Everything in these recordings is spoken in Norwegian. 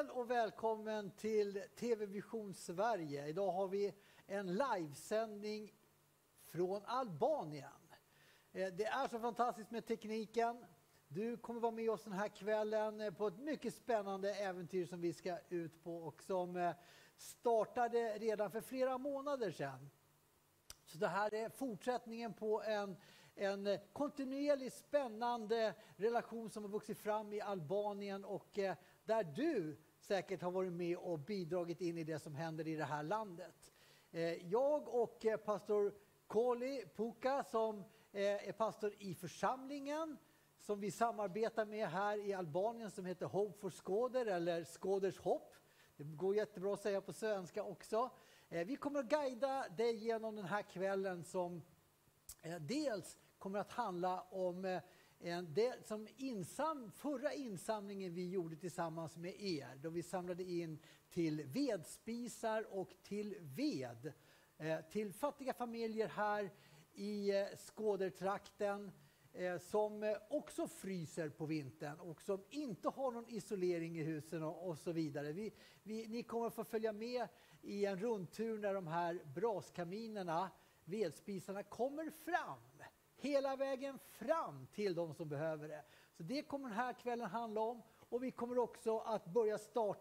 morgon och välkommen till TV Vision Sverige. Idag har vi en livesändning från Albanien. Det är så fantastiskt med tekniken. Du kommer vara med oss den här kvällen på ett mycket spännande äventyr som vi ska ut på och som startade redan för flera månader sedan. Så det här är fortsättningen på en kontinuerligt spännande relation som har vuxit fram i Albanien och där du säkert har varit med och bidragit in i det som händer i det här landet. Jag och pastor Koli Puka som är pastor i församlingen som vi samarbetar med här i Albanien som heter Hope for Skåder eller Skåders hopp. Det går jättebra att säga på svenska också. Vi kommer att guida dig genom den här kvällen som dels kommer att handla om det som förra insamlingen vi gjorde tillsammans med er. Då vi samlade in till vedspisar och till ved. Till fattiga familjer här i Skådertrakten som också fryser på vintern och som inte har någon isolering i husen och så vidare. Ni kommer att få följa med i en rundtur när de här braskaminerna, vedspisarna kommer fram. Hela vägen fram till de som behöver det. Så det kommer den här kvällen handla om. Och vi kommer också att börja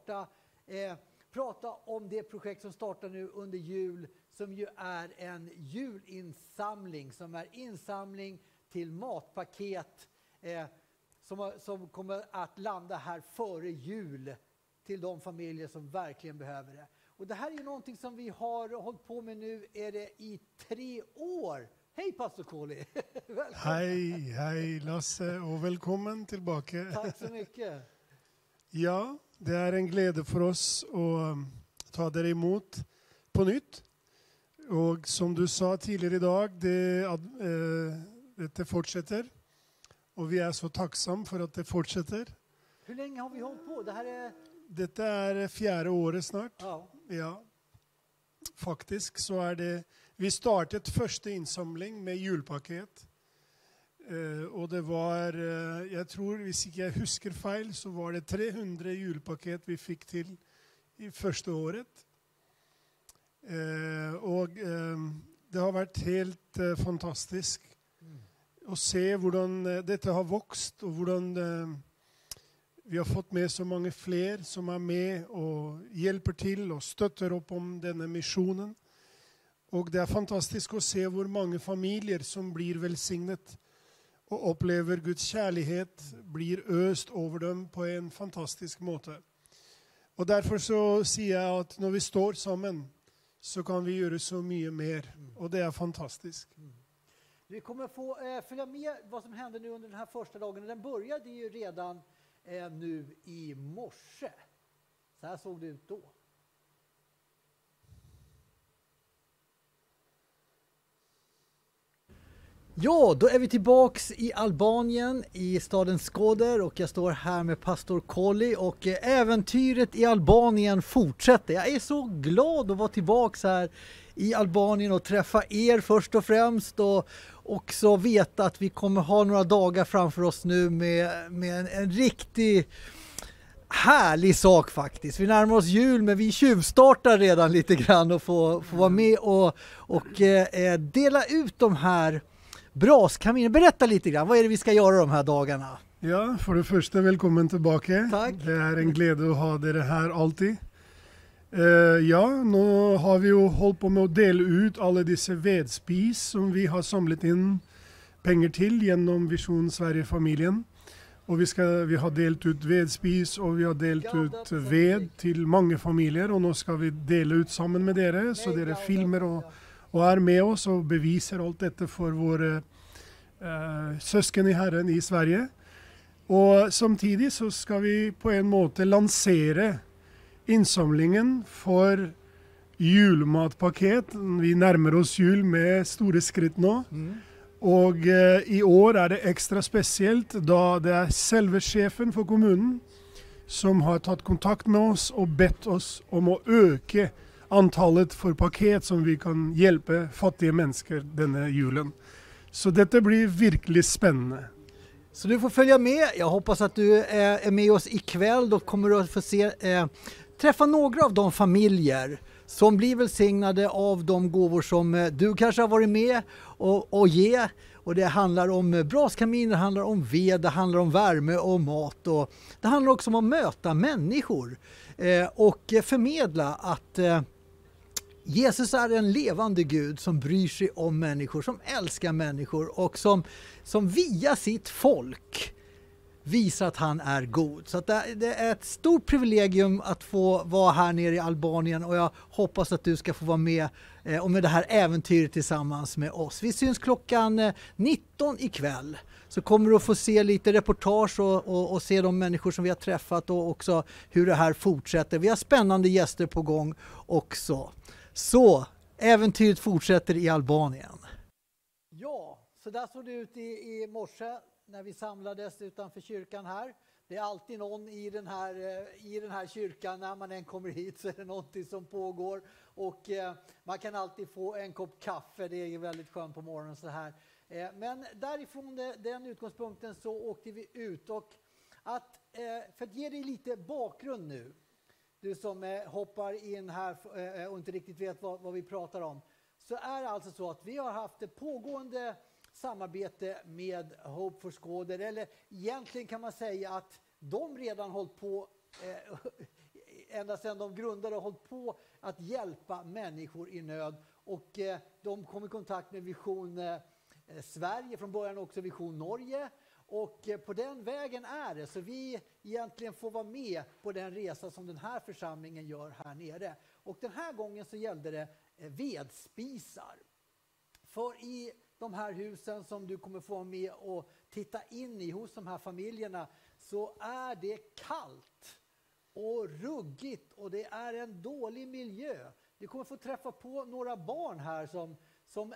prata om det projekt som startar nu under jul. Som ju är en julinsamling. Som är insamling till matpaket. Som kommer att landa här före jul. Till de familjer som verkligen behöver det. Och det här är ju någonting som vi har hållit på med nu. Är det i 3 år. Hej pastor Koli! Hej Lasse och välkommen tillbaka. Tack så mycket. Ja, det är en glädje för oss att ta dig emot på nytt. Och som du sa tidigare idag, det fortsätter. Och vi är så tacksamma för att det fortsätter. Hur länge har vi hållit på? Detta är 4:e året snart. Ja. Faktiskt så är det. Vi startade första insamling med julpaket. Och det var, jag tror, hvis jag husker fel, så var det 300 julpaket vi fick till i första året. Och det har varit helt fantastiskt att se hur detta har vuxit och hur vi har fått med så många fler som är med och hjälper till och stöttar upp om denna missionen. Och det är fantastiskt att se hur många familjer som blir välsignet och upplever Guds kärlighet blir öst över dem på en fantastisk måte. Och därför så säger jag att när vi står samman så kan vi göra så mycket mer. Och det är fantastiskt. Vi kommer få följa med vad som händer nu under den här första dagen. Den började ju redan nu i morse. Så här såg det ut då. Ja, då är vi tillbaks i Albanien i staden Skåder och jag står här med pastor Koli och äventyret i Albanien fortsätter. Jag är så glad att vara tillbaks här i Albanien och träffa er först och främst och också veta att vi kommer ha några dagar framför oss nu med en riktig härlig sak faktiskt. Vi närmar oss jul men vi tjuvstartar redan lite grann och få vara med och dela ut de här braskaminen. Berätta lite grann, vad är det vi ska göra de här dagarna? Ja, för det första välkommen tillbaka. Tack. Det är en glädje att ha det här alltid. Nu har vi ju hållit på med att dela ut alla dessa vedspis som vi har samlat in pengar till genom Vision Sverige-familjen. Och vi har delat ut vedspis och vi har delat ut ved till många familjer och nu ska vi dela ut samman med dere så dere filmer och är med oss och bevisar allt detta för våra syskon i Herren i Sverige. Och samtidigt så ska vi på en måte lansera insamlingen för julmatpaket. Vi närmar oss jul med stora skritt nu. Och i år är det extra speciellt då det är själva chefen för kommunen som har tagit kontakt med oss och bett oss om att öka antalet för paket som vi kan hjälpa fattiga människor denna julen. Så detta blir verkligen spännande. Så du får följa med. Jag hoppas att du är med oss ikväll. Då kommer du att få träffa några av de familjer som blir välsignade av de gåvor som du kanske har varit med och ge. Och det handlar om braskaminer, det handlar om ved, det handlar om värme och mat. Och det handlar också om att möta människor och förmedla att Jesus är en levande Gud som bryr sig om människor, som älskar människor och som via sitt folk visar att han är god. Så att det är ett stort privilegium att få vara här nere i Albanien och jag hoppas att du ska få vara med och med det här äventyret tillsammans med oss. Vi syns klockan 19 ikväll. Så kommer du att få se lite reportage och se de människor som vi har träffat och också hur det här fortsätter. Vi har spännande gäster på gång också. Så äventyret fortsätter i Albanien. Ja, så där såg det ut i morse när vi samlades utanför kyrkan här. Det är alltid någon i den här kyrkan, när man än kommer hit så är det någonting som pågår. Och man kan alltid få en kopp kaffe, det är väldigt skönt på morgonen så här. Men därifrån den utgångspunkten så åkte vi ut. Och för att ge dig lite bakgrund nu, du som hoppar in här och inte riktigt vet vad vi pratar om, så är det alltså så att vi har haft ett pågående samarbete med Hope for Skåder, eller egentligen kan man säga att de redan hållit på ända sedan de grundade, hållit på att hjälpa människor i nöd, och de kom i kontakt med Vision Sverige, från början också Vision Norge, och på den vägen är det, så vi egentligen får vara med på den resa som den här församlingen gör här nere. Och den här gången så gällde det vedspisar. För i de här husen som du kommer få vara med och titta in i hos de här familjerna, så är det kallt och ruggigt och det är en dålig miljö. Du kommer få träffa på några barn här som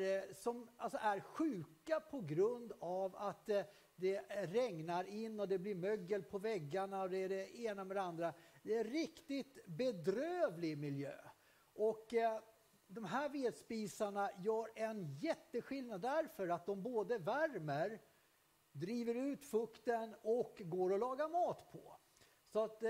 är sjuka på grund av att det regnar in och det blir mögel på väggarna och det är det ena med det andra. Det är riktigt bedrövlig miljö. Och de här vedspisarna gör en jätteskillnad därför att de både värmer, driver ut fukten och går att laga mat på. Så att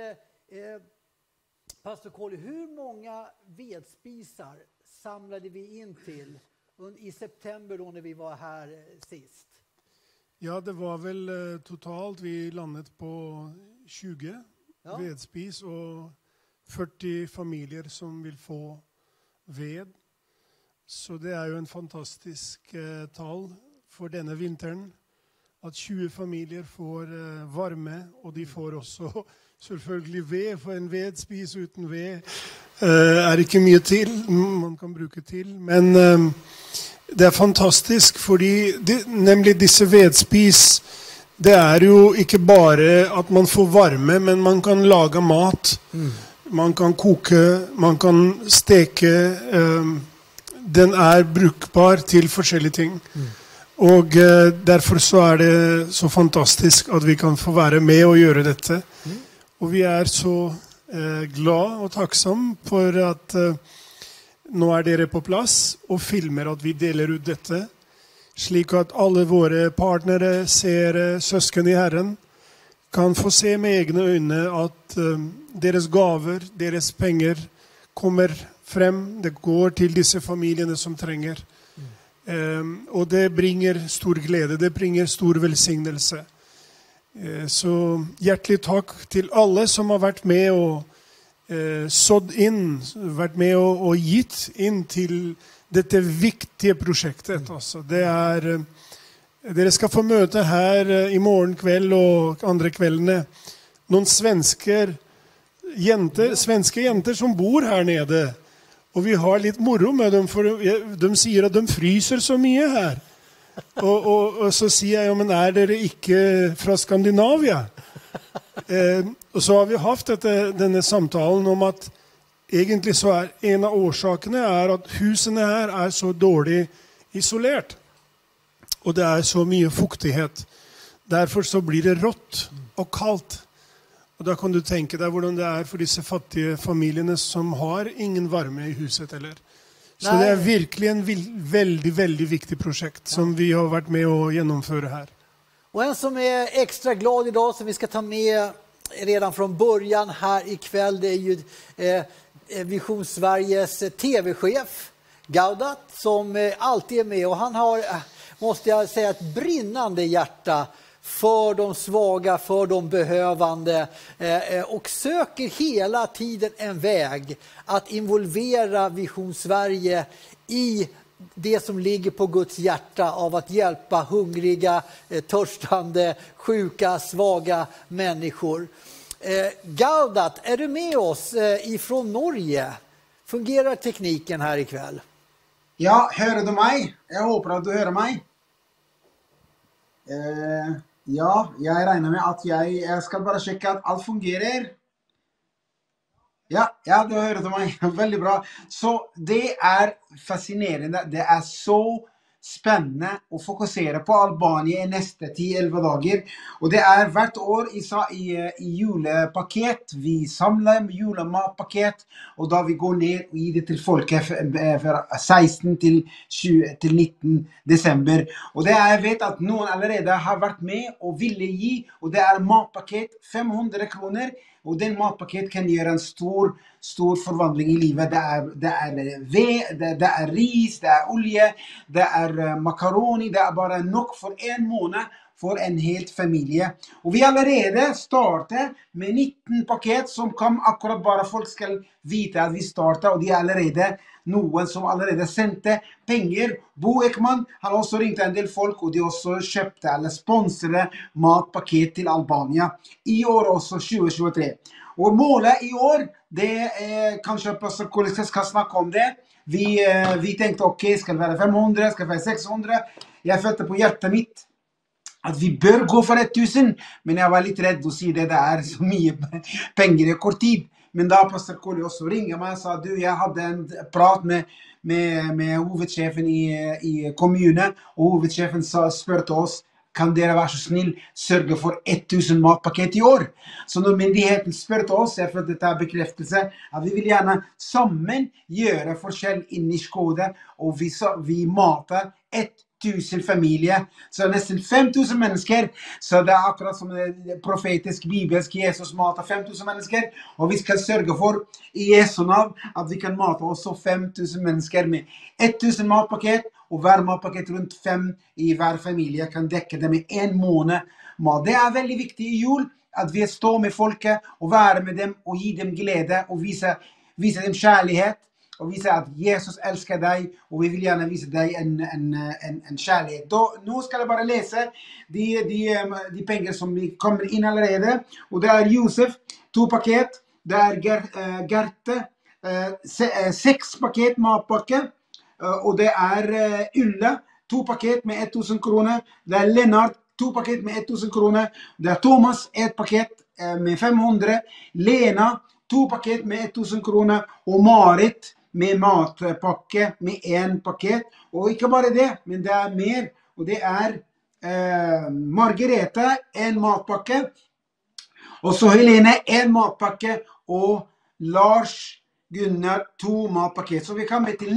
Pastor Colly, hur många vedspisar samlade vi in till i september då när vi var här sist? Ja, det var väl totalt vi landet på 20 vedspis och 40 familjer som vill få ved. Så det är ju en fantastisk tal för denna vintern. Att 20 familjer får varme och de får också selvfølgelig ved, for en vedspis uten ved er ikke mye til, man kan bruke til. Men det er fantastisk, fordi nemlig disse vedspis, det er jo ikke bare at man får varme, men man kan lage mat, man kan koke, man kan steke, den er brukbar til forskjellige ting. Og derfor så er det så fantastisk at vi kan få være med og gjøre dette. Og vi er så glad og takksom for at nå er dere på plass og filmer at vi deler ut dette, slik at alle våre partnere, seere, søsken i Herren kan få se med egne øyne at deres gaver, deres penger kommer frem. Det går til disse familiene som trenger. Og det bringer stor glede, det bringer stor velsignelse. Så hjertelig takk til alle som har vært med og sådd inn, vært med og gitt inn til dette viktige prosjektet. Altså. Det er, dere skal få møte her i morgen kveld og andre kveldene noen svenske jenter som bor her nede. Og vi har litt moro med dem, for de sier at de fryser så mye her. Og så sier jeg, ja, men er dere ikke fra Skandinavia? Og så har vi haft denne samtalen om at egentlig så er en av årsakene er at husene her er så dårlig isolert. Og det er så mye fuktighet. Derfor så blir det rått og kaldt. Og da kan du tenke deg hvordan det er for disse fattige familiene som har ingen varme i huset eller. Så det er virkelig en veldig, veldig viktig prosjekt som vi har vært med å gjennomføre her. Och en som är extra glad idag som vi ska ta med redan från början här ikväll, det är ju Vision Sveriges tv-chef Gaudat som alltid är med, och han har, måste jag säga, ett brinnande hjärta för de svaga, för de behövande, och söker hela tiden en väg att involvera Vision Sverige i det som ligger på Guds hjärta av att hjälpa hungriga, törstande, sjuka, svaga människor. Gaudat, är du med oss ifrån Norge? Fungerar tekniken här ikväll? Ja, hører du meg? Jeg håper at du hører meg. Ja, jeg regner med at jeg skal bare sjekke at alt fungerer. Ja, du hører du meg. Veldig bra. Så det fascinerende. Det så spennende å fokusere på Albania i neste 10-11 dager. Og det hvert år i julepaket. Vi samler julematpaket, og da vi går ned og gir det til folket fra 16 til 19 desember. Og det jeg vet at noen allerede har vært med og ville gi, og det matpaket 500 kroner. Og den matpaket kan gjøre en stor forvandling i livet. Det ved, det ris, det olje, det makaroni, det bare nok for en måned for en helt familie. Og vi allerede startet med 19 paket som kom akkurat bare folk skal vite at vi startet, og de allerede noen som allerede sendte penger. Bo Ekman har også ringt en del folk, og de også kjøpte eller sponsret matpaket til Albania. I år også 2023. Og målet i år, det kanskje Pastor Kolis skal snakke om det. Vi tenkte, ok, skal det være 500, skal det være 600? Jeg følte på hjertet mitt at vi bør gå for 1000, men jeg var litt redd å si det. Det så mye penger i kort tid. Men da Pastor Kolis også ringer meg og sa, jeg hadde en prat med hovedsjefen i kommunen, og hovedsjefen spørte oss, kan dere være så snill sørge for 1000 matpaket i år? Så når myndigheten spørte oss, for dette bekreftelse, at vi vil gjerne sammen gjøre forskjell inn i Skåde, og vi mater 1000 familier, så nesten 5000 mennesker, så det akkurat som profetisk, bibelsk, Jesus mater 5000 mennesker, og vi skal sørge for i Jesu navn at vi kan mate også 5000 mennesker med 1000 matpaket, og hver matpaket rundt 5 i hver familie kan dekke det med en måned mat. Det veldig viktig i jul at vi står med folket og være med dem og gi dem glede og vise dem kjærlighet og vise at Jesus elsker deg, og vi vil gjerne vise deg en kjærlighet. Nå skal jeg bare lese de penger som kommer inn allerede, og det Josef, 2 paket, det Gerte, 6 paket matpakke, og det Ulle, 2 paket med 1000 kroner, det Lennart, 2 paket med 1000 kroner, det Thomas, 1 paket med 500, Lena, 2 paket med 1000 kroner, og Marit med matpakke med 1 paket, og ikke bare det, men det mer, og det Margrethe, 1 matpakke, og så Helene, 1 matpakke, og Lars Gunnar, 2 matpaket. Så vi kommer til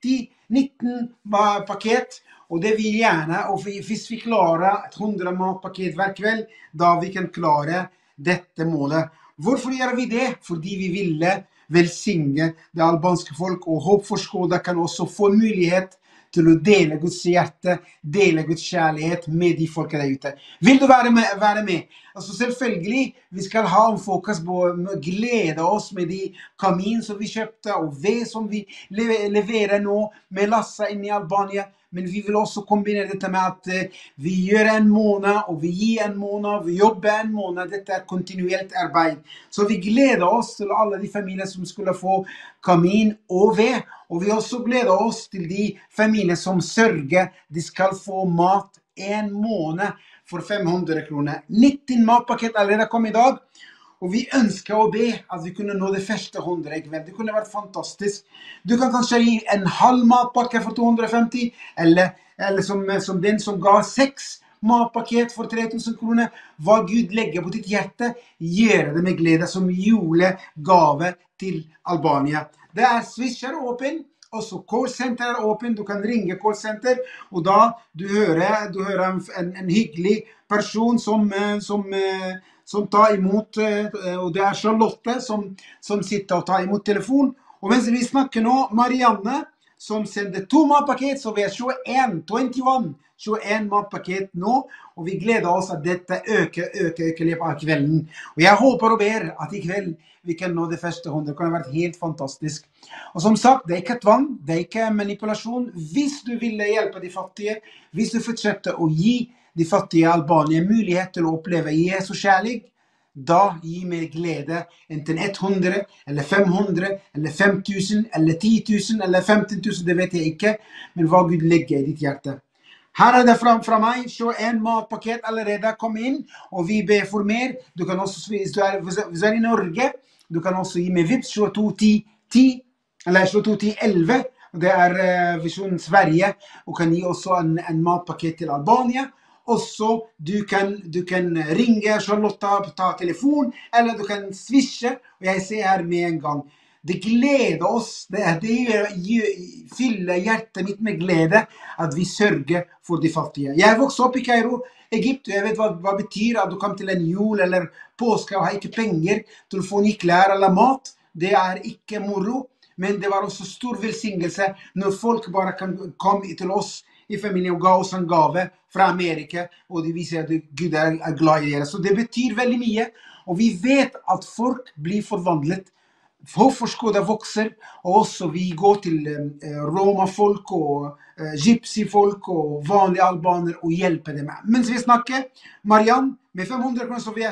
19 paket, og det vil gjerne, og hvis vi klarer 100 matpaket hver kveld, da vi kan klare dette målet. Hvorfor gjør vi det? Fordi vi ville velsigne det albanske folk, og Håp for Skåde kan også få mulighet til å dele Guds hjerte, dele Guds kjærlighet med de folka der ute. Vil du være med? Altså selvfølgelig, vi skal ha en fokus på å glede oss med de kamin som vi kjøpte, og ved som vi leverer nå med Lassa inn i Albania, men vi vil også kombinere dette med at vi gjør en måned, og vi gir en måned, vi jobber en måned. Dette kontinuerligt arbeid. Så vi gleder oss til alle de familier som skulle få kamin og ved, og vi også gleder oss til de familier som sørger de skal få mat en måned for 500 kroner. 19 matpaket allerede kom i dag, og vi ønsker å be at vi kunne nå det første 100 i kveld. Det kunne vært fantastisk. Du kan kanskje gi en halv matpakke for 250, eller som den som ga 6 matpaket for 3000 kroner. Hva Gud legger på ditt hjerte, gjør det med glede som julegave til Albania. Det Swisher åpen, Også callcenter åpen, du kan ringe callcenter, og da du hører en hyggelig person som tar imot, og det Charlotte som sitter og tar imot telefon. Og mens vi snakker nå, Marianne, som sender 2 matpaket, så vi 21 matpaket nå, og vi gleder oss at dette øker løpet av kvelden. Og jeg håper og ber at I kveld vi kan nå det første 100. Det kan ha vært helt fantastisk. Og som sagt, det ikke tvang, det ikke manipulasjon. Hvis du vil hjelpe de fattige, hvis du fortsetter å gi de fattige Albania mulighet til å oppleve Jesus kjærlighet, da gi med glede enten 100, eller 500, eller 5000, eller 10 000, eller 15 000, det vet jeg ikke, men hva Gud legger I ditt hjerte. Her det fra meg, 21 matpaket allerede kom inn, og vi ber for mer. Du kan også, hvis du I Norge, du kan også gi med Vips 221010, eller 221011, det Visjon Sverige, og kan gi også en matpaket til Albania. Også du kan ringe Charlotta, ta telefon, eller du kan svisje, og jeg ser her med en gang. Det gleder oss, det fyller hjertet mitt med glede at vi sørger for de fattige. Jeg vokste opp I Kairo, Egypt, og jeg vet hva betyr at du kom til en jul eller påske og har ikke penger til å få nye klær eller mat. Det ikke moro, men det var også stor velsignelse når folk bare kom til oss I familien og ga oss en gave fra Amerika, og de viser at Gud glad I dere. Så det betyr veldig mye, og vi vet at folk blir forvandlet. Hoffforskådet vokser, og også vi går til Roma-folk og gypsy-folk og vanlige albaner og hjelper dem. Mens vi snakker, Mariann, med 500 kroner så vi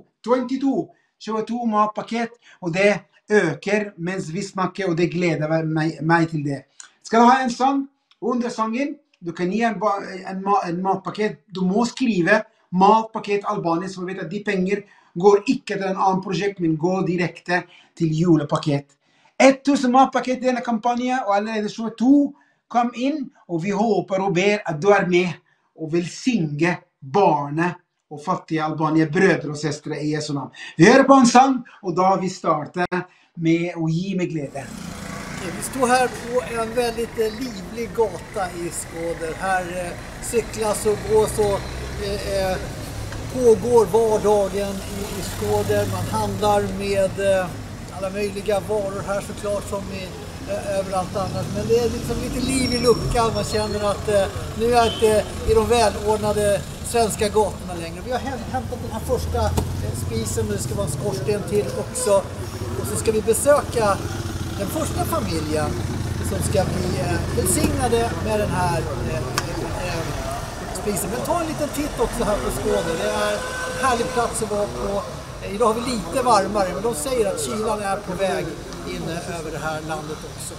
22 matpaket, og det øker mens vi snakker, og det gleder meg til det. Skal du ha en sang? Under sangen, du kan gi en matpaket. Du må skrive matpaket Albania, så vi vet at de penger går ikke til en annen prosjekt, men går direkte til julepaket. 1000 matpaket I denne kampanjen, og allerede 22 kom inn, og vi håper og ber at du med og vil synge barnet og fattige Albania, brødre og søstre I Jesu navn. Vi hører på en sang, og da vi starter med å gi med glede. Vi står här på en väldigt livlig gata I Skåder. Här cyklas och gås och pågår vardagen I Skåder. Man handlar med alla möjliga varor här såklart som överallt annars. Men det liksom lite liv I luckan. Man känner att nu inte I de välordnade svenska gatorna längre. Vi har hämtat den här första spisen, det ska vara en skorsten till också. Och så ska vi besöka den första familjen som ska bli välsignade med den här spisen. Men ta en liten titt också här på Skåne. Det en härlig plats att vara på. Idag har vi lite varmare, men de säger att kylan på väg in över det här landet också.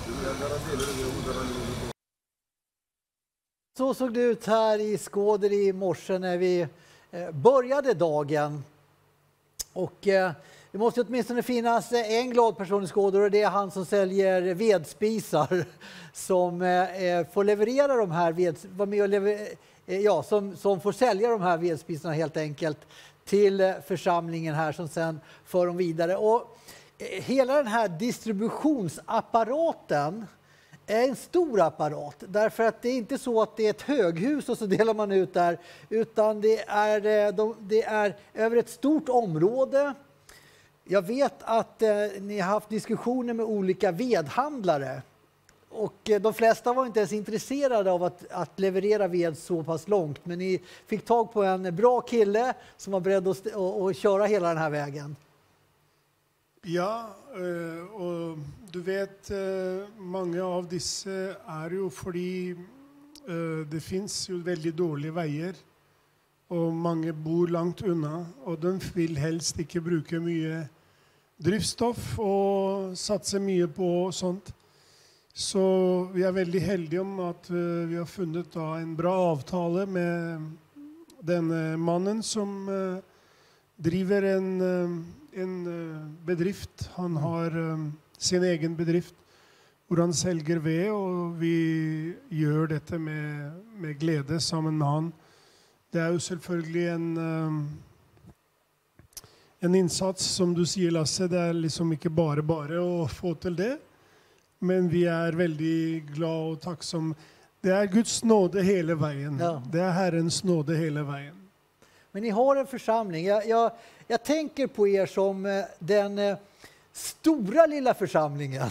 Så såg det ut här I Skåder I morse när vi började dagen. Och det måste åtminstone finnas en glad person I Skåder, och det han som säljer vedspisar som får leverera de här som får sälja de här vedspisarna helt enkelt till församlingen här som sen för dem vidare. Och hela den här distributionsapparaten en stor apparat, därför att det inte så att det ett höghus och så delar man ut där, utan det är över ett stort område. Jag vet att ni har haft diskussioner med olika vedhandlare, och de flesta var inte ens intresserade av att leverera ved så pass långt, men ni fick tag på en bra kille som var beredd att köra hela den här vägen. Ja, og du vet, mange av disse jo fordi det finns jo veldig dårlige veier, og mange bor langt unna, og de vil helst ikke bruke mye drivstoff og satse mye på sånt. Så vi veldig heldige om at vi har funnet en bra avtale med denne mannen som driver en bedrift. Han har sin egen bedrift hvor han selger ved, og vi gjør dette med glede sammen med han. Det jo selvfølgelig en innsats, som du sier, Lasse. Det liksom ikke bare å få til det. men vi veldig glad og takksom. Det Guds nåde hele veien. Ja. Det Herrens nåde hele veien. Men ni har en församling. Jag tänker på er som den stora lilla församlingen.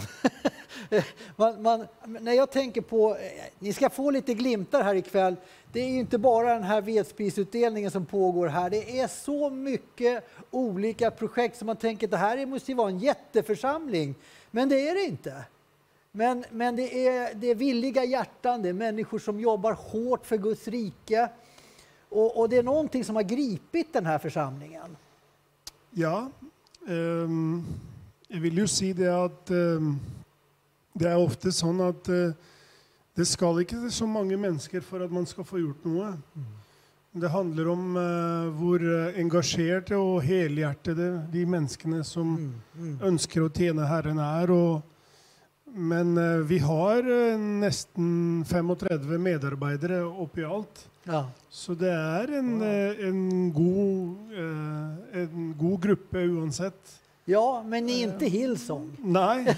När jag tänker på, ni ska få lite glimtar här ikväll. Det är ju inte bara den här vedspisutdelningen som pågår här. Det är så mycket olika projekt som man tänker att det här måste ju vara en jätteförsamling. Men det är det inte. Men det är villiga hjärtan, det är människor som jobbar hårt för Guds rike. Och det är någonting som har gripit den här församlingen. Ja, jeg vil jo si det at det ofte sånn at det skal ikke så mange mennesker for at man skal få gjort noe. Det handler om hvor engasjerte og helhjertede de menneskene som ønsker å tjene Herren men vi har nesten 35 medarbeidere oppi alt. Ja. Så det en god gruppe uansett. Ja, men ni är inte Hillsong. Nej.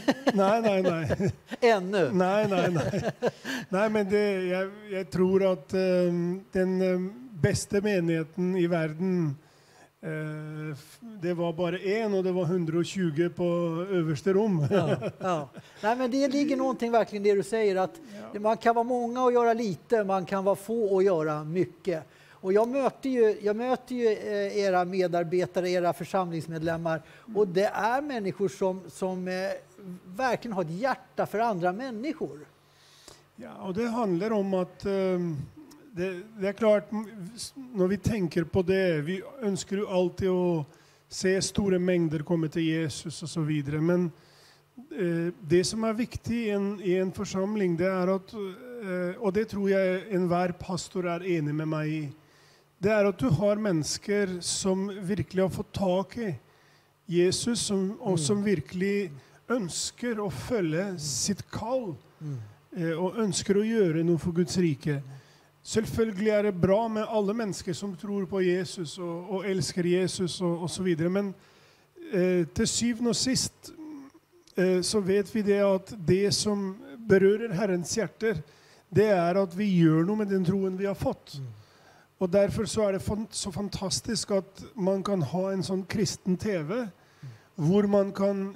Ännu. Nej, men jag tror att den bästa menigheten i världen det var bara en och det var 120 på överste rum. Ja. Nej, men det ligger någonting verkligen det du säger att man kan vara många och göra lite, man kan vara få och göra mycket. Och jag möter ju era medarbetare, era församlingsmedlemmar och det är människor som verkligen har ett hjärta för andra människor. Ja, och det handlar om att det är klart när vi tänker på det, vi önskar ju alltid att se stora mängder komma till Jesus och så vidare, men det som är viktigt i en församling det är att och det tror jag enhver pastor är enig med mig i. Det är att du har människor som verkligen har fått tag i Jesus och som verkligen önskar att följa sitt kall och önskar att göra något för Guds rike. Selvfølgelig det bra med alla människor som tror på Jesus och älskar Jesus och så vidare, men till syvende och sist så vet vi det att det som berör Herrens hjärta det är att vi gör något med den troen vi har fått. Och därför så är det så fantastiskt att man kan ha en sån kristen TV hvor man kan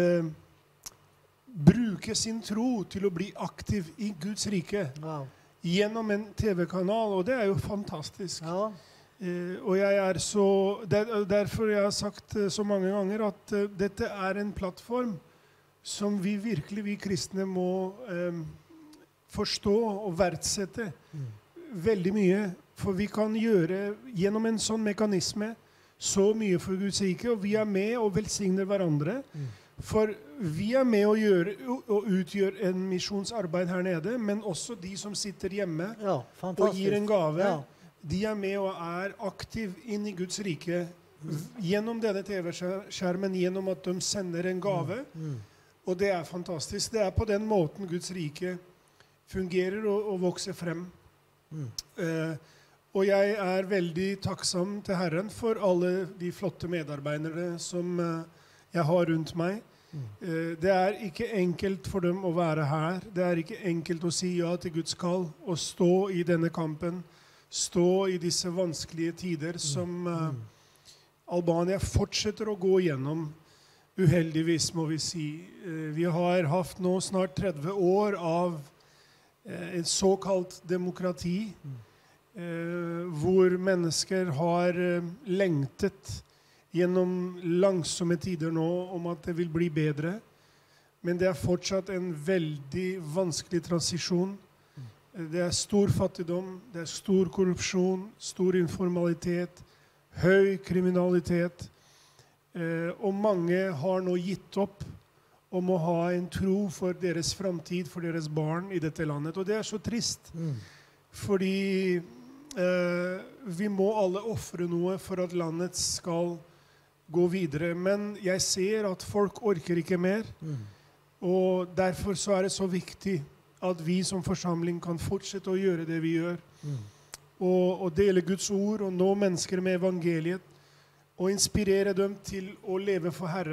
bruka sin tro till att bli aktiv i Guds rike. Wow. Genom en TV-kanal, och det är ju fantastiskt. Ja. Och därför jag har sagt så många gånger att detta är en plattform som vi kristna må förstå och värdesätta väldigt mycket. För vi kan göra genom en sån mekanism så mycket för Guds rike, och vi är med och välsignar varandra. För vi är med och utgör en missionsarbete här nere, men också de som sitter hemma och ger en gave. Ja. De är med och är aktiv in i Guds rike genom denna TV-skärmen, genom att de sänder en gave. Och det är fantastiskt. Det är på den måten Guds rike fungerar och växer fram. Och jag är väldigt tacksam till Herren för alla de flotta medarbetare som jag har runt mig. Det är inte enkelt för dem att vara här. Det är inte enkelt att säga ja till Guds kall och stå i denna kampen, stå i dessa vanskliga tider som Albania fortsätter att gå igenom. Uheldigvis må vi säga. Vi har haft nå snart 30 år av en så kallad demokrati, hvor människor har längtat genom långsamma tider nå om att det vill bli bättre. Men det är fortsatt en väldigt vansklig transition. Det är stor fattigdom, det är stor korruption, stor informalitet, hög kriminalitet. Och många har nå gitt upp om att ha en tro för deras framtid, för deras barn i detta landet. Och det är så trist. Fordi vi må alla offra något för att landet ska gå vidare, men jag ser att folk orkar inte mer. Och därför så är det så viktigt att vi som församling kan fortsätta att göra det vi gör. Och dela Guds ord och nå människor med evangeliet och inspirera dem till att leva för Herren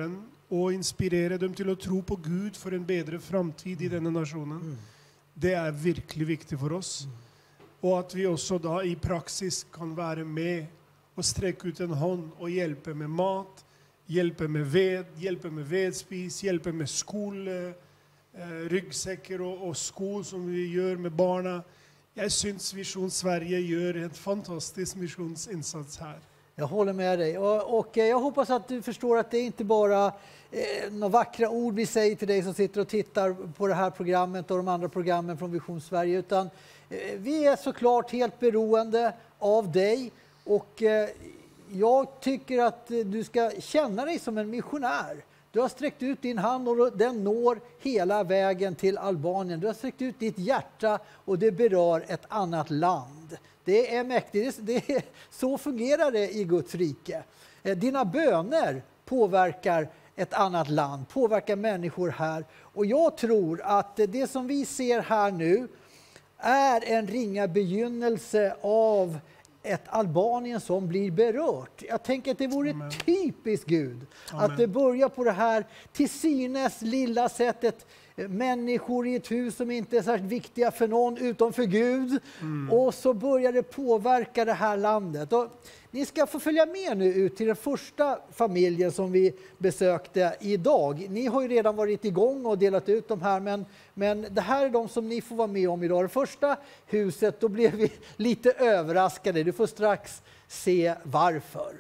og inspirere dem til å tro på Gud for en bedre framtid i denne nasjonen. Det er virkelig viktig for oss. Og at vi også da i praksis kan være med og strekke ut en hånd og hjelpe med mat, hjelpe med ved, hjelpe med vedspis, hjelpe med skole, ryggsekker og sko som vi gjør med barna. Jag syns Vision Sverige gör en fantastisk missionsinsats här. Jag håller med dig. Och jag hoppas att du förstår att det är inte bara några vackra ord vi säger till dig som sitter och tittar på det här programmet och de andra programmen från Vision Sverige, utan vi är såklart helt beroende av dig. Och jag tycker att du ska känna dig som en missionär. Du har sträckt ut din hand och den når hela vägen till Albanien. Du har sträckt ut ditt hjärta och det berör ett annat land. Det är mäktigt. Så fungerar det i Guds rike. Dina böner påverkar ett annat land, påverkar människor här. Och jag tror att det som vi ser här nu är en ringa begynnelse av ett Albanien som blir berört. Jag tänker att det vore typiskt Gud att det börjar på det här till synes lilla sättet. Människor i ett hus som inte är särskilt viktiga för någon utom för Gud. Och så börjar det påverka det här landet. Och ni ska få följa med nu ut till den första familjen som vi besökte idag. Ni har ju redan varit igång och delat ut de här, men det här är de som ni får vara med om idag. Det första huset, då blev vi lite överraskade. Du får strax se varför.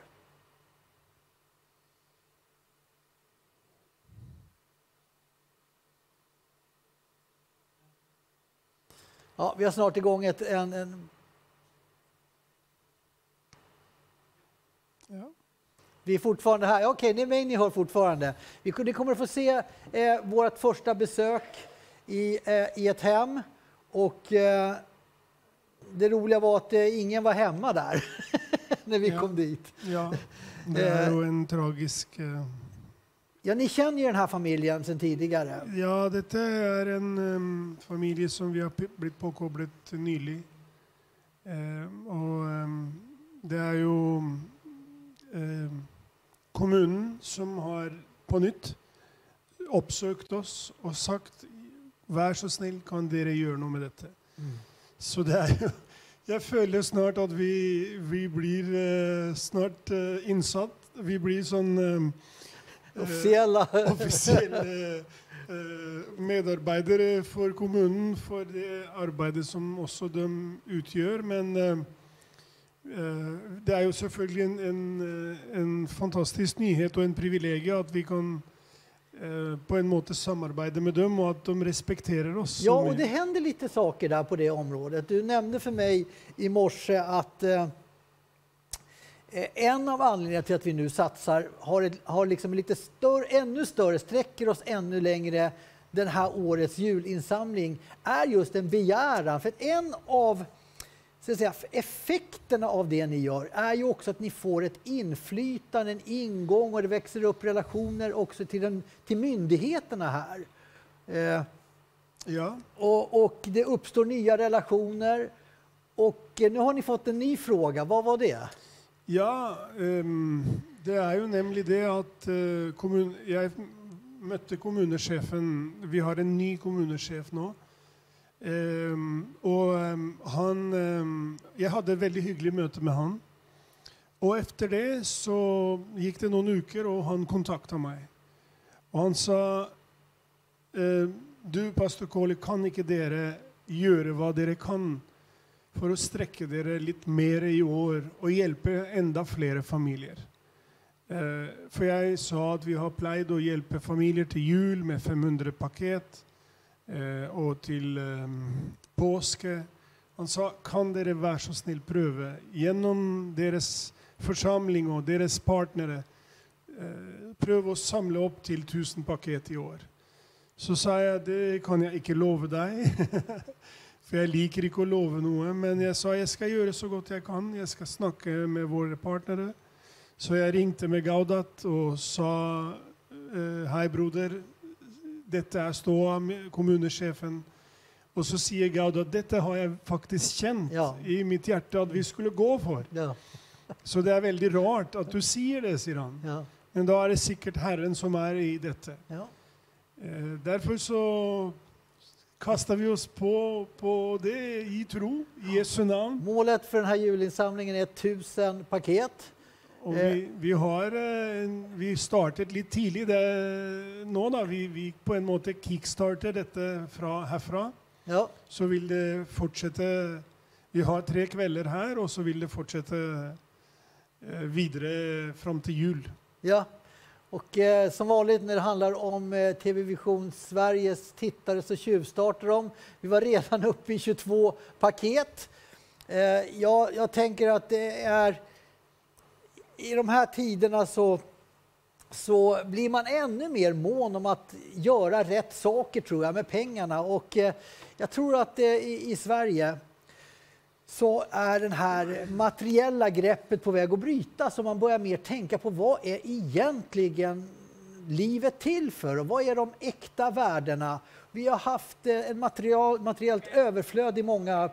Ja, vi har snart igång Ja. Vi är fortfarande här. Okej, ni hör fortfarande. Ni kommer att få se vårt första besök i ett hem. Och det roliga var att ingen var hemma där när vi kom dit. Ja, det är ju en tragisk... Ja, ni känner ju den här familjen sedan tidigare. Ja, detta är en familj som vi har blivit påkopplat nylig. Och det är ju kommunen som har på nytt uppsökt oss och sagt, vær så snill, kan dere göra något med detta? Så det är ju, jag följer snart att vi blir snart insatt. Vi blir sån officiella medarbetare för kommunen för det arbete som också de utgör, men det är ju selvfølgelig en fantastisk nyhet och en privilegium att vi kan på en måte samarbeta med dem och att de respekterar oss. Ja, och det händer lite saker där på det området. Du nämnde för mig i morse att en av anledningarna till att vi nu satsar har liksom lite större, ännu större, sträcker oss ännu längre den här årets julinsamling är just en begäran. För en av så att säga, effekterna av det ni gör är ju också att ni får ett inflytande, en ingång, och det växer upp relationer också till myndigheterna här. Ja. Och det uppstår nya relationer. Och nu har ni fått en ny fråga. Vad var det? Ja, det är ju nämligen det att jag mötte kommunchefen. Vi har en ny kommunchef nu. Jag hade ett väldigt hyggligt möte med han. Och efter det så gick det några veckor och han kontaktade mig. Och han sa, du pastor Kåle, kan inte dere göra vad dere kan för att sträcka dere lite mer i år och hjälpa ända fler familjer? För jag sa att vi har plejat att hjälpa familjer till jul med 500 paket och till påske. Han sa, kan dere vara så snill pröva genom deras församling och deras partnere pröva att samla upp till 1000 paket i år. Så sa jag, det kan jag inte lova dig. För jag liker inte att lova något, men jag sa, jag ska göra så gott jag kan. Jag ska snacka med våra partnere. Så jag ringte med Gaudat och sa, hej broder, detta är ståa kommunchefen. Och så säger Gaudat, detta har jag faktiskt känt i mitt hjärta att vi skulle gå för. Ja. Så det är väldigt rart att du säger det, säger han. Ja. Men då är det säkert Herren som är i detta. Ja. Därför så kastar vi oss på det i tro, i Jesu namn. Målet för den här julinsamlingen är 1000 paket. Och vi startet lite tidigt nå da. Vi på en måte kickstarter detta härifrån. Ja. Så vill det fortsätta. Vi har 3 kvällar här och så vill det fortsätta vidare fram till jul. Ja, och som vanligt när det handlar om TV Vision Sveriges tittare så tjuvstartar de. Vi var redan uppe i 22 paket. Jag tänker att det är i de här tiderna så blir man ännu mer mån om att göra rätt saker tror jag med pengarna. Och jag tror att i Sverige så är den här materiella greppet på väg att bryta, så man börjar mer tänka på vad är egentligen livet till för och vad är de äkta värdena. Vi har haft en materiellt överflöd i många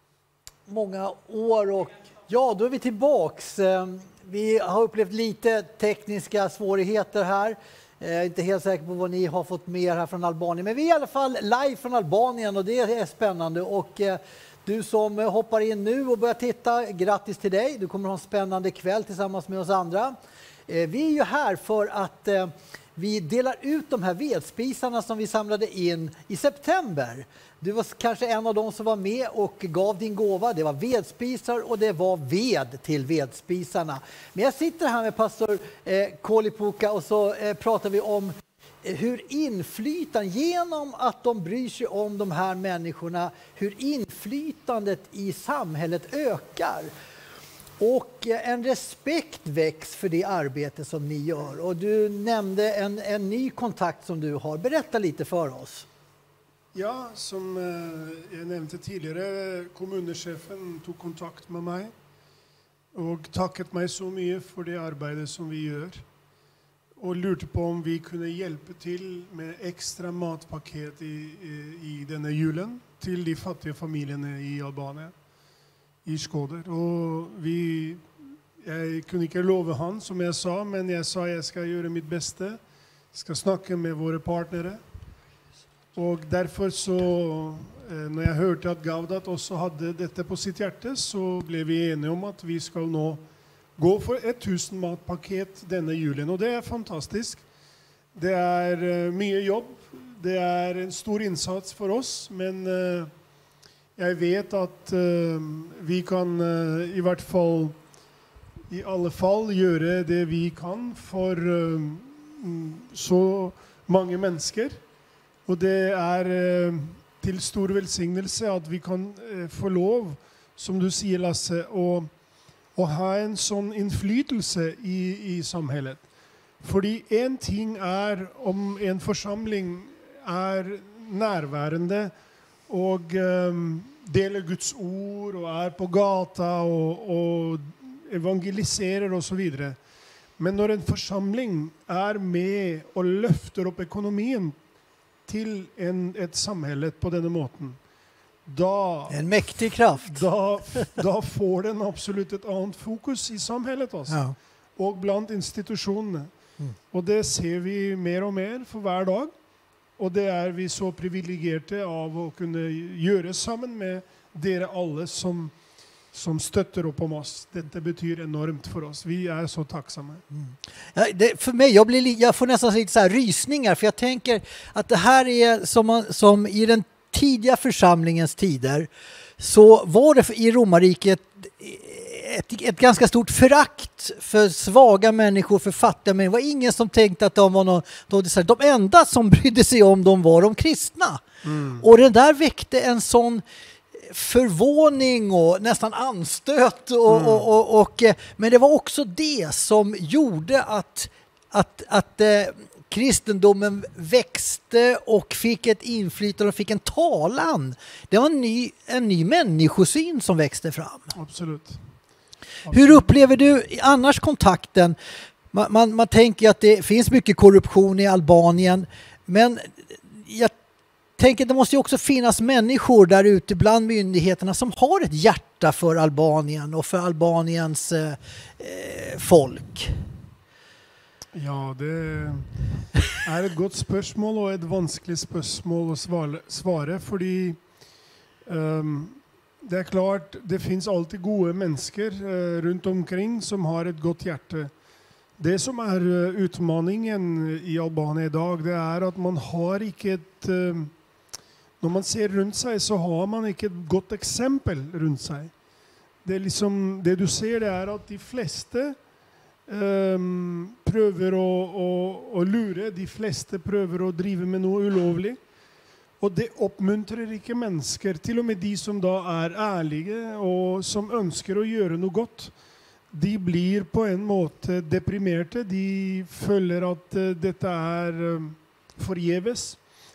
år och ja, då är vi tillbaks. Vi har upplevt lite tekniska svårigheter här. Jag är inte helt säker på vad ni har fått med här från Albanien, men vi är i alla fall live från Albanien och det är spännande. Och du som hoppar in nu och börjar titta, grattis till dig. Du kommer ha en spännande kväll tillsammans med oss andra. Vi är ju här för att vi delar ut de här vedspisarna som vi samlade in i september. Du var kanske en av dem som var med och gav din gåva. Det var vedspisar och det var ved till vedspisarna. Men jag sitter här med pastor Kolipuka och så pratar vi om hur inflytandet, genom att de bryr sig om de här människorna, hur inflytandet i samhället ökar. Och en respekt väcks för det arbete som ni gör. Och du nämnde en ny kontakt som du har. Berätta lite för oss. Ja, som jag nämnde tidigare, kommunchefen tog kontakt med mig och tackat mig så mycket för det arbete som vi gör. Och lurte på om vi kunde hjälpa till med extra matpaket i denna julen till de fattiga familjerna i Albanien, i Skåder. Och jag kunde inte lova han som jag sa, men jag sa jag ska göra mitt bästa. Ska snacka med våra partnere. Och därför så, när jag hörde att Gaudat också hade detta på sitt hjärta, så blev vi eniga om att vi ska nå gå för 1000 matpaket denna julen. Och det är fantastiskt. Det är mycket jobb. Det är en stor insats för oss. Men jag vet att vi kan i alla fall göra det vi kan för så många människor. Och det är till stor välsignelse att vi kan få lov, som du säger Lasse, och ha en sån inflytelse i samhället. För en ting är om en församling är närvarande och delar Guds ord och är på gata och evangeliserar och så vidare. Men när en församling är med och lyfter upp ekonomin till ett samhälle på denna måten, en mäktig kraft. Då får den absolut ett annat fokus i samhället också. Ja. Och bland institutionerna. Och det ser vi mer och mer för varje dag. Och det är vi så privilegierade av att kunna göra samman med dere alla som stöttar upp om oss. Detta betyder enormt för oss. Vi är så tacksamma. Ja, för mig, jag får nästan lite så här rysningar, för jag tänker att det här är som i den tidiga församlingens tider, så var det i romarriket ett ganska stort förakt för svaga människor, för fattiga människor. Det var ingen som tänkte att de var någon. De enda som brydde sig om dem var de kristna. Och det där väckte en sån förvåning och nästan anstöt. Men det var också det som gjorde att kristendomen växte och fick ett inflytande och fick en talan. Det var en ny människosyn som växte fram. Absolut. Hur upplever du annars kontakten? Man tänker att det finns mycket korruption i Albanien, men jag tänker att det måste ju också finnas människor där ute bland myndigheterna som har ett hjärta för Albanien och för Albaniens folk. Ja, det et godt spørsmål og et vanskelig spørsmål å svare fordi det klart, det finnes alltid gode mennesker rundt omkring som har et godt hjerte. Det som utmaningen i Albania i dag, det at man har ikke et når man ser rundt seg, så har man ikke et godt eksempel rundt seg. Det liksom, det du ser, det at de fleste prøver å lure, de fleste prøver å drive med noe ulovlig, og det oppmuntrer ikke mennesker, til og med de som da ærlige og som ønsker å gjøre noe godt. De blir på en måte deprimerte, de føler at dette forgjeves,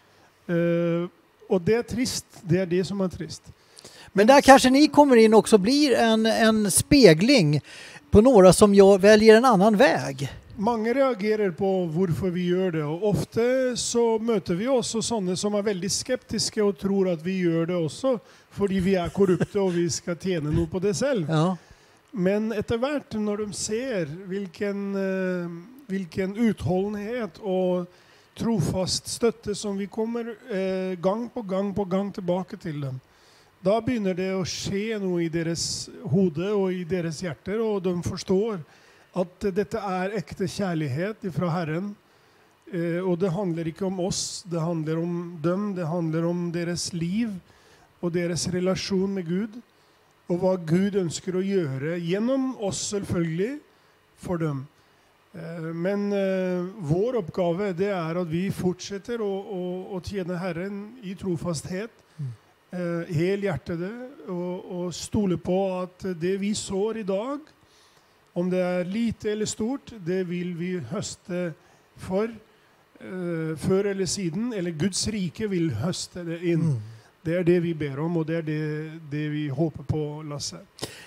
og det trist, det det som trist. Men där kanske ni kommer in också blir en spegling på några som väljer en annan väg. Mange reagerer på hvorfor vi gjør det, og ofte så møter vi også sånne som veldig skeptiske og tror at vi gjør det også, fordi vi korrupte og vi skal tjene noe på det selv. Ja. Men etter hvert når de ser hvilken utholdenhet og trofast støtte som vi kommer gang på gang tilbake til dem, da begynner det å skje noe i deres hode og i deres hjerter, og de forstår at dette ekte kjærlighet fra Herren, og det handler ikke om oss, det handler om dem, det handler om deres liv og deres relasjon med Gud, og hva Gud ønsker å gjøre gjennom oss selvfølgelig for dem. Men vår oppgave det at vi fortsetter å tjene Herren i trofasthet, helhjertede, og stole på at det vi sår i dag, om det lite eller stort, det vil vi høste for før eller siden, eller Guds rike vil høste det inn. Det det vi ber om, og det det vi håper på, Lasse.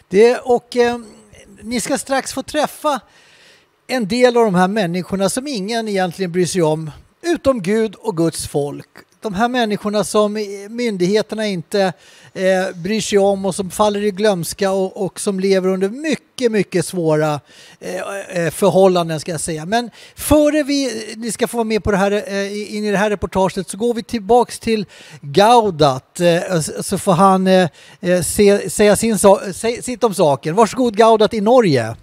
Ni ska strax få träffa en del av de här människorna som ingen egentligen bryr sig om, utom Gud och Guds folk. De här människorna som myndigheterna inte bryr sig om och som faller i glömska och som lever under mycket, mycket svåra förhållanden ska jag säga. Men före ni ska få vara med på det här, in i det här reportaget, så går vi tillbaks till Gaudat, så får han säga sitt om saken. Varsågod Gaudat i Norge.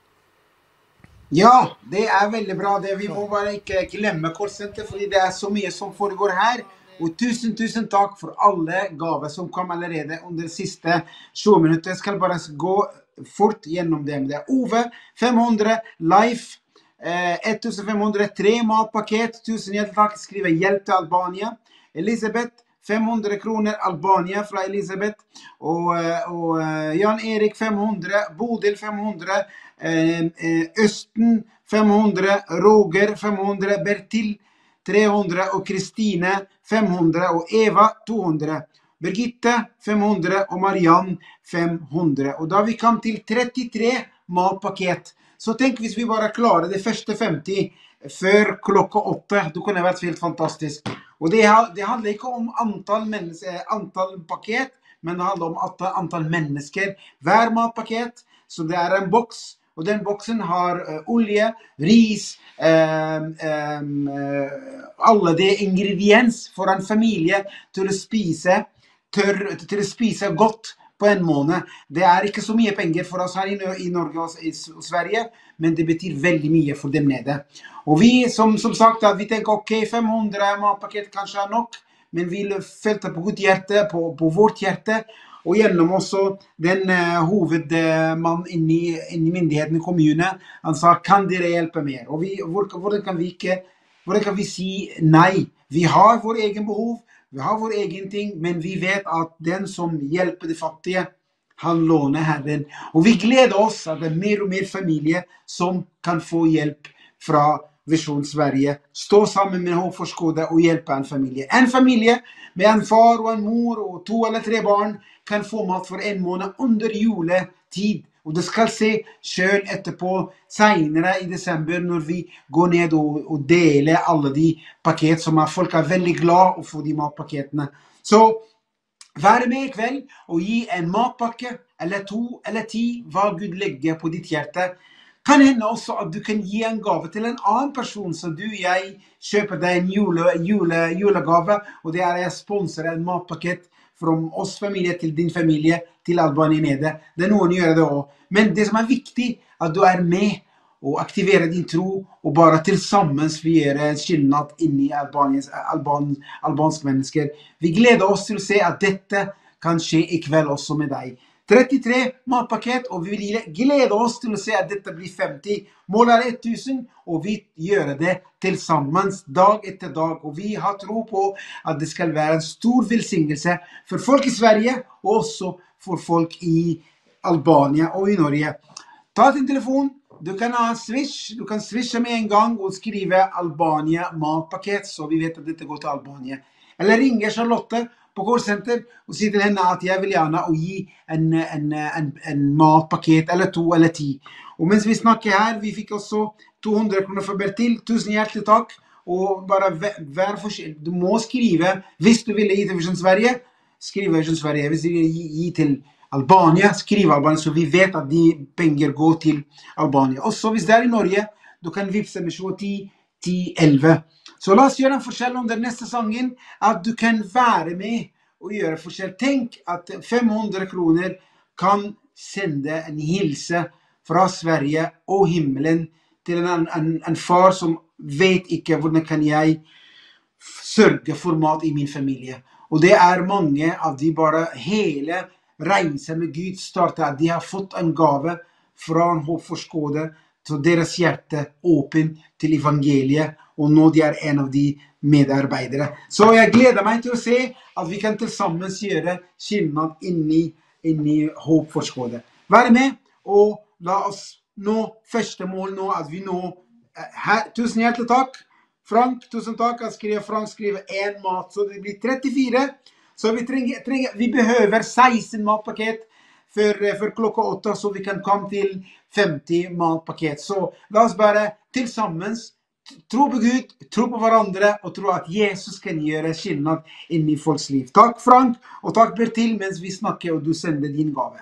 Ja, det veldig bra. Vi må bare ikke glemme korssenter, fordi det så mye som foregår her. Og tusen takk for alle gaver som kom allerede under siste 20 minutter. Jeg skal bare gå fort gjennom dem. Det Ove, 500, Leif, 1500, 3 matpaket, 1000 hjelpetak, skriver hjelp til Albania. Elisabeth, 500 kroner, Albania fra Elisabeth. Og Jan Erik, 500, Bodil, 500, Østen 500, Roger 500, Bertil 300 og Kristine 500 og Eva 200, Birgitte 500 og Marianne 500. Og da vi kom til 33 matpaket, så tenk hvis vi bare klarer det første 50 før klokka 8, det kunne vært helt fantastisk. Og det handler ikke om antall paket, men det handler om antall mennesker. Hver matpaket, så det en boks, og den boksen har olje, ris, alle de ingrediens for en familie til å spise godt på en måned. Det ikke så mye penger for oss her i Norge og i Sverige, men det betyr veldig mye for dem nede. Og vi, som sagt, vi tenker ok, 500 matpaket kanskje nok, men vi følte på godt hjerte, på vårt hjerte, og gjennom også den hovedmann inni myndigheten i kommunen, han sa, kan dere hjelpe mer? Og hvordan kan vi si nei? Vi har vår egen behov, vi har vår egen ting, men vi vet at den som hjelper de fattige, han låner Herren. Og vi gleder oss at det mer og mer familie som kan få hjelp fra Visjon Sverige. Stå sammen med Håforskode og hjelpe en familie. En familie med en far og en mor og 2 eller 3 barn kan få mat for en måned under juletid. Og det skal se selv etterpå, senere i desember, når vi går ned og deler alle de paket som folk veldig glad å få de matpaketene. Så vær med i kveld og gi en matpakke, eller 2 eller 10, hva Gud legger på ditt hjerte, Kan hende også at du kan gi en gave til en annen person, så jeg kjøper deg en julegave, og det jeg sponsorer en matpakket fra oss familie til din familie, til Albania nede. Det noen gjør det også. Men det som viktig, at du med og aktiverer din tro, og bare til sammen vi gjør en skillnad inni albanske mennesker. Vi gleder oss til å se at dette kan skje i kveld også med deg. 33 matpakket, og vi gleder oss til å se at dette blir 50. Målet 1000, og vi gjør det til sammen dag etter dag. Og vi har tro på at det skal være en stor velsignelse for folk i Sverige, og også for folk i Albania og i Norge. Ta din telefon, du kan ha en switch, du kan switche med en gang og skrive Albania matpakket, så vi vet at dette går til Albania. Eller ringe Charlotte på callcenter og si til henne at jeg vil gjerne gi en matpakket, eller 2 eller 10. Og mens vi snakker her, vi fikk også 200 kroner for Bertil. Tusen hjertelig takk. Og bare vær forsiktig. Du må skrive, hvis du vil gi til Visjon Sverige, skriv Visjon Sverige. Hvis du vil gi til Albania, skriv Albania, så vi vet at de penger går til Albania. Også hvis det i Norge, du kan vipse med 20 10 11. Så la oss gjøre en forskjell om den neste sangen, at du kan være med og gjøre forskjell. Tenk at 500 kroner kan sende en hilse fra Sverige og himmelen til en far som vet ikke hvordan kan jeg sørge for mat i min familie. Og det mange av de bare hele reisen med Gud startet, at de har fått en gave fra en håpforskåde, så deres hjerte åpen til evangeliet, og nå de en av de medarbeidere. Så jeg gleder meg til å se at vi kan til sammen gjøre skillnad inni håpforskåde. Vær med, og la oss nå første mål nå, at vi nå her. Tusen hjertelig takk. Frank, tusen takk. Frank skriver en mat, så det blir 34. Så vi behøver 16 matpakket for klokka 8, så vi kan komme til 50 matpakket. Så la oss bare til sammen tro på Gud, tro på hverandre, og tro at Jesus kan gjøre skillnad inn i folks liv. Takk Frank, og takk Bertil mens vi snakker, og du sender din gave.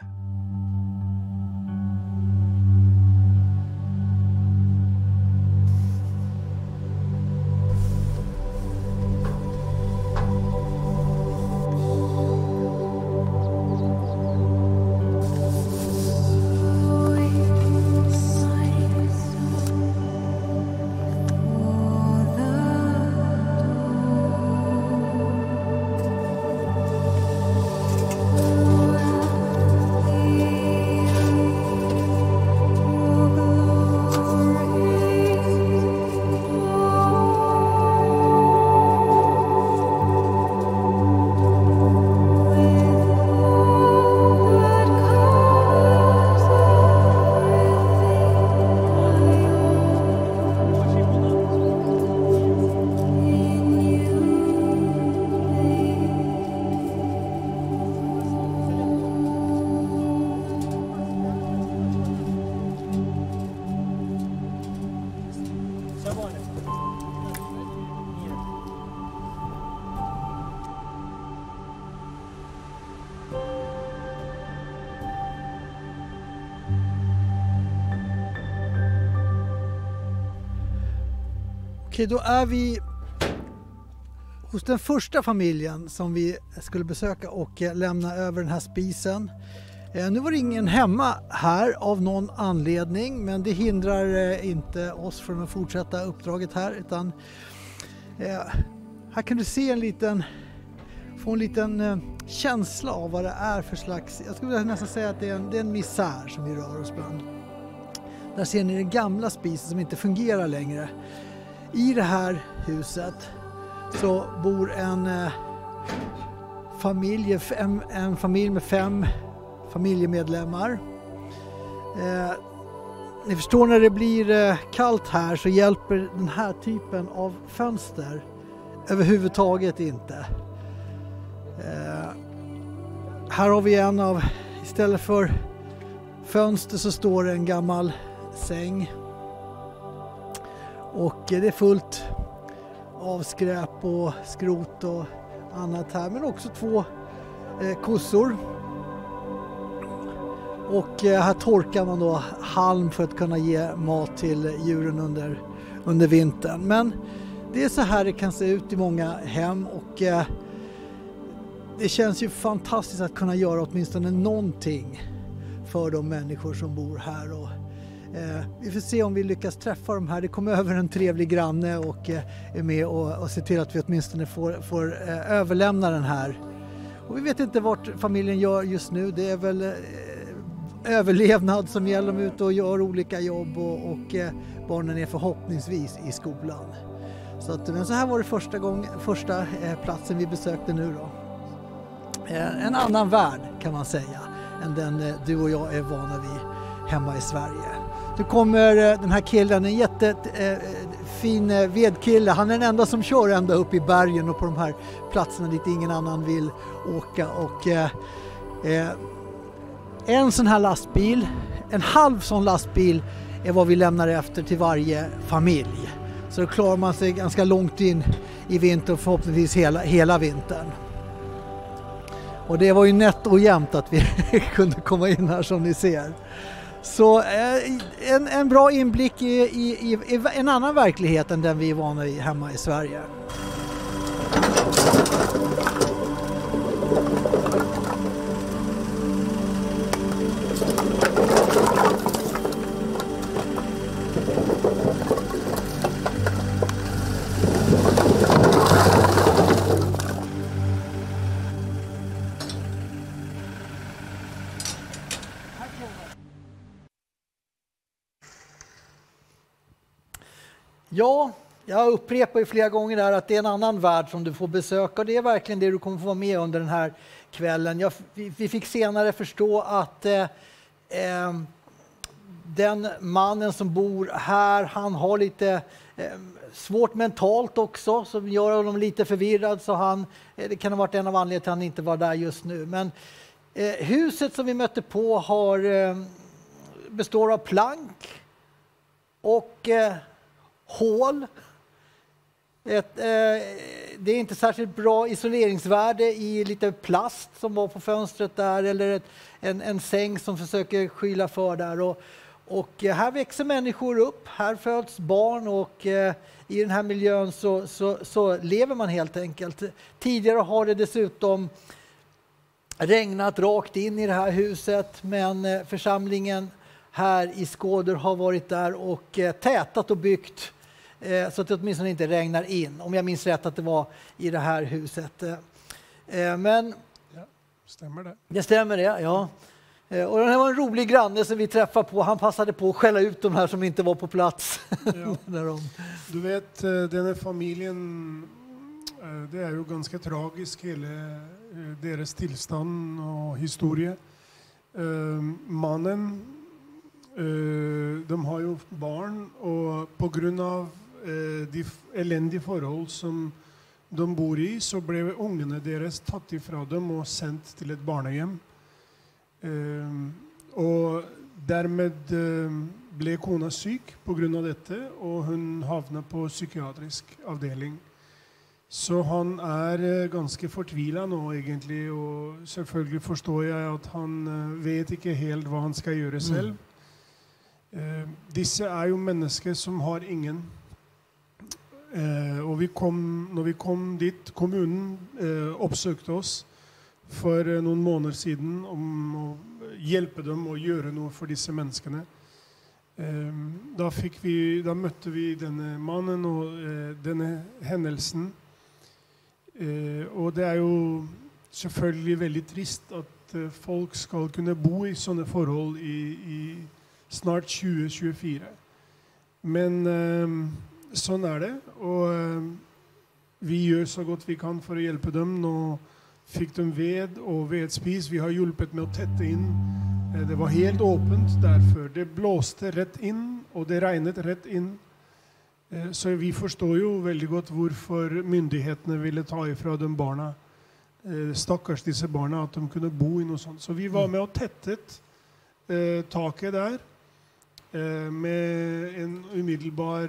Okej, då vi hos den första familjen som vi skulle besöka och lämna över den här spisen. Nu var det ingen hemma här av någon anledning, men det hindrar inte oss från att fortsätta uppdraget här, utan här kan du se få en liten känsla av vad det är för slags, jag skulle nästan säga att det är en misär som vi rör oss bland. Där ser ni den gamla spisen som inte fungerar längre. I det här huset så bor en familj med 5 familjemedlemmar. Ni förstår, när det blir kallt här så hjälper den här typen av fönster överhuvudtaget inte. Här har vi istället för fönster så står det en gammal säng. Och det är fullt av skräp och skrot och annat här. Men också 2 kossor. Och här torkar man då halm för att kunna ge mat till djuren under vintern. Men det är så här det kan se ut i många hem, och det känns ju fantastiskt att kunna göra åtminstone någonting för de människor som bor här. Och vi får se om vi lyckas träffa dem här. Det kommer över en trevlig granne och är med och ser till att vi åtminstone får överlämna den här. Och vi vet inte vart familjen gör just nu. Det är väl överlevnad som gäller. De ute och gör olika jobb, och barnen är förhoppningsvis i skolan. Men så här var det första platsen vi besökte nu då. En annan värld kan man säga än den du och jag är vana vid hemma i Sverige. Nu kommer den här killen, en jättefin vedkille. Han är den enda som kör ända upp i bergen och på de här platserna dit ingen annan vill åka. Och en sån här lastbil, en halv sån lastbil är vad vi lämnar efter till varje familj. Så då klarar man sig ganska långt in i vinter, förhoppningsvis hela vintern. Och det var ju nätt och jämnt att vi kunde komma in här som ni ser. Så en bra inblick i en annan verklighet än den vi är vana vid hemma i Sverige. Ja, jag upprepar ju flera gånger där att det är en annan värld som du får besöka, och det är verkligen det du kommer få vara med under den här kvällen. Vi fick senare förstå att den mannen som bor här, han har lite svårt mentalt också, som gör honom lite förvirrad, så det kan ha varit en av anledningarna till att han inte var där just nu. Men huset som vi mötte på består av plank och hål. Det är inte särskilt bra isoleringsvärde i lite plast som var på fönstret där, eller en säng som försöker skyla för där. Och här växer människor upp, här föds barn, och i den här miljön så lever man helt enkelt. Tidigare har det dessutom regnat rakt in i det här huset, men församlingen här i Skåder har varit där och tätat och byggt så att det åtminstone inte regnar in. Om jag minns rätt att det var i det här huset. Men ja, stämmer det? Det stämmer det, ja. Och den här var en rolig granne som vi träffade på. Han passade på att skälla ut de här som inte var på plats. Ja. Du vet, den här familjen, det är ju ganska tragiskt, hela deras tillstånd och historia. Mannen, de har ju barn, och på grund av de eländiga förhåll som de bor i, så blev ungarna deras tatt ifrån dem och sendt till ett barnhem. Och därmed blev kona syk på grund av detta, och hon havnade på psykiatrisk avdelning. Så han är ganska förtvivlad nu egentligen, och selvfølgelig förstår jag att han vet inte helt vad han ska göra själv. Dessa är ju människor som har ingen. Och när vi kom dit, kommunen uppsökte oss för någon månad sedan om att hjälpa dem och göra något för dessa människorna. Då mötte vi den mannen och den händelsen. Och det är ju selvfølgelig väldigt trist att folk ska kunna bo i sådana förhåll i snart 2024. Men sån är det, och vi gör så gott vi kan för att hjälpa dem. Och fick de ved och vedspis. Vi har hjälpt med att tätta in. Det var helt öppet därför. Det blåste rätt in och det regnade rätt in. Så vi förstår ju väldigt gott varför myndigheterna ville ta ifrån de barna, stackars dessa barna, att de kunde bo i något sånt. Så vi var med och tättet taket där med en omedelbar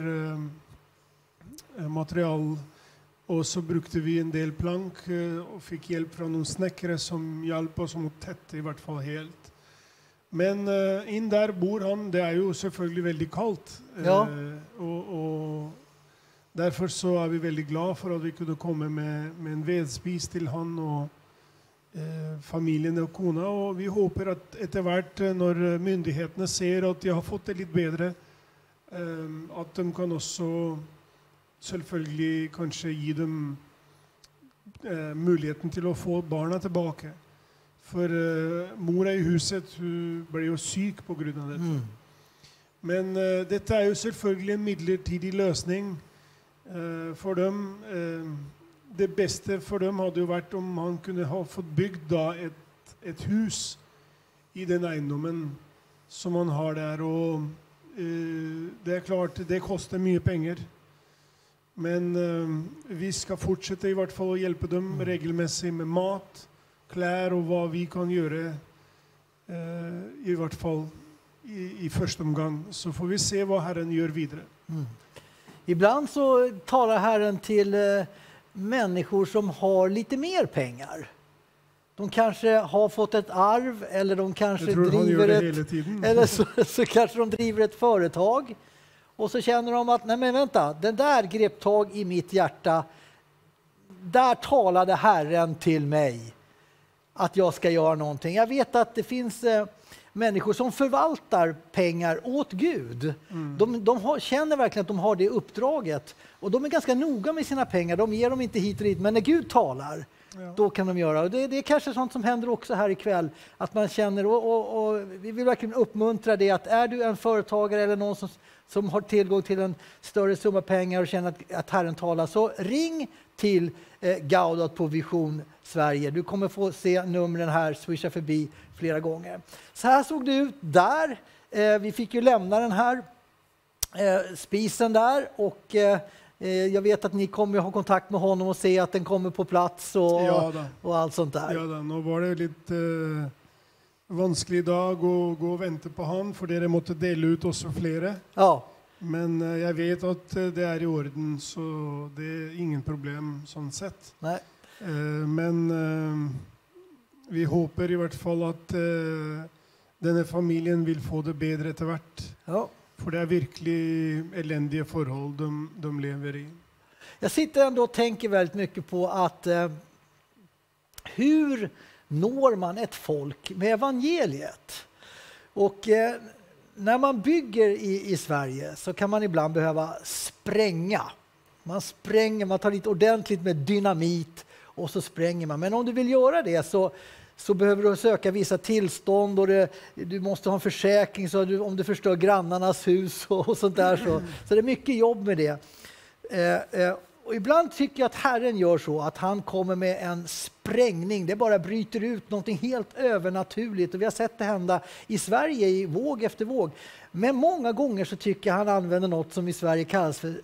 material. Och så brukade vi en del plank och fick hjälp från någon snickare som hjälpte oss att tätta i vart fall helt. Men inn der bor han, det er jo selvfølgelig veldig kaldt. Ja. Og derfor så er vi veldig glad for at vi kunne komme med en vedspis til han og familien og kona. Og vi håper at etter hvert når myndighetene ser at de har fått det litt bedre, at de kan også selvfølgelig kanskje gi dem muligheten til å få barna tilbake. For mora i huset hun ble jo syk på grunn av dette. Men dette er jo selvfølgelig en midlertidig løsning for dem. Det beste for dem hadde jo vært om han kunne ha fått bygd da et hus i den eiendommen som han har der. Og det er klart, det koster mye penger. Men vi skal fortsette i hvert fall å hjelpe dem regelmessig med mat, klær og hva vi kan gjøre, i hvert fall i første omgang. Så får vi se hva Herren gjør videre. Ibland så talar Herren till människor som har lite mer pengar. De kanske har fått ett arv eller de kanske driver så kanske de driver ett företag. Och så känner de att nej men vänta, den där grep tag i mitt hjärta. Där talade Herren till mig att jag ska göra någonting. Jag vet att det finns människor som förvaltar pengar åt Gud. De känner verkligen att de har det uppdraget. Och de är ganska noga med sina pengar. De ger dem inte hit och dit. Men när Gud talar, då kan de göra. Och det är kanske sånt som händer också här ikväll. Att man känner, och vi vill verkligen uppmuntra det. Att är du en företagare eller någon som har tillgång till en större summa pengar och känner att Herren talar, så ring till Gaudat på Vision Sverige. Du kommer få se numren här swisha förbi flera gånger. Så här såg det ut där. Vi fick ju lämna den här spisen där och jag vet att ni kommer ha kontakt med honom och se att den kommer på plats och allt sånt där. Ja da, nå var det litt vanskelig dag å gå og vente på han, for dere måtte dele ut også flere. Ja. Men jeg vet at det er i orden, så det er ingen problem sånn sett. Nej. Men vi håper i hvert fall at denne familien vil få det bedre etter hvert. Ja. For det er virkelig elendige forhold de lever i. Jag sitter ändå och tänker väldigt mycket på att hur når man ett folk med evangeliet? Och när man bygger i Sverige så kan man ibland behöva spränga. Man tar lite ordentligt med dynamit och så spränger man. Men om du vill göra det så behöver du söka vissa tillstånd och du måste ha en försäkring så om du förstör grannarnas hus och sånt där. Så det är mycket jobb med det. Och ibland tycker jag att Herren gör så att han kommer med en sprängning. Det bara bryter ut någonting helt övernaturligt. Och vi har sett det hända i Sverige i våg efter våg. Men många gånger så tycker jag han använder något som i Sverige kallas för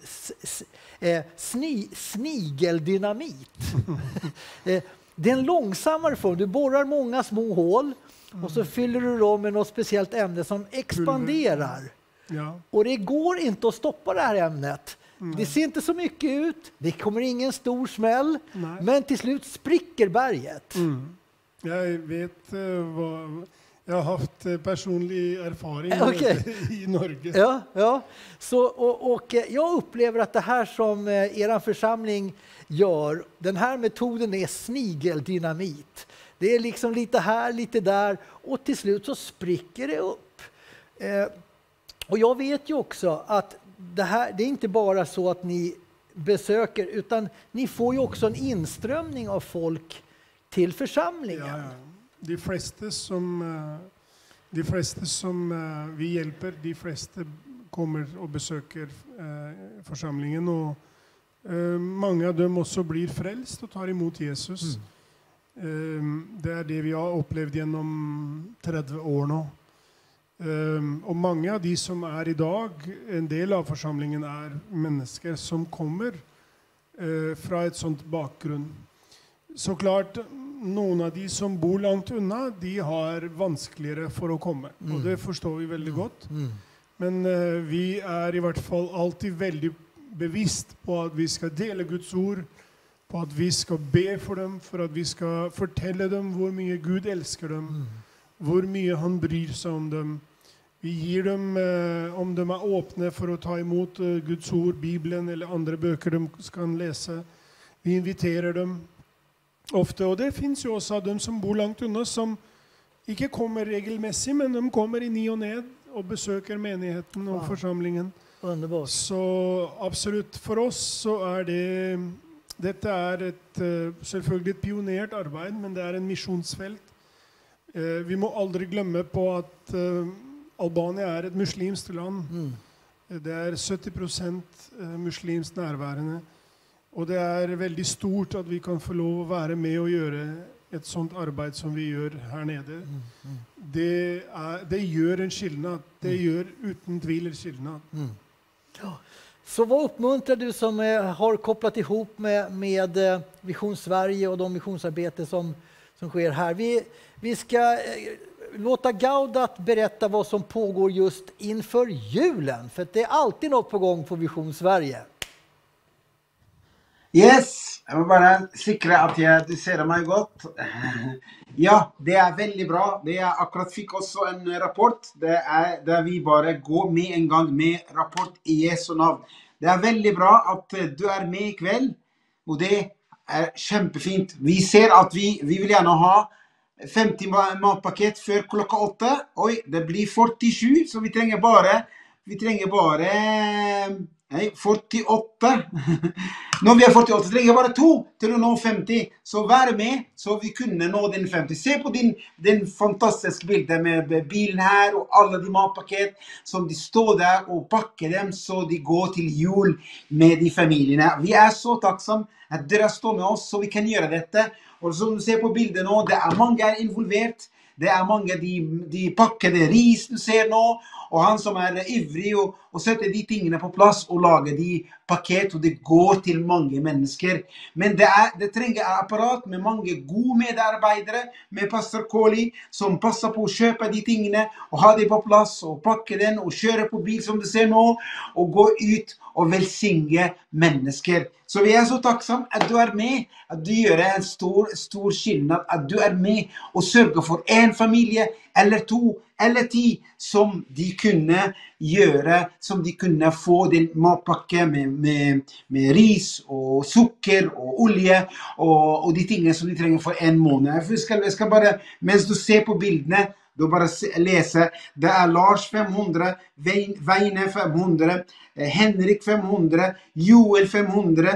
snigeldynamit. Det är en långsammare form. Du borrar många små hål och så fyller du dem med något speciellt ämne som expanderar. Ja. Och det går inte att stoppa det här ämnet. Det ser inte så mycket ut. Det kommer ingen stor smäll. Nej. Men till slut spricker berget. Jag vet jag har haft personlig erfaring i Norge. Ja. Så, och jag upplever att det här som er församling gör, den här metoden är snigeldynamit. Det är liksom lite här, lite där och till slut så spricker det upp. Och jag vet ju också att det är inte bara så att ni besöker, utan ni får ju också en inströmning av folk till församlingen. Ja. De flesta som vi hjälper, de flesta kommer och besöker församlingen och många av dem också blir frälst och tar emot Jesus. Det är det vi har upplevt genom 30 år nu. Och många av de som är idag, en del av församlingen är människor som kommer från ett sånt bakgrund. Såklart, någon av de som bor långt undan, de har vanskligare för att komma. Och det förstår vi väldigt gott. Men vi är i vart fall alltid väldigt bevisst på att vi ska dela Guds ord, på att vi ska be för dem, för att vi ska fortälla dem hur mycket Gud älskar dem. hvor mye han bryr seg om dem. Vi gir dem, om de åpne for å ta imot Guds ord, Bibelen eller andre bøker de kan lese. Vi inviterer dem ofte, og det finnes jo også av dem som bor langt unna, som ikke kommer regelmessig, men de kommer i ny og ned og besøker menigheten og forsamlingen. Underbart. Så absolutt for oss så dette et selvfølgelig et pionert arbeid, men det en misjonsfelt. Vi må aldri glemme på at Albania et muslimsk land. Det 70% muslimsk nærværende. Og det veldig stort at vi kan få lov å være med og gjøre et sånt arbeid som vi gjør her nede. Det gjør en skillnad. Det gjør uten tvil en skillnad. Så vad uppmuntrar du som har kopplat ihop med Vision Sverige och de missionsarbete som sker här? Vi ska låta Gaudat berätta vad som pågår just inför julen. För det alltid något på gång på Vision Sverige. Yes, jeg må bare sikre at du ser meg godt. Ja, det veldig bra. Jeg akkurat fikk også en rapport. Det der vi bare går med en gang med rapport i Jesu navn. Det veldig bra at du med i kveld, og det kjempefint. Vi ser at vi vil gjerne ha 50 matpakket før klokka 8. Oi, det blir 47, så vi trenger bare 48. Når vi 48, trenger bare 2 til å nå 50. Så vær med, så vi kunne nå den 50. Se på den fantastiske bildet med bilen her, og alle de matpakket som de står der og pakker dem, så de går til jul med de familiene. Vi så takksomme at dere står med oss, så vi kan gjøre dette. Og som du ser på bildet nå, det mange involvert. Det mange de pakker det ris du ser nå, og han som ivrig og setter de tingene på plass og lager de pakket, og det går til mange mennesker. Men det trenger apparat med mange gode medarbeidere, med pastor Kåli, som passer på å kjøpe de tingene, og ha de på plass, og pakke den, og kjøre på bil som du ser nå, og gå ut og velsigne mennesker. Så vi så takksomme at du med, at du gjør en stor skillnad, at du med og sørger for en familie, eller 2, eller 10, som de kunne gjøre, som de kunne få den matpakke med ris og sukker og olje og de tingene som de trenger for en måned. Jeg skal bare, mens du ser på bildene, du bare lese, det Lars 500, Veine 500, Henrik 500, Joel 500,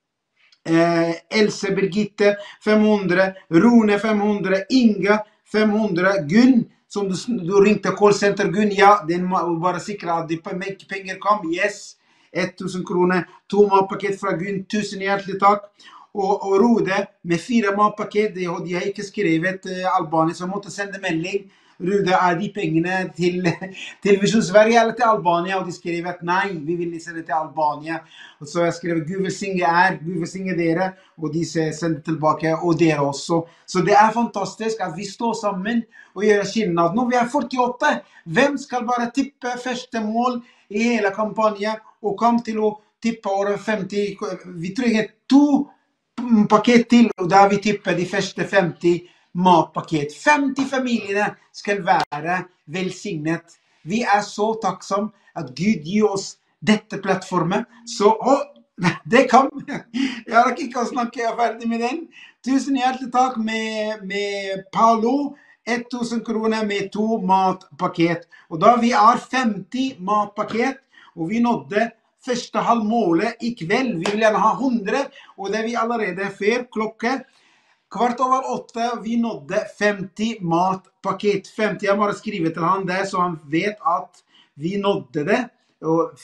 Else Birgitte 500, Rune 500, Inga 500, Gunn, som du ringte callcenter Gunn, ja, den må bare sikre at de penger kom, yes, 1000 kroner, 2 matpakket fra Gunn, 1000 hjertelig takk, og Rode med 4 matpakket, de har ikke skrevet Albania, så måtte sende melding, Rode de pengene til Vision Sverige eller til Albania, og de skrev at nei, vi vil sende til Albania. Og så jeg skrev, Gud velsigne dere, og de sender tilbake, og dere også. Så det fantastisk at vi står sammen og gjør skillnad. Når vi 48, hvem skal bare tippe første mål i hele kampanjen, og kom til å tippe året 50? Vi trenger 2 pakket til, og da vi tipper de første 50 matpakket. 50 familiene skal være velsignet. Vi så takksomme at Gud gir oss dette plattformet. Så, det kom. Jeg har ikke snakket, jeg ferdig med den. 1000 hjertelig takk med Paolo. 1000 kroner med 2 matpakket. Og da vi 50 matpakket, og vi nådde første halvmålet i kveld, vi vil gjerne ha 100, og det vi allerede før klokke 7:15, vi nådde 50 matpakket. 50, jeg bare skriver til han der, så han vet at vi nådde det. Og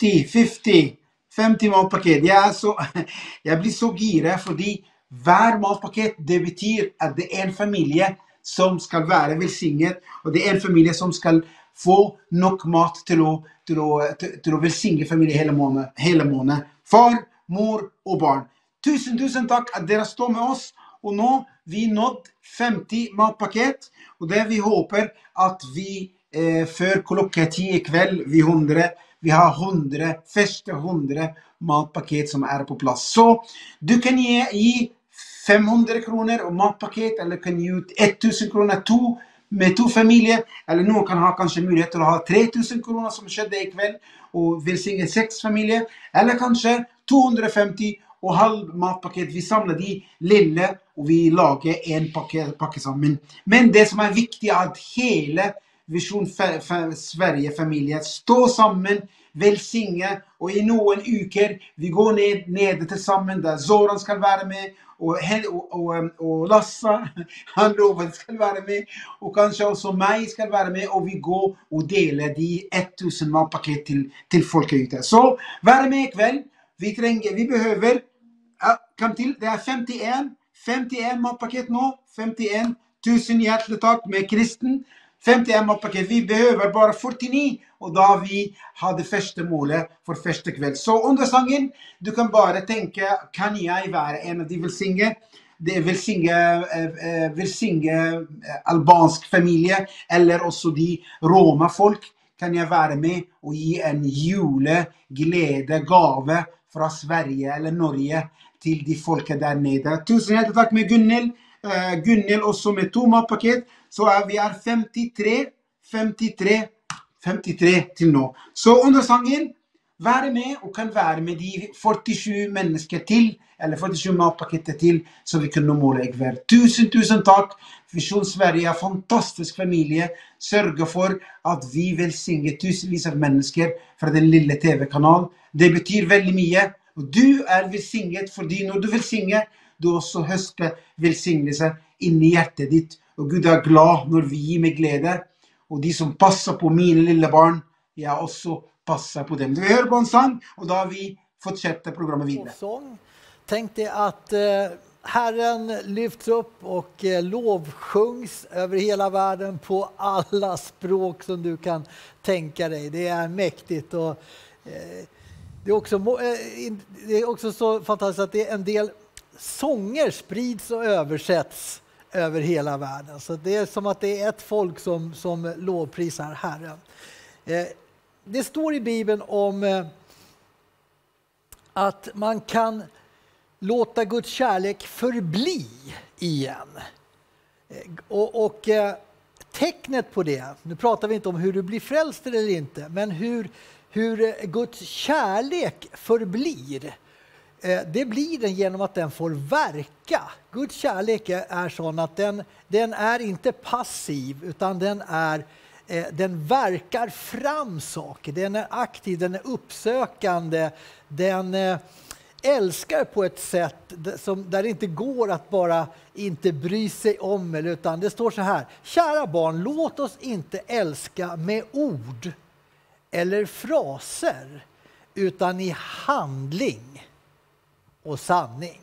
50 matpakket. Jeg blir så gira, fordi hver matpakket, det betyr at det en familie som skal være velsignet, og det en familie som skal få nok mat til å velsigne familie hele måned. Far, mor og barn. Tusen takk at dere står med oss. Og nå vi nådd 50 matpakket, og det vi håper at vi før klokka 10 i kveld, vi har 100, første 100 matpakket som på plass. Så du kan gi 500 kroner og matpakket, eller kan gi ut 1000 kroner, 2 med 2 familier, eller noen kan ha kanskje mulighet til å ha 3000 kroner som skjedde i kveld, og velsigne 6 familier, eller kanskje 250 og halv matpakket. Vi samler de lille, og vi lager en pakke sammen. Men det som er viktig er at hele Visjon Sverige-familien står sammen, velsigne, og i noen uker vi går ned til sammen, der Zoran skal være med, og Lasse, han lover skal være med, og kanskje også meg skal være med, og vi går og deler de 1000 matpakket til folket ute. Så vær med i kveld. Vi behøver, kom til, det er 51 matpakket nå, 51 000 hjertelig takk med kristen, 51 matpakket, vi behøver bare 49, og da vi hadde første målet for første kveld. Så under sangen, du kan bare tenke, kan jeg være en av de velsigne albansk familie, eller også de Roma-folk, kan jeg være med og gi en juleglede, gave fra Sverige eller Norge til de folket der nede. Tusen hjertelig takk med Gunnhild. Gunnhild også med 2 matpakket, så vi 53 til nå. Så under sangen, være med og kan være med de 47 mennesker til, eller 47 matpakketter til, så vi kan nå måle i kveld. Tusen takk. Visjon Sverige er fantastisk familie. Sørger for at vi velsinger tusenvis av mennesker fra den lille TV-kanalen. Det betyr veldig mye. Og du velsignet fordi når du velsinger, du også høster velsignelse inn i hjertet ditt. Og Gud er glad når vi gir med glede. Og de som passer på mine lille barn, jeg også passer på dem. Vi hører på en sang, og da vi fortsätter programmet vidare. Tänk dig att Herren lyfts upp och lovsjungs över hela världen på alla språk som du kan tänka dig. Det är mäktigt och det är också så fantastiskt att det är en del sånger sprids och översätts över hela världen. Så det är som att det är ett folk som lovprisar Herren. Det står i Bibeln om att man kan låta Guds kärlek förbli igen. Och tecknet på det, nu pratar vi inte om hur du blir frälst eller inte, men hur Guds kärlek förblir. Det blir den genom att den får verka. Guds kärlek är sån att den är inte passiv, utan den verkar fram saker. Den är aktiv, den är uppsökande, den älskar på ett sätt där det inte går att bara inte bry sig om, utan det står så här: kära barn, låt oss inte älska med ord eller fraser, utan i handling och sanning.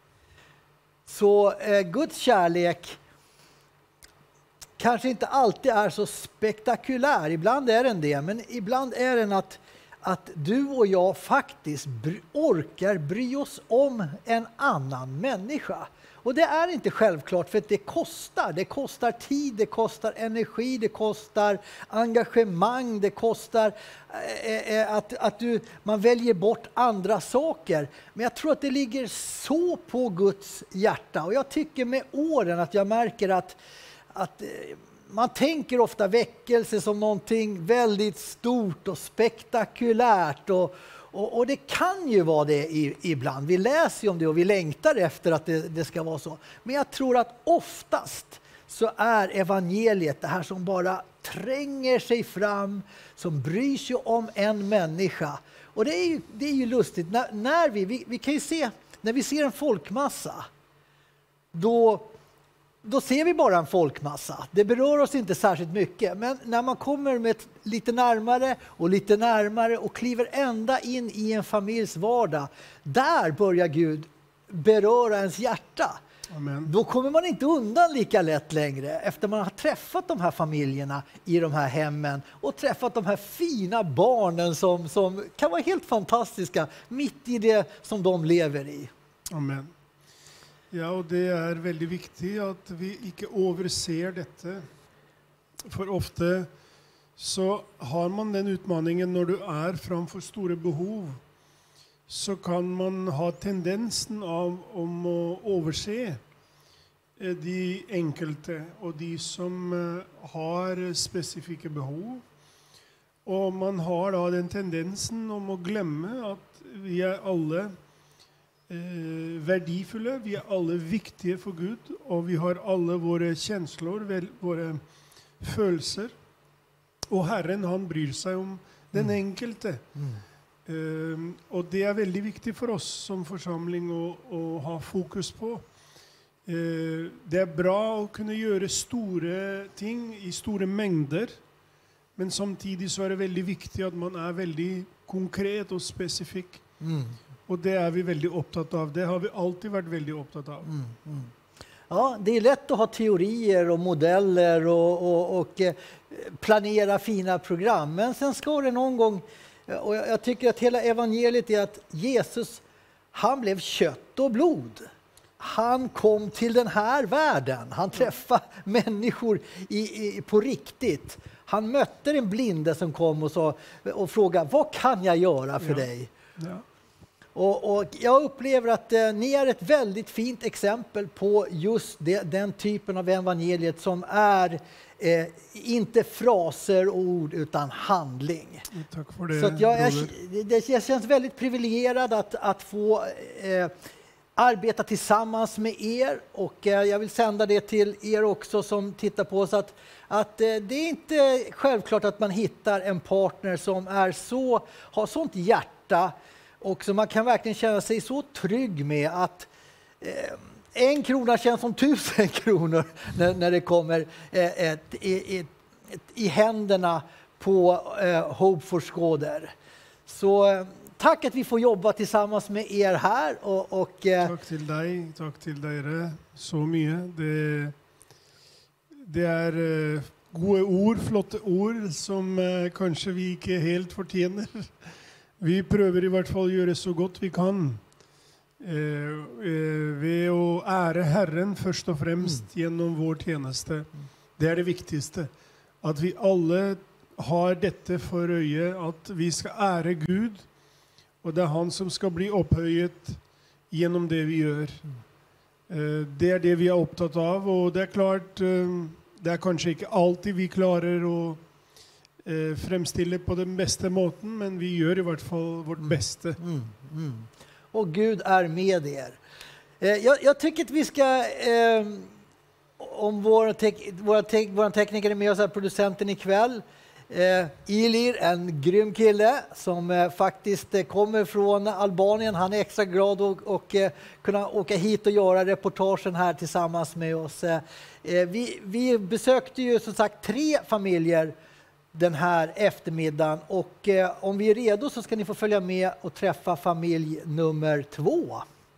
Så Guds kärlek kanske inte alltid är så spektakulär. Ibland är den det, men ibland är den att du och jag faktiskt orkar bry oss om en annan människa. Och det är inte självklart, för att det kostar. Det kostar tid, det kostar energi, det kostar engagemang, det kostar att man väljer bort andra saker. Men jag tror att det ligger så på Guds hjärta. Och jag tycker med åren att jag märker att man tänker ofta väckelse som någonting väldigt stort och spektakulärt. Och det kan ju vara det ibland. Vi läser ju om det och vi längtar efter att det ska vara så. Men jag tror att oftast så är evangeliet det här som bara tränger sig fram, som bryr sig om en människa. Och det är ju lustigt. När vi kan ju se, när vi ser en folkmassa, då ser vi bara en folkmassa. Det berör oss inte särskilt mycket. Men när man kommer med lite närmare och kliver ända in i en familjs vardag, där börjar Gud beröra ens hjärta. Amen. Då kommer man inte undan lika lätt längre efter man har träffat de här familjerna i de här hemmen och träffat de här fina barnen som kan vara helt fantastiska mitt i det som de lever i. Amen. Ja, og det er veldig viktig at vi ikke overser dette. For ofte så har man den utmaningen når du er framfor store behov, så kan man ha tendensen om å overse de enkelte och de som har specifika behov. Och man har då den tendensen om att glömma att vi är alla värdefulla, vi är alla viktiga för Gud och vi har alla våra känslor, våra känslor. Och Herren han bryr sig om den enkelte. Och det är väldigt viktigt för oss som församling att ha fokus på. Det är bra att kunna göra stora ting i stora mängder. Men samtidigt så är det väldigt viktigt att man är väldigt konkret och specifik. Och det är vi väldigt upptatt av. Det har vi alltid varit väldigt upptatt av. Ja, det är lätt att ha teorier och modeller och planera fina program. Men sen ska det någon gång, och jag tycker att hela evangeliet är att Jesus, han blev kött och blod. Han kom till den här världen. Han träffade människor på riktigt. Han mötte en blinde som kom och frågade, vad kan jag göra för dig? Ja. Och jag upplever att ni är ett väldigt fint exempel på just den typen av evangeliet som är inte fraser och ord utan handling. Tack för det. Så att jag känns väldigt privilegierad att få arbeta tillsammans med er, och jag vill sända det till er också som tittar på oss att det är inte självklart att man hittar en partner som har sånt hjärta och som man kan verkligen känna sig så trygg med att 1 krona känns som 1000 kronor när det kommer i händerna på Hope for Skåder. Så tack att vi får jobba tillsammans med er här. Tack till dig så mycket. Det är goda ord, flotta ord som kanske vi inte helt förtjänar. Vi prövar i vart fall göra så gott vi kan. Ved att ära Herren först och främst genom vår tjänste. Det är det viktigaste. Att vi alla har detta för öje, att vi ska ära Gud. Och det är han som ska bli upphöjet genom det vi gör. Det är det vi är upptatt av. Och det är klart, det är kanske inte alltid vi klarar att framställa på den bästa måten, men vi gör i vart fall vårt bästa. Och Gud är med er. Jag tycker att vi ska, om vår tekniker är med oss här, producenten ikväll, Ilir, en grym kille som faktiskt kommer från Albanien. Han är extra glad och kunna åka hit och göra reportagen här tillsammans med oss. Vi besökte ju som sagt 3 familjer den här eftermiddagen, och om vi är redo så ska ni få följa med och träffa familj nummer 2.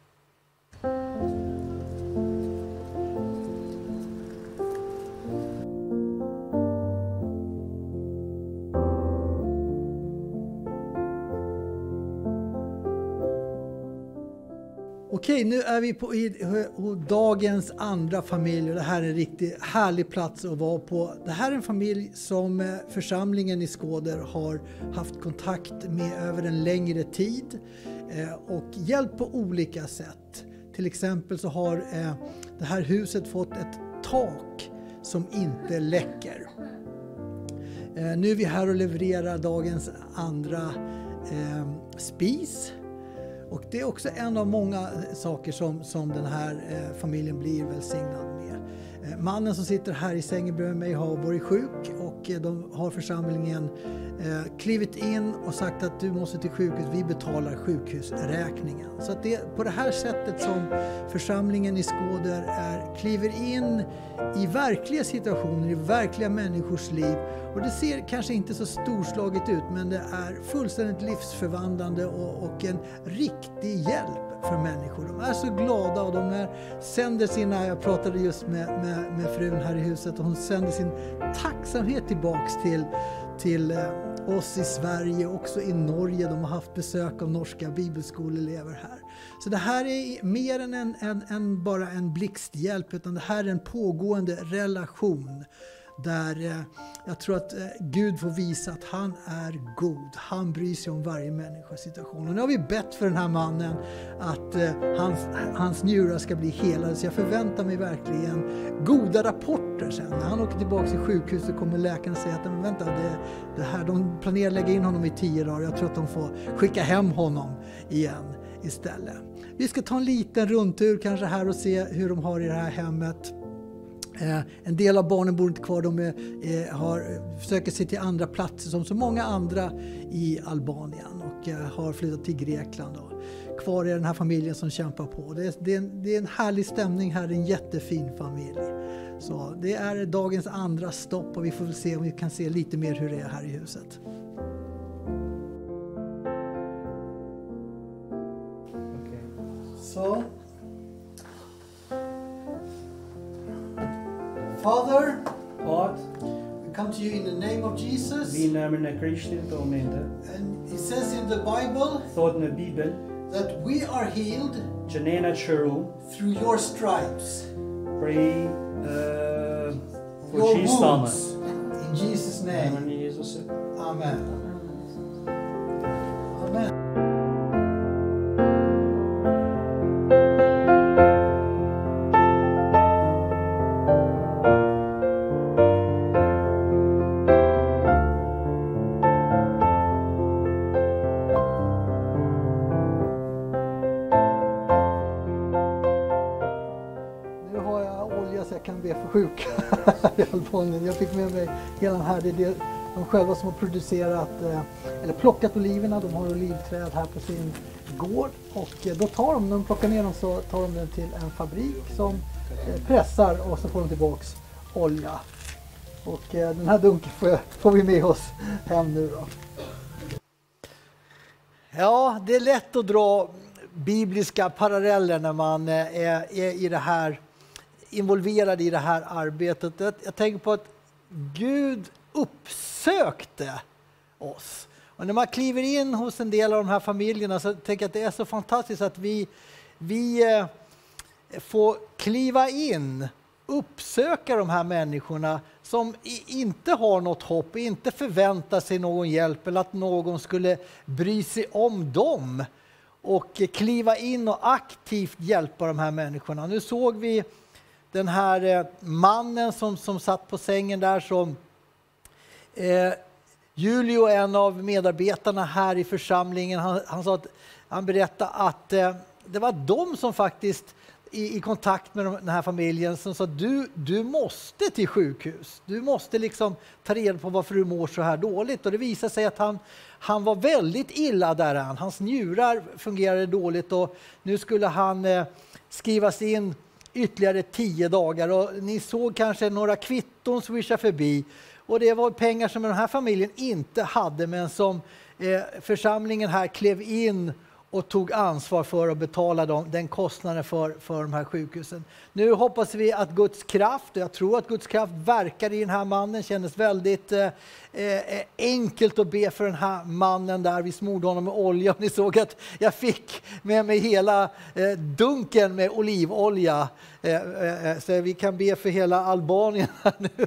Okej, nu är vi på dagens andra familj, och det här är en riktigt härlig plats att vara på. Det här är en familj som församlingen i Skåder har haft kontakt med över en längre tid och hjälpt på olika sätt. Till exempel så har det här huset fått ett tak som inte läcker. Nu är vi här och levererar dagens andra spis. Och det är också en av många saker som den här familjen blir välsignad med. Mannen som sitter här i sängen bredvid mig har varit sjuk, och de har församlingen klivit in och sagt att du måste till sjukhus, vi betalar sjukhusräkningen. Så att det är på det här sättet som församlingen i Skåder kliver in i verkliga situationer, i verkliga människors liv. Och det ser kanske inte så storslaget ut, men det är fullständigt livsförvandlande och en riktig hjälp för människor. De är så glada, och de sänder sina, jag pratade just med frun här i huset, och hon sänder sin tacksamhet tillbaks till oss i Sverige, också i Norge. De har haft besök av norska bibelskoleelever här. Så det här är mer än bara en blixthjälp, utan det här är en pågående relation där jag tror att Gud får visa att han är god. Han bryr sig om varje människas situation. Och nu har vi bett för den här mannen att hans njurar ska bli helade. Så jag förväntar mig verkligen goda rapporter sen. När han åker tillbaka till sjukhuset kommer läkaren säga att vänta, det här, de planerar att lägga in honom i 10 dagar. Jag tror att de får skicka hem honom igen istället. Vi ska ta en liten rundtur kanske här och se hur de har i det här hemmet. En del av barnen bor inte kvar, de försöker sig till andra platser som så många andra i Albanien och har flyttat till Grekland. Kvar är den här familjen som kämpar på. Det är en härlig stämning här, en jättefin familj. Så det är dagens andra stopp och vi får väl se om vi kan se lite mer hur det är här i huset. So, Father, Far, we come to you in the name of Jesus. vi namnet Kristi domninde. And it says in the Bible Thought in the Bible, that we are healed Janena Cheru, through your stripes, pray for your Jesus. wounds. In Jesus' name, Amen. Jesus. amen. Amen. Nu har jag olja så jag kan be för sjuka i Albanien. Jag fick med mig hela den här. Det är de själva som har producerat eller plockat oliverna. De har olivträd här på sin gård och då tar de, när de plockar ner dem så tar de den till en fabrik som pressar och så får de tillbaks olja. Och den här dunken får vi med oss hem nu då. Ja, det är lätt att dra bibliska paralleller när man är i det här, involverad i det här arbetet. Jag tänker på att Gud uppsökte oss. Och när man kliver in hos en del av de här familjerna så tänker jag att det är så fantastiskt att vi får kliva in, uppsöka de här människorna som inte har något hopp, inte förväntar sig någon hjälp eller att någon skulle bry sig om dem. Och kliva in och aktivt hjälpa de här människorna. Nu såg vi den här mannen som satt på sängen där som Julio, en av medarbetarna här i församlingen, han berättade att det var de som faktiskt i kontakt med den här familjen som sa du måste till sjukhus. Du måste liksom ta reda på varför du mår så här dåligt. Och det visade sig att han var väldigt illa där. Hans njurar fungerade dåligt och nu skulle han skrivas in ytterligare 10 dagar. Och ni såg kanske några kvitton swisha förbi. Och det var pengar som den här familjen inte hade men som församlingen här klev in och tog ansvar för att betala den kostnaden för de här sjukhusen. Nu hoppas vi att Guds kraft, och jag tror att Guds kraft verkar i den här mannen, kändes väldigt enkelt att be för den här mannen där. Vi smorde honom med olja och ni såg att jag fick med mig hela dunken med olivolja. Så vi kan be för hela Albanien här nu.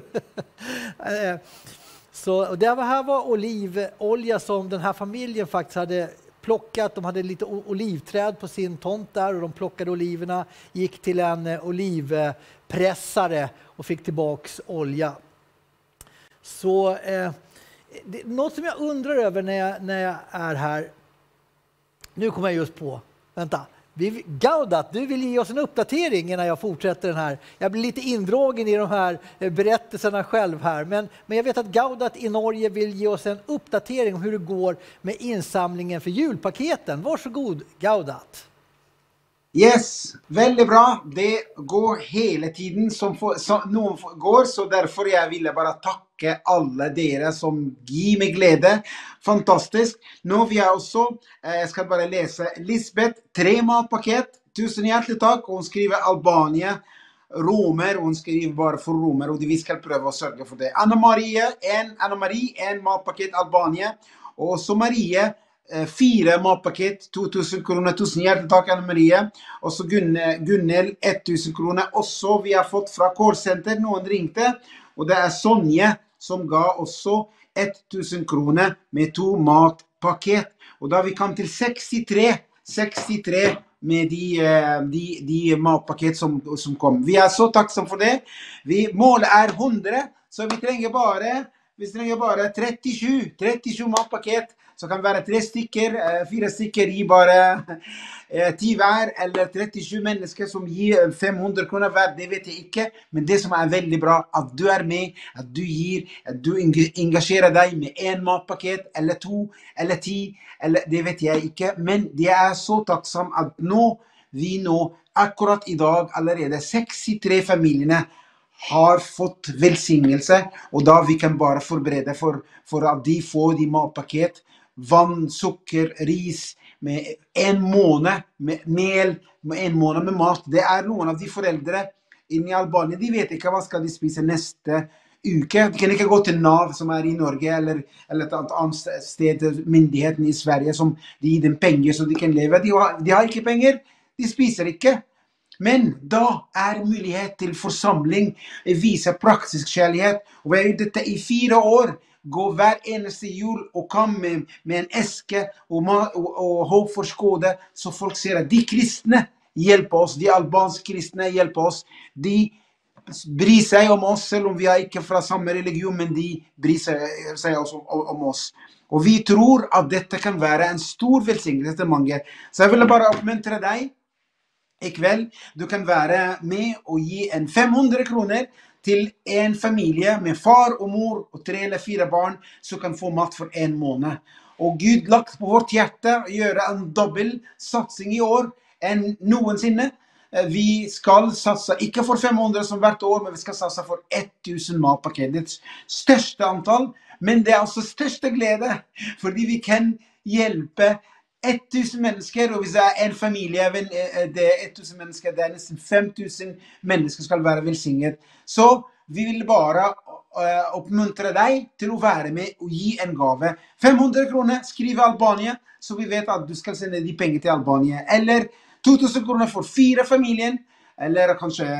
Så det här var olivolja som den här familjen faktiskt hade plockat. De hade lite olivträd på sin tomt där och de plockade oliverna, gick till en olivpressare och fick tillbaks olja. Så något som jag undrar över när jag är här, nu kommer jag just på, vänta. Gaudat, du vill ge oss en uppdatering innan jag fortsätter den här. Jag blir lite indragen i de här berättelserna själv här. Men jag vet att Gaudat i Norge vill ge oss en uppdatering om hur det går med insamlingen för julpaketen. Varsågod Gaudat. Yes, väldigt bra. Det går hela tiden som någon går, så därför jag ville bara tacka alla dere som ger mig glädje. Fantastiskt. Nu vill jag också, jag ska bara läsa Lisbeth, 3 matpaket. Tusen hjärtligt tack. Hon skriver Albanien, romer. Hon skriver bara för romer och vi ska pröva att sörja för det. Anna-Marie, en matpaket Albanien. Och så Marie, 4 matpaket, 2000 kronor, 1000 hjärtligt tack Anna-Marie. Och så Gunnel, 1000 kronor. Och så vi har fått från callcenter, någon ringte Og det Sonje som ga også 1000 kroner med 2 matpaket. Og da vi kom til 63 med de matpaket som kom. Vi så takksomme for det. Målet 100, så vi trenger bare 37 matpaket. Så kan det være 3 stykker, 4 stykker i bare 10 hver, eller 37 mennesker som gir 500 kroner hver, det vet jeg ikke. Men det som veldig bra, at du med, at du gir, at du engasjerer deg med 1 matpaket, eller 2, eller 10, eller det vet jeg ikke. Men det så takksom at vi akkurat i dag, allerede 63 familiene, har fått velsignelse, og da vi kan bare forberede for at de får de matpaket, vann, sukker, ris, med 1 måned med mel, med 1 måned med mat. Det noen av de foreldre inne i Albania, de vet ikke hva skal de spise neste uke. De kan ikke gå til NAV som i Norge, eller et annet sted, myndigheten i Sverige, som de gir dem penger så de kan leve. De har ikke penger, de spiser ikke. Men da mulighet til forsamling, vise praktisk kjærlighet. Og vi har gjort dette i 4 år. Gå hver eneste jul og komme med en eske og håp for skåde, så folk ser at de kristne hjelper oss, de albanske kristne hjelper oss. De bryr seg om oss, selv om vi ikke fra samme religion, men de bryr seg også om oss. Og vi tror at dette kan være en stor velsignelse til mange. Så jeg vil bare oppmuntre deg i kveld. Du kan være med og gi 500 kroner til en familie med far og mor og 3 eller 4 barn som kan få mat for 1 måned. Og Gud lagt på vårt hjerte å gjøre en dobbel satsing i år enn noensinne. Vi skal satse ikke for 500 som hvert år, men vi skal satse for 1000 matpaket. Det største antall, men det også største glede, fordi vi kan hjelpe 1000 mennesker, og hvis det en familie, det 1000 mennesker, det nesten 5000 mennesker skal være velsignet. Så vi vil bare oppmuntre deg til å være med og gi en gave. 500 kroner, skriv Albania, så vi vet at du skal sende de penger til Albania. Eller 2000 kroner for 4 familien, eller kanskje,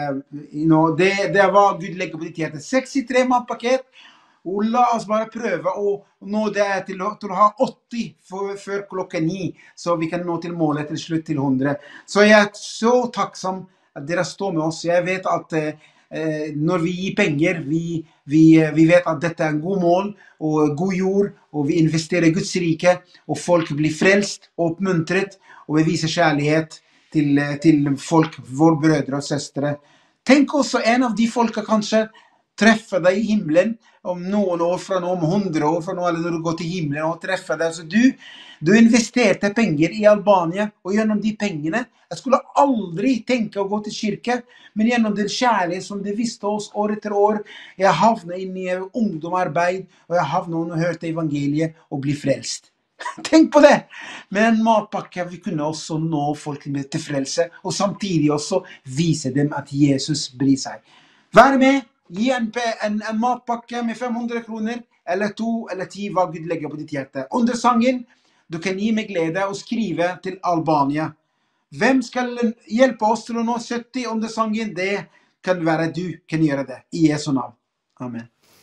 det var Gud legger på ditt hjerte. 63 matpaket. Og la oss bare prøve å nå det til å ha 80 før klokken 9, så vi kan nå til målet til slutt til 100. Så jeg så takksom at dere står med oss. Jeg vet at når vi gir penger, vi vet at dette en god mål og god jord, og vi investerer i Guds rike, og folk blir frelst og oppmuntret, og vi viser kjærlighet til folk, våre brødre og søstre. Tenk også en av de folka kanskje treffer deg i himmelen om noen år fra nå, om 100 år fra nå, eller når du går til himmelen og treffer deg. Så du investerte penger i Albania, og gjennom de pengene, jeg skulle aldri tenke å gå til kirke, men gjennom den kjærlighet som det visste oss år etter år, jeg havnet inn i ungdomarbeid, og jeg havnet og hørte evangeliet og ble frelst. Tenk på det! Med en matpakke vi kunne også nå folk til frelse, og samtidig også vise dem at Jesus bryr seg. Vær med! Gi en matpakke med 500 kroner, eller 2 eller 10, hva Gud legger på ditt hjerte. Under sangen, du kan gi med glede og skrive til Albania. Hvem skal hjelpe oss til å nå 70 under sangen? Det kan være du kan gjøre det. I Jesu navn. Amen.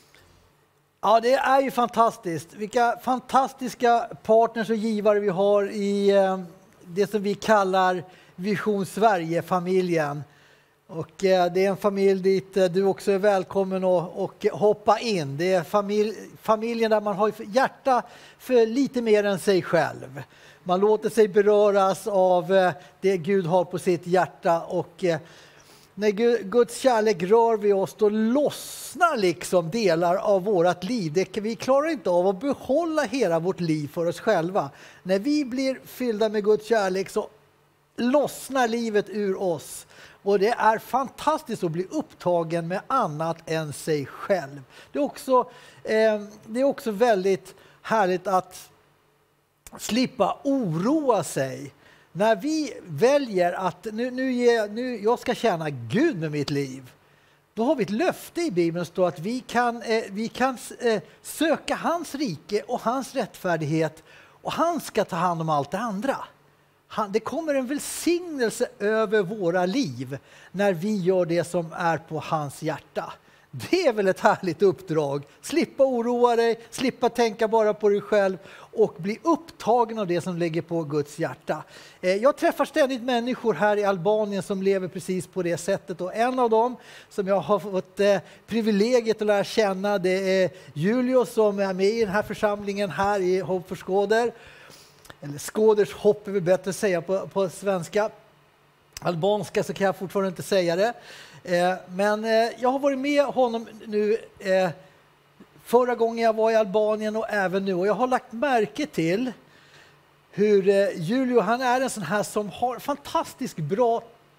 Ja, det ju fantastiskt. Vilka fantastiska partners och givare vi har i det som vi kallar Vision Sverige-familjen. Och det är en familj dit du också är välkommen och hoppa in. Det är familjen där man har hjärta för lite mer än sig själv. Man låter sig beröras av det Gud har på sitt hjärta, och när Guds kärlek rör vid oss, då lossnar liksom delar av vårt liv. Vi klarar inte av att behålla hela vårt liv för oss själva. När vi blir fyllda med Guds kärlek så lossnar livet ur oss. Och det är fantastiskt att bli upptagen med annat än sig själv. Det är också väldigt härligt att slippa oroa sig. När vi väljer att nu jag ska tjäna Gud med mitt liv, då har vi ett löfte i Bibeln, står att vi kan söka hans rike och hans rättfärdighet, och han ska ta hand om allt det andra. Det kommer en välsignelse över våra liv när vi gör det som är på hans hjärta. Det är väl ett härligt uppdrag. Slippa oroa dig, slippa tänka bara på dig själv och bli upptagen av det som ligger på Guds hjärta. Jag träffar ständigt människor här i Albanien som lever precis på det sättet. Och en av dem som jag har fått privilegiet att lära känna, det är Julio som är med i den här församlingen här i Hopp för Skåder. Eller Skåders hopp är vi bättre att säga på svenska. Albanska så kan jag fortfarande inte säga det. Men jag har varit med honom nu förra gången jag var i Albanien och även nu. Och jag har lagt märke till hur Julio, han är en sån här som har fantastiskt bra...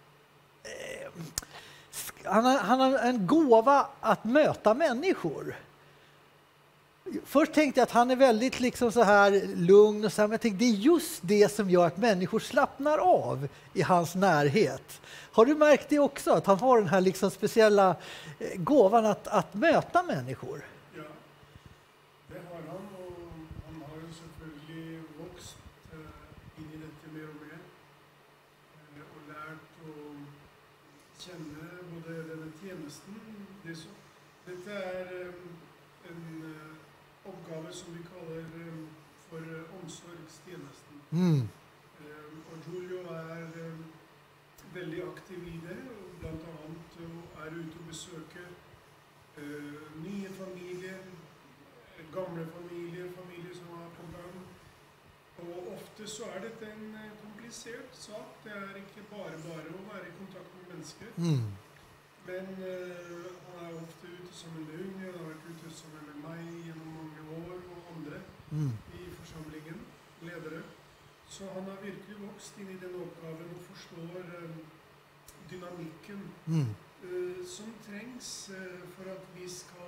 Han har en gåva att möta människor. Först tänkte jag att han är väldigt liksom så här lugn och så här, men jag tänkte det är just det som gör att människor slappnar av i hans närhet. Har du märkt det också? Att han har den här liksom speciella gåvan att möta människor? Ja, det har han, och han har ju selvfølgelig vokst in i dette mer och mer och lärt att känna både denne tjenesten. Dette är en oppgave som vi kallar för omsorgstjenesten. Och Julio är väldigt aktiv i det, och bland annat är ute och besöker nya familjer, gamla familjer, familjer som har problem. Och ofta så är det en komplicerad sak. Det är inte bara att vara i kontakt med människor. Men han är ofta ute som en unge, han har varit ute som med mig genom många år och andra i församlingen, ledare. Så han har verkligen vuxit in i den uppgaven och förstår dynamiken som trängs för att vi ska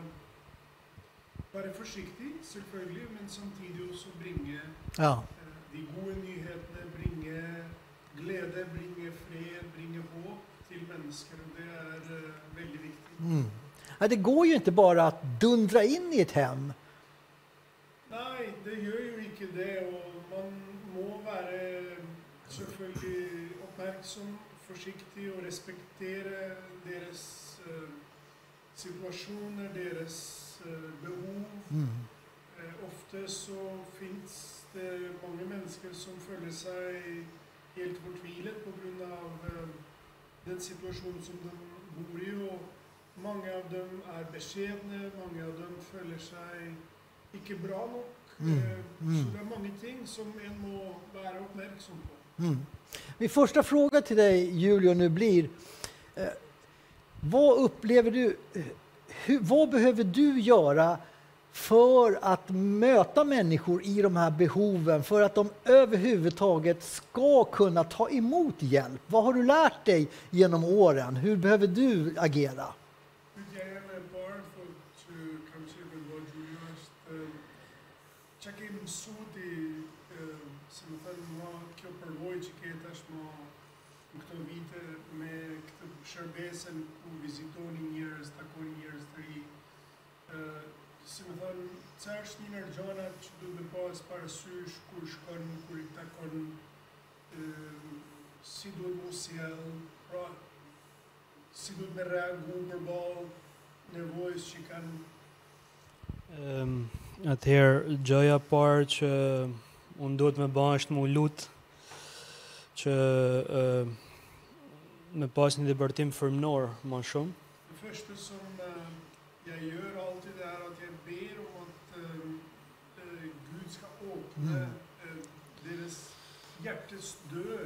vara försiktiga, selvfølgelig, men samtidigt också bringa de goda nyheterna, bringa glädje, bringa fred, bringa hopp till människor. Det är väldigt viktigt. Ja, det går ju inte bara att dundra in i ett hem. Nej, det gör ju inte det, och man må vara selvfølgelig uppmärksam, försiktig och respektera deras situationer, deras behov. Ofta så finns det många människor som följer sig helt förtvivlade på grund av den situation som de bor i, och många av dem är beskedna, många av dem följer sig inte bra nog. Så det är många ting som en må vara uppmärksam på. Min första fråga till dig, Julio, nu blir vad upplever du, vad behöver du göra för att möta människor i de här behoven, för att de överhuvudtaget ska kunna ta emot hjälp? Vad har du lärt dig genom åren? Hur behöver du agera? Cash një nërgjana që du me pas parasysh kur shkon, kur I takon, si duhet mu sjell, pra si duhet me reagu përballë nevojës që kanë. Atëherë gjëja parë që unë duhet me ba është mu lut që me pas një libertim frymnor ma shumë. Det första som jag gör alltid är att jag ber om att Gud ska öppna deras hjärtes dør.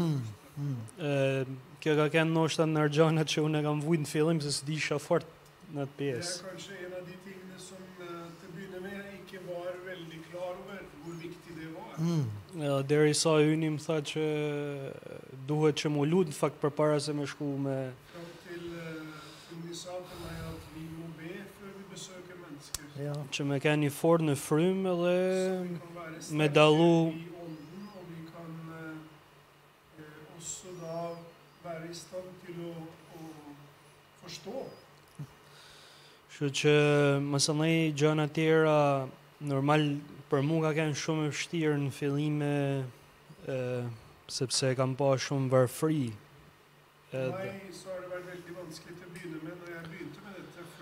Kjo ka kenë ndoshta ndërgjanat që unë e kam vujt në fillim se s'disha fort në atë Det pjesë. är kanske en av de tingene som till att börja med inte var väldigt klar över hur viktigt det var. Deri sa hyni më tha që duhet që mu lut në fakt përpara se me shku me Fram till ni sa till mig att vi må be för vi besöker människor. Ja. që me ka një forë në frym edhe Så vi kan vara me starka dallu i ånden, och vi kan också då vara i stand till att förstå. Kështu që mësallai gjëna tjera normal për mua ka qenë shumë e vështirë në fillime sepse kam pa shumë varfëri. För mig så har det varit väldigt vanskligt att börja med när jag började med detta,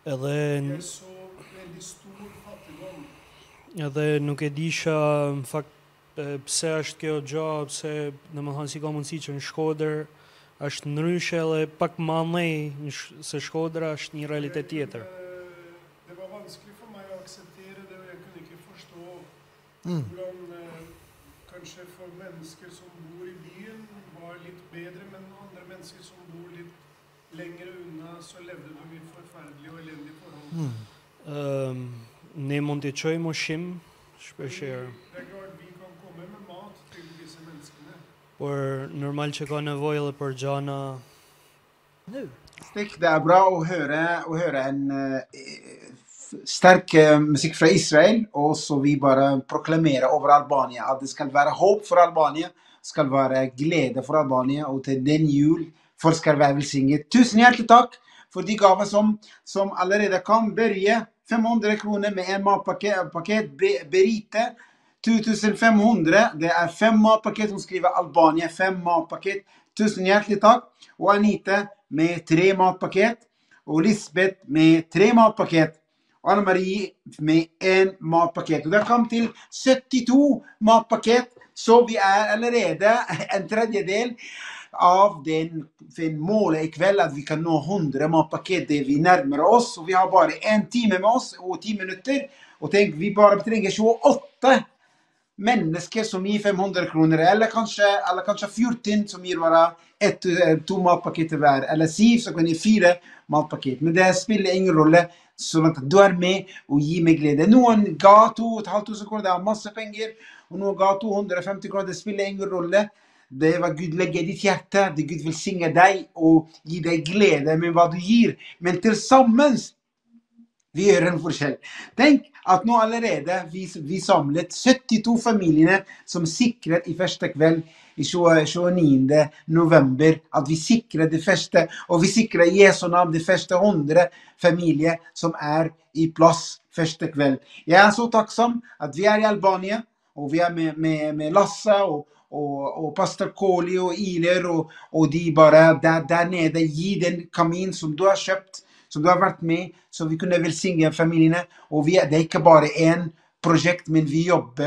Jeg så veldig stor fattigdom. Edhe nuk e disha në fakt pse është kjo gjë, pse domethënë si ka mundësi që në Shkodër është ndryshe edhe pak më andej se Shkodra është një realitet tjetër. Det var vanskelig for meg å akseptere det, og jeg kunne ikke forstå hvordan kanskje for mennesker som bor i byen var litt bedre, men andre mennesker som bor litt lenger unna, så levde de i forferdelige og elendige forhold. Ne mund t'i çojmë ushqim shpeshherë, Det er klart vi kan komme med mat til disse menneskene. por normal që ka nevojë edhe për gjana. Nu. Det er bra å høre en sterk musikk fra Israel, og så vi bare proklamerer over Albania at det skal være håp for Albania, skal være glede for Albania, og til den jul folk skal være velsignet. Tusen hjertelig takk for de gaver som allerede kan. Børje, 500 kroner med en matpakket. Berite, 2500. Det er 5 matpakket som skriver Albania, 5 matpakket. Tusen hjertelig takk. Og Anita med 3 matpakket. Og Lisbeth med 3 matpakket. Og Anne-Marie med 1 matpakket. Og det kom til 72 matpakket, så vi er allerede en tredjedel av den målet i kveld at vi kan nå 100 matpakket. Vi nærmer oss, og vi har bare 1 time med oss og 10 minutter. Og tenk, vi bare trenger 28 mennesker som gir 500 kroner, eller kanskje 14 som gir bare 2 matpakketter hver, eller 7 som kan gi 4 matpakketter. Men det spiller ingen rolle, sånn at du er med og gir meg glede. Noen ga 2500 kroner, det er masse penger, og noen ga 250 kroner, det spiller ingen rolle. Det er hva Gud legger i ditt hjerte, det Gud vil synge deg og gi deg glede med hva du gir. Men til sammen, vi gjør en forskjell. Tenk at nå allerede vi samlet 72 familiene som sikret i første kveld i 29. november, at vi sikrer det første, og vi sikrer i Jesu navn det første 100 familier som er i plass første kveld. Jeg er så takksam at vi er i Albania, og vi er med Lasse og Pastor Kåli og Iler, og de bare der nede gi den kamin som du har kjøpt, som du har vært med, så vi kunne velsigne familiene. Og det er ikke bare en prosjekt, men vi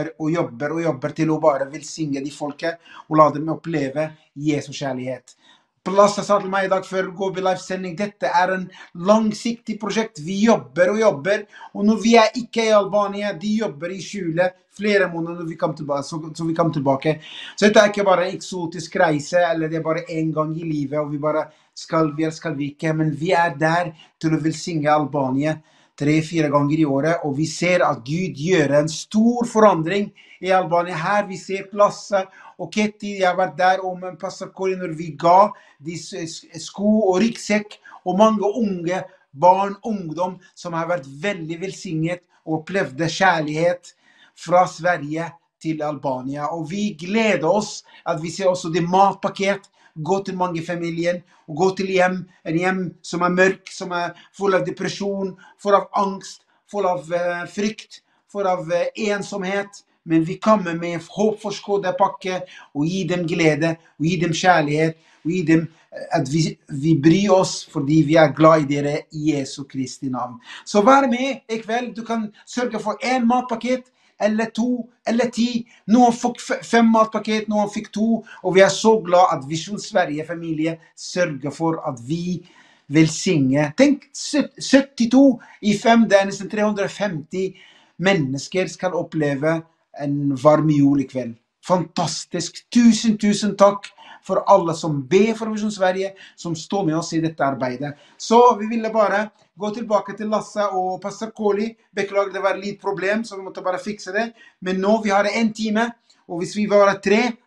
jobber til å bare velsigne de folket, og la dem oppleve Jesu kjærlighet. Lasse sa til meg i dag før går vi livesending, dette er en langsiktig prosjekt, vi jobber, og når vi er ikke i Albania, de jobber i skjulet flere måneder når vi kommer tilbake, så dette er ikke bare en eksotisk reise, eller det er bare en gang i livet, og vi bare skal vi ikke, men vi er der til å velsigne Albania 3-4 ganger i året, og vi ser at Gud gjør en stor forandring i Albania. Her vi ser Lasse og Ketty, jeg har vært der, og med Pastor Kåli når vi ga de sko og ryggsekk, og mange unge barn, ungdom, som har vært veldig velsignet og opplevde kjærlighet fra Sverige til Albania. Og vi gleder oss at vi ser også det matpakket, gå til mange familier, og gå til en hjem som er mørk, som er full av depresjon, full av angst, full av frykt, full av ensomhet. Men vi kommer med håpforskådde pakke, og gi dem glede, og gi dem kjærlighet, og gi dem at vi bryr oss, fordi vi er glad i dere i Jesu Kristi navn. Så vær med i kveld, du kan sørge for 1 matpakket, eller 2, eller 10. Noen fikk 5 matpakket, noen fikk 2, og vi er så glad at Visjon Sverige familie sørger for at vi velsigne. Tenk, 72 i 5, det er nesten 350 mennesker skal oppleve en varm jul i kveld. Fantastisk. Tusen takk for alle som ber for Visjon Sverige, som står med oss i dette arbeidet. Så vi ville bare gå tilbake til Lasse og Pastor Kåli. Beklager, det var litt problem, så vi måtte bare fikse det. Men nå vi har 1 time, og hvis vi var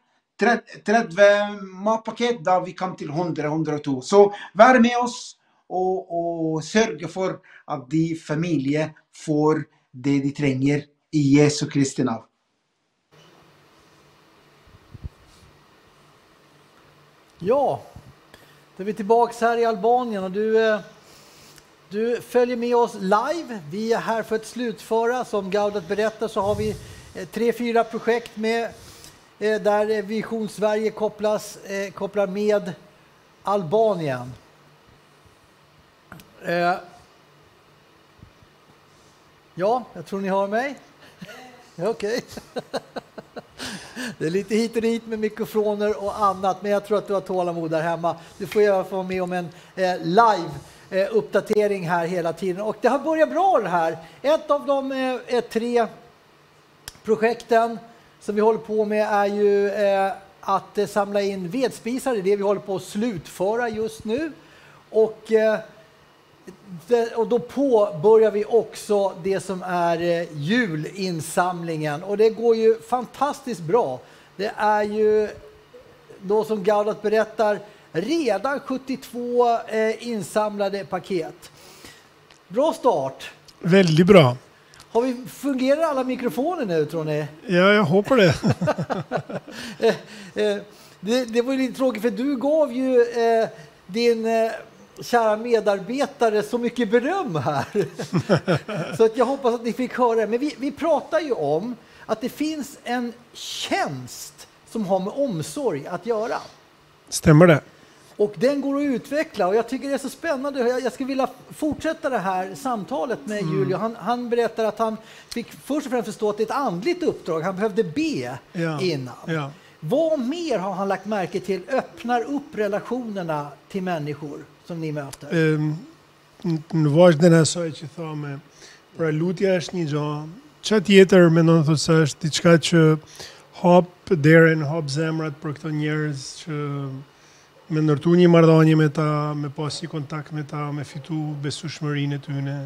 30 matpakket, da vi kom til 100-102. Så vær med oss og sørge for at de familier får det de trenger i Jesu Kristi navn. Ja, då är vi tillbaka här i Albanien och du följer med oss live. Vi är här för att slutföra, som Gaudat berättar så har vi 3-4 projekt med där Vision Sverige kopplar med Albanien. Ja, jag tror ni hör mig. Ja, okej. Det är lite hit och dit med mikrofoner och annat, men jag tror att du har tålamod där hemma. Du får ju vara med om en live-uppdatering här hela tiden. Och det har börjat bra det här. Ett av de 3 projekten som vi håller på med är ju att samla in vedspisar. Det är det vi håller på att slutföra just nu. Och då påbörjar vi också det som är julinsamlingen. Och det går ju fantastiskt bra. Det är ju då som Gaudat berättar redan 72 insamlade paket. Bra start. Väldigt bra. Fungerar alla mikrofoner nu tror ni? Ja, jag hoppas det. Det var ju lite tråkigt för du gav ju din kära medarbetare så mycket beröm här. Så att jag hoppas att ni fick höra det. Men vi pratar ju om att det finns en tjänst som har med omsorg att göra. Stämmer det? Och den går att utveckla och jag tycker det är så spännande. Jag skulle vilja fortsätta det här samtalet med Julio. Han berättar att han fick först och främst förstå att det är ett andligt uppdrag. Han behövde be innan. Ja. Vad mer har han lagt märke till öppnar upp relationerna till människor som ni möter? Vazhdena sa që thome, pra lutja është një gjë, çfarë tjetër mendon thotë se është diçka që hap derën, hap zemrat për këto njerëz që me ndërtu një marrëdhënie me ta, me pas një kontakt me ta, me fitu besueshmërinë e tyre.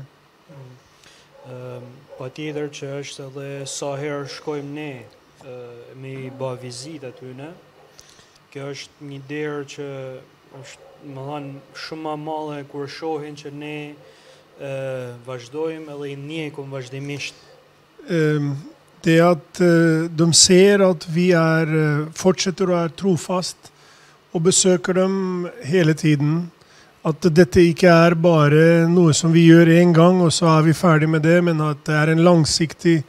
Pa tjetër që është edhe sa herë shkojmë ne me I ba vizit atyne, kjo është një derë që është më thënë shumë ma madhe kur shohin që ne vazhdojmë edhe I njekëm vazhdimisht. Det är att de ser att vi fortsätter att vara trofast och besöker dem hela tiden. Att detta inte är bara något som vi gör en gång och så är vi färdiga med det, men att det är en långsiktig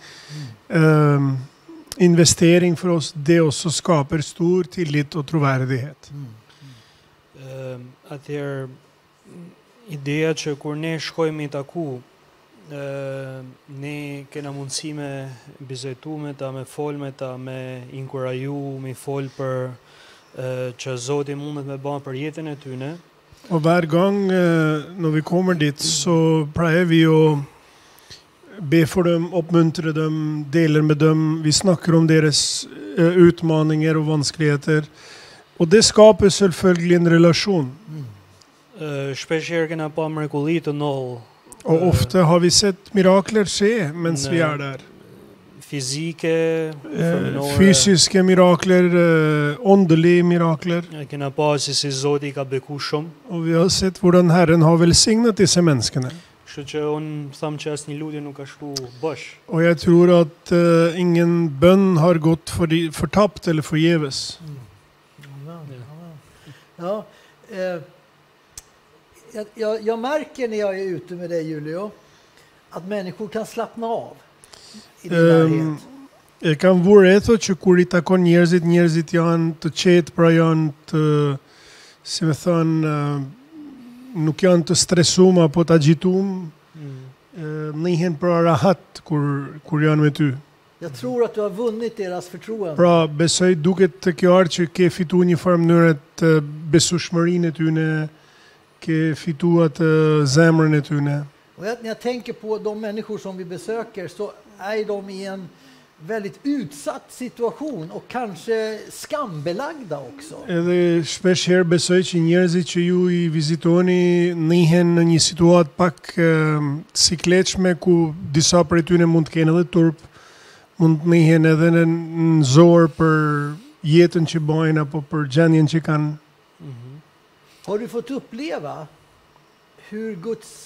investering för oss. Det också skapar stor tillit och trovärdighet. Atëherë ideja që kur ne shkojmë I taku, ne kena mundësi me bizetu me ta, me fol me ta, me inkuraju, me fol për që Zoti mundet me bën për jetën e tyne. Och varje gång när vi kommer dit så pratar vi och ber för dem, uppmuntrar dem, delar med dem. Vi snackar om deras utmaningar och vanskligheter. Och det skapar selvfølgelig en relation. Shpesh herë kena pa mrekulli të ndodh. Och ofta har vi sett mirakler ske mens vi är där. Fizike, Fysiska mirakler, åndeliga mirakler. Kena pa si Zoti ka beku shumë. Och vi har sett hvordan Herren har välsignat dessa människorna. Kështu që unë tham që asnjë lutje nuk ka shku bosh. Och jag tror att ingen bön har gått förtappt eller förgäves. Ja, jag märker när jag är ute med dig Julio att människor kan slappna av I din närhet. E kam vurë eto që kur I takon njerëzit janë të qetë, pra janë të, si me thënë, nuk janë të stresum apo të agjitum, nihen pra rahat kur janë me ty. Jag tror att du har vunnit deras förtroende. Pra besoj duket të kjo arë që ke fitu një farë mënyrë të besueshmërinë e tyne, ke fitu atë zemrën e tyne. Och när jag tänker på de människor som vi besöker så är de I en väldigt utsatt situation och kanske skambelagda också. Edhe shpesh herë besoj që njerëzit që ju I vizitoni nihen në një situatë pak sikletshme ku disa prej tyre mund të kenë edhe turp, mund të nihen edhe në zorë për jetën që bojnë apo për gjendjen që kanë. Har du fått uppleva hur Guds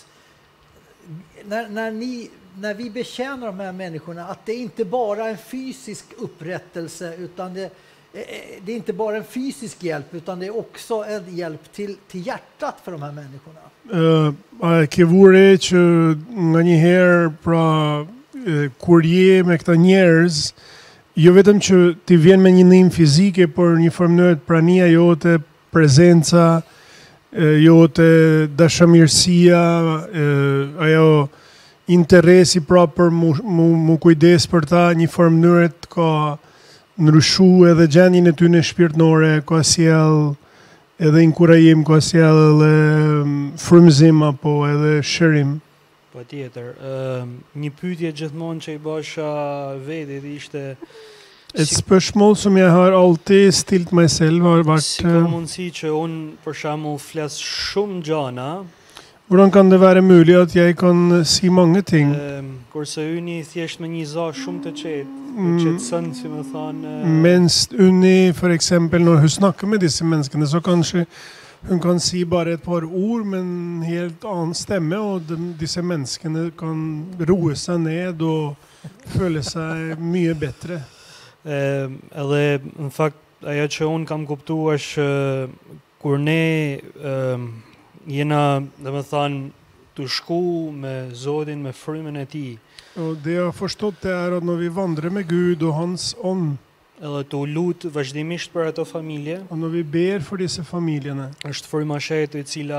när vi betjänar de här människorna att det inte bara är en fysisk upprättelse utan det är inte bara en fysisk hjälp utan det är också en hjälp till hjärtat för de här människorna. Ke vure që nga një herë pra kur je me këta njerëz jo vetëm që ti vjen me një ndihmë fizike por një formënyrë prania jote, prezenca jote, dashamirësia, ajo interesi proper mu kujdes për ta një formënyre të ka ndryshu edhe gjendjen e tyre shpirtërore, ka sjell edhe inkurajim, ka sjell frymëzim apo edhe shërim. Patjetër. Një pyetje gjithmonë që I basha vetit ishte Ett spörsmål som jag har alltid stilt mig själv har varit si ka mundësi që unë për shembull flas shumë gjana, hvordan kan det være mulig at jeg kan si mange ting, kurse Uni thjesht me një za shumë të qetëson, si më thonë, mens Unni for eksempel når hun snakker med disse menneskene, så kanskje hun kan si bare et par ord, men helt annen stemme, og disse menneskene kan roe seg ned og føle seg mye bedre. Edhe në fakt ajo që unë kam kuptuar është kur ne jena, domethënë, të shku me Zotin, me frymën e Tij, Og det jeg har forstått det at når vi vandrer med Gud og Hans ånd, edhe të lut vazhdimisht për ato familje, og når vi ber for disse familiene, është fryma e Shetit e cila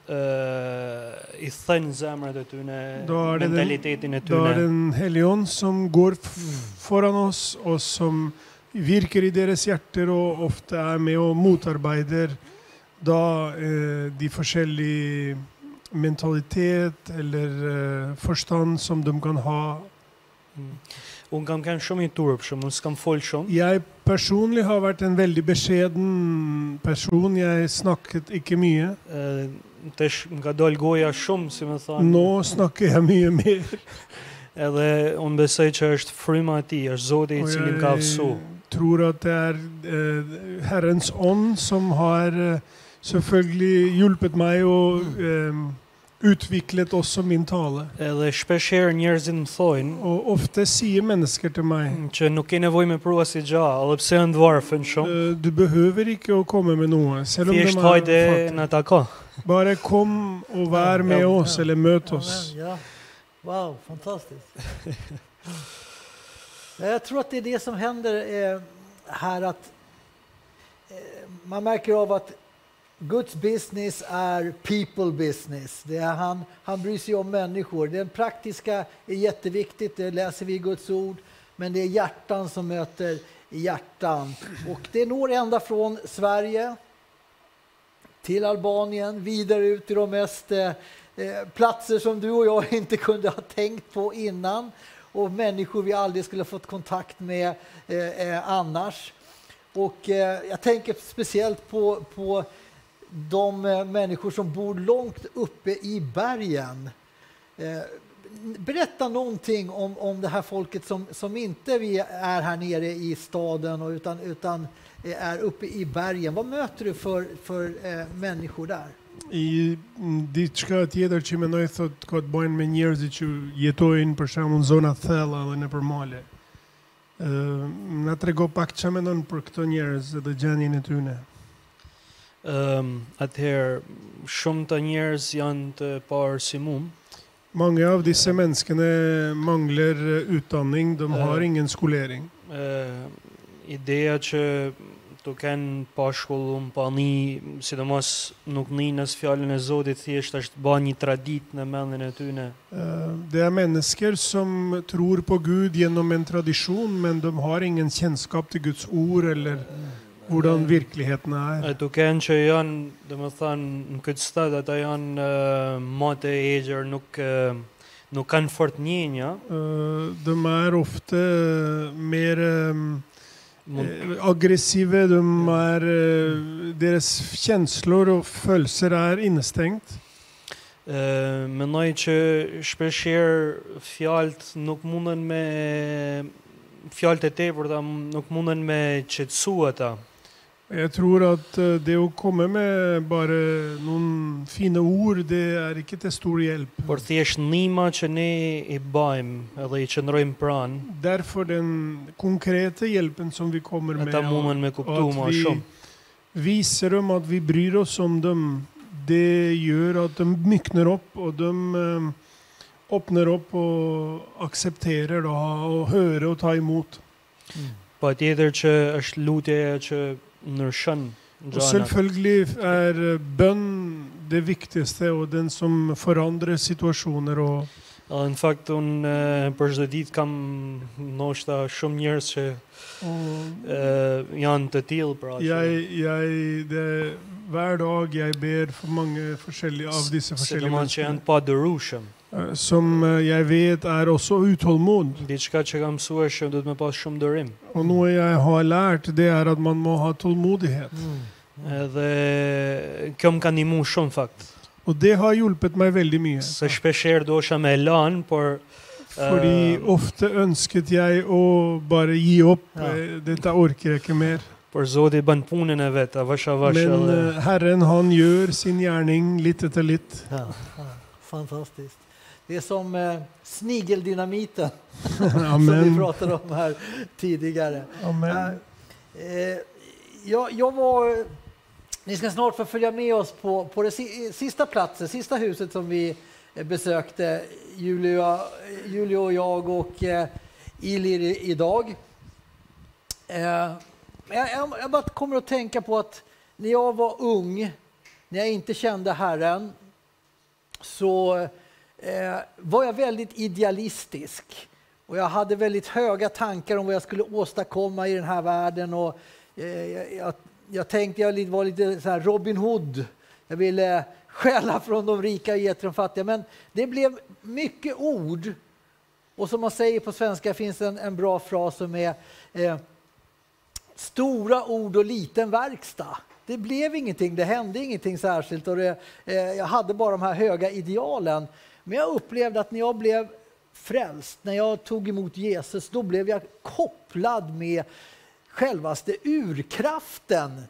I thënë zemrat e tyre, Da er det mentalitetin e da er det tyre. en hellig ånd som går foran oss, og som virker I deres hjerter, og ofte er med og motarbeider da de forskjellige mentalitet eller forstand som de kan ha. Unë kam qenë shumë I turpshëm, unë s'kam fol shumë. Jeg personlig har vært en veldig beskjeden person. Jeg snakket ikke mye. Tash më ka dal goja shumë, si më thonë. Nå snakker jeg mye mer. Edhe unë besoj që është fryma e Tij, është Zoti I Og cili më ka vësu. jeg tror at det er Herrens ånd som har selvfølgelig hjulpet meg og utviklet også min tale. Edhe shpeshherë njerëzit më thojnë Og ofte sier mennesker til meg, që nuk ke nevojë me prua si gjallë, edhe pse janë dvarfën shumë. du behøver ikke å komme med noe, selv om de Thjesht er hajde fattige. në taka. Bare kom og vær med oss, eller møt oss. Amen, ja. Wow, fantastiskt. Jag tror att det är det som händer här, att man märker av att Guds business är people business. Det är han bryr sig om människor. Det praktiska är jätteviktigt, det läser vi I Guds ord, men det är hjärtan som möter hjärtan. Och det når ända från Sverige till Albanien, vidare ut till de mest platser som du och jag inte kunde ha tänkt på innan, och människor vi aldrig skulle fått kontakt med annars. Och jag tänker speciellt på de människor som bor långt uppe I bergen. Berätta någonting om det här folket som inte vi är här nere I staden, utan är uppe I bergen. Vad möter du för människor där? I diçka tjetër që mendoj thot ka të bëjnë me njerëzit që jetojnë për shembull në zona thella dhe nëpër male. Na trego pak çfarë mendon për këto njerëz dhe gjendjen e tyre. Atëherë shumë të njerëz janë të parë si mum. Mange av disse menneskene mangler utdanning, de har ingen skolering. Ideja që të kenë pashkollum, pa një, sidomos nuk njënës fjallën e Zotit, thjesht është ba një tradit në mendin e tyne. Det er mennesker som tror på Gud gjennom en tradisjon, men de har ingen kjennskap til Guds ord eller hvordan virkeligheten er. Të kenë që janë, dhe më thanë, në këtë stad, ata janë mate egjer, nuk kanë fort njenja. De er ofte mer aggressive, deres kjensler og følelser er innestengt. Mendoj që shpeshherë fjalët nuk munden me fjalët e tepërta nuk munden me qetësu ata. Jeg tror at det å komme med bare noen fine ord, det er ikke til stor hjelp. Por thjesht ndihma që ne I bajmë edhe I qëndrojmë pranë, Derfor den konkrete hjelpen som vi kommer med, ata munden me kuptu og ma at vi shumë. viser dem at vi bryr oss om dem, det gjør at de mykner opp, og de åpner opp og aksepterer da, og hører og ta imot. Patjetër që është lutja që ndryshon Og gjërat. selvfølgelig er bønn det viktigste, og den som forandrer situasjoner og Në fakt unë për çdo ditë kam ndoshta shumë njerëz që janë të tillë pra. Hver dag jeg ber for mange forskjellige av disse forskjellige Sidomos që janë pa dërueshëm. Som jeg vet også utålmod. Diçka që kam mësuar që duhet me pas shumë dërim. Og noe jeg har lært, det at man må ha tålmodighet. Edhe kjo më ka ndihmuar shumë fakt. Og det har hjulpet meg veldig mye. Se shpeshherë dosha me lan, por Fordi ofte ønsket jeg å bare gi opp. Dette orker jeg ikke mer. por Zoti bën punën e vet, avash Men Herren han gjør sin gjerning litt etter litt. Ja, fantastiskt. Det är som snigeldynamiten som vi pratade om här tidigare. Amen. Jag var, ni ska snart få följa med oss på det sista platsen, sista huset som vi besökte, Julio och jag och Ilir idag. Jag bara kommer att tänka på att när jag var ung, när jag inte kände Herren, så var jag väldigt idealistisk. Och jag hade väldigt höga tankar om vad jag skulle åstadkomma i den här världen. Och jag tänkte jag var lite så här Robin Hood. Jag ville stjäla från de rika och ge till de fattiga. Men det blev mycket ord. Och som man säger på svenska finns en bra fras som är stora ord och liten verkstad. Det blev ingenting, det hände ingenting särskilt. Och jag hade bara de här höga idealen. Men jag upplevde att när jag blev frälst, när jag tog emot Jesus, då blev jag kopplad med självaste urkraften.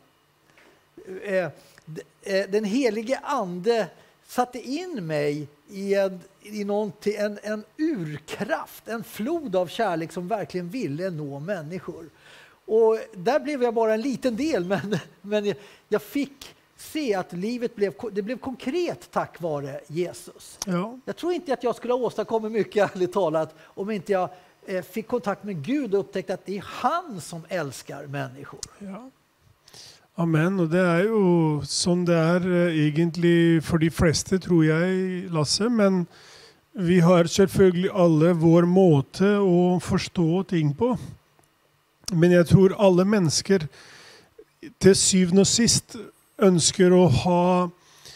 Den helige ande satte in mig i en urkraft, en flod av kärlek som verkligen ville nå människor. Och där blev jag bara en liten del, men jag fick se att livet blev konkret tack vare Jesus. Ja. Jag tror inte att jag skulle ha åstadkommit mycket, ärligt talat, om inte jag fick kontakt med Gud och upptäckte att det är han som älskar människor. Ja. Amen, og det jo sånn det egentlig for de fleste, tror jeg, Lasse, men vi har selvfølgelig alle vår måte å forstå ting på. Men jeg tror alle mennesker til syvende og sist ønsker å ha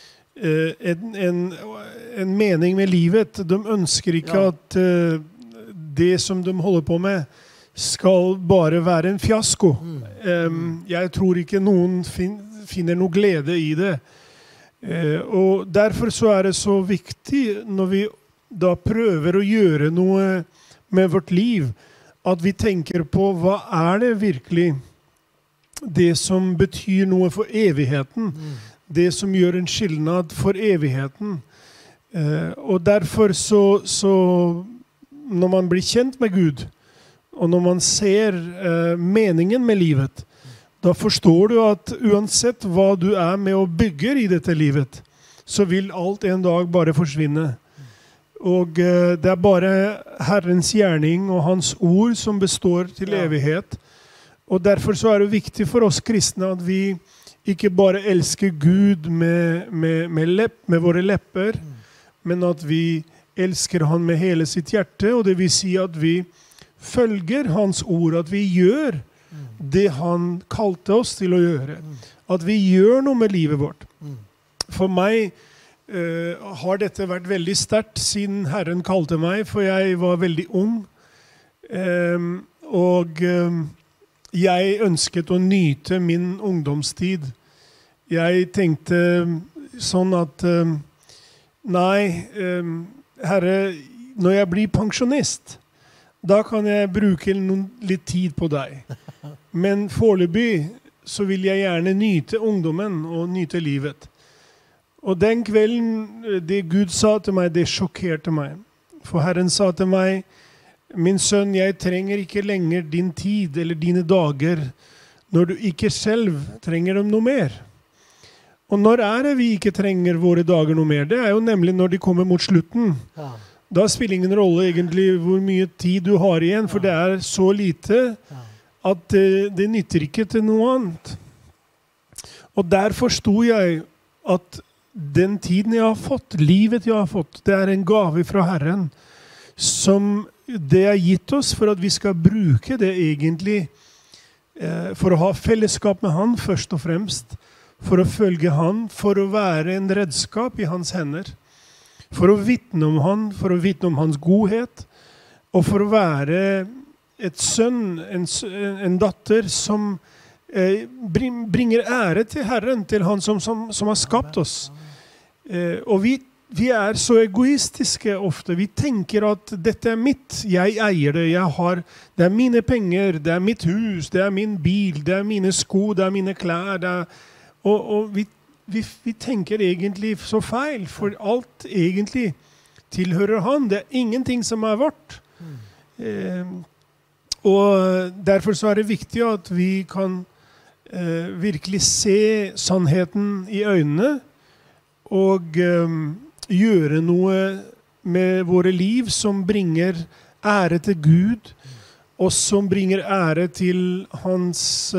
en mening med livet. De ønsker ikke at det som de holder på med skal bare være en fiasko. Jeg tror ikke noen finner noe glede i det. Og derfor så det så viktig når vi da prøver å gjøre noe med vårt liv, at vi tenker på hva det virkelig det som betyr noe for evigheten, det som gjør en skillnad for evigheten. Og derfor så når man blir kjent med Gud, og når man ser meningen med livet, da forstår du at uansett hva du med og bygger i dette livet, så vil alt en dag bare forsvinne. Og det bare Herrens gjerning og hans ord som består til evighet. Og derfor så det viktig for oss kristne at vi ikke bare elsker Gud med våre lepper, men at vi elsker han med hele sitt hjerte, og det vil si at vi følger hans ord, at vi gjør det han kalte oss til å gjøre. At vi gjør noe med livet vårt. For meg har dette vært veldig sterkt siden Herren kalte meg, for jeg var veldig ung. Og jeg ønsket å nyte min ungdomstid. Jeg tenkte sånn at nei, Herre, når jeg blir pensjonist, da kan jeg bruke litt tid på deg. Men foreløpig så vil jeg gjerne nyte ungdommen og nyte livet. Og den kvelden, det Gud sa til meg, det sjokkerte meg. For Herren sa til meg, min sønn, jeg trenger ikke lenger din tid eller dine dager når du ikke selv trenger dem noe mer. Og når det vi ikke trenger våre dager noe mer? Det jo nemlig når de kommer mot slutten. Da spiller ingen rolle egentlig hvor mye tid du har igjen, for det så lite at det nytter ikke til noe annet. Og der forstod jeg at den tiden jeg har fått, livet jeg har fått, det en gave fra Herren. som det gitt oss for at vi skal bruke det egentlig for å ha fellesskap med han først og fremst, for å følge han, for å være en redskap i hans hender, for å vitne om han, for å vitne om hans godhet, og for å være et sønn, en datter som bringer ære til Herren, til han som har skapt oss. Og vi så egoistiske ofte. Vi tenker at dette mitt, jeg eier det, det mine penger, det mitt hus, det min bil, det mine sko, det mine klær. Og vi tenker egentlig så feil, for alt egentlig tilhører han. Det ingenting som vårt. Og derfor så det viktig at vi kan virkelig se sannheten i øynene, og gjøre noe med våre liv som bringer ære til Gud, og som bringer ære til hans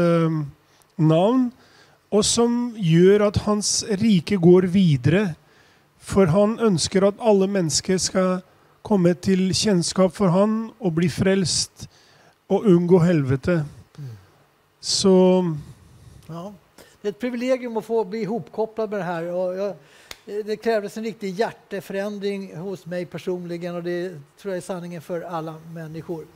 navn, og som gjør at hans rike går videre. For han ønsker at alle mennesker skal komme til kjennskap for han, og bli frelst, og unngå helvete. Så... Ja, det ett privilegium att få bli ihopkopplad med det här. Och det krävdes en riktig hjärteförändring hos mig personligen, och det tror jag är sanningen för alla människor.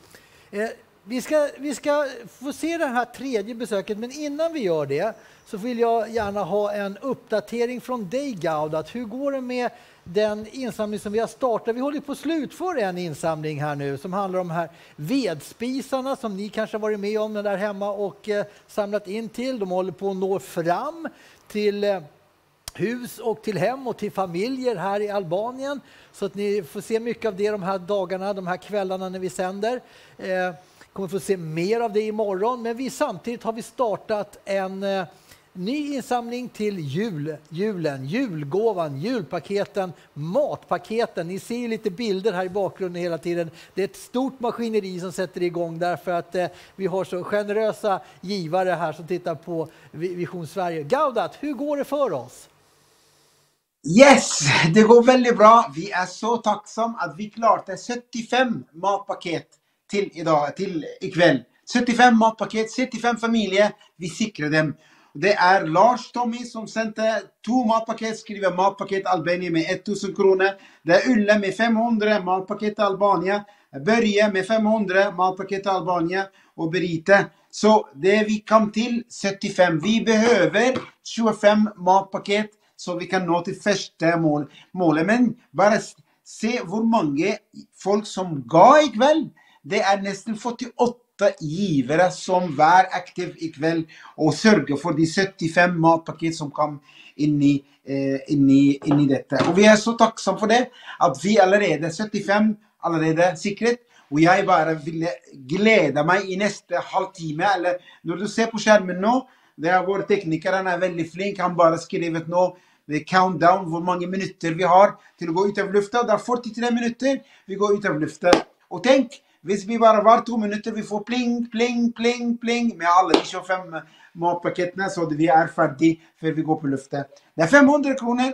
Vi ska få se det här tredje besöket, men innan vi gör det så vill jag gärna ha en uppdatering från dig, Gaudat. Hur går det med den insamling som vi har startat? Vi håller på att slutföra en insamling här nu som handlar om de här vedspisarna som ni kanske har varit med om där hemma och samlat in till. De håller på att nå fram till hus och till hem och till familjer här i Albanien. Så att ni får se mycket av det de här dagarna, de här kvällarna när vi sänder. Kommer få se mer av det imorgon. Men samtidigt har vi startat en ny insamling till julen, julgåvan, julpaketen, matpaketen. Ni ser lite bilder här i bakgrunden hela tiden. Det är ett stort maskineri som sätter igång därför att vi har så generösa givare här som tittar på Vision Sverige. Gaudat, hur går det för oss? Yes, det går väldigt bra. Vi så tacksamma att vi klarte 75 matpaket till ikväll. 75 matpaket, 75 familjer. Vi sikrar dem. Det Lars Tommy som sendte 2 matpaket, skriver matpaket Albania med 1000 kroner. Det Ulle med 500 matpaket til Albania. Börje med 500 matpaket til Albania. Og Berite. Så det vi kom til 75. Vi behøver 25 matpaket så vi kan nå til første målet. Men bare se hvor mange folk som ga i kveld. Det nesten 48 givere som var aktiv i kveld og sørger for de 75 matpaket som kom inn i dette. Og vi så takksomme for det, at vi allerede 75 allerede sikret, og jeg bare ville glede meg i neste halvtime, eller når du ser på skjermen nå, det vår tekniker, han veldig flink, han bare skrevet nå, det countdown, hvor mange minutter vi har til å gå ut av lufta, det 43 minutter vi går ut av lufta, og tenk, hvis vi bare var 2 minutter, vi får pling, pling, pling, pling, med alle de 25 matpaketene, så vi ferdig før vi går på lufta. Det 500 kroner.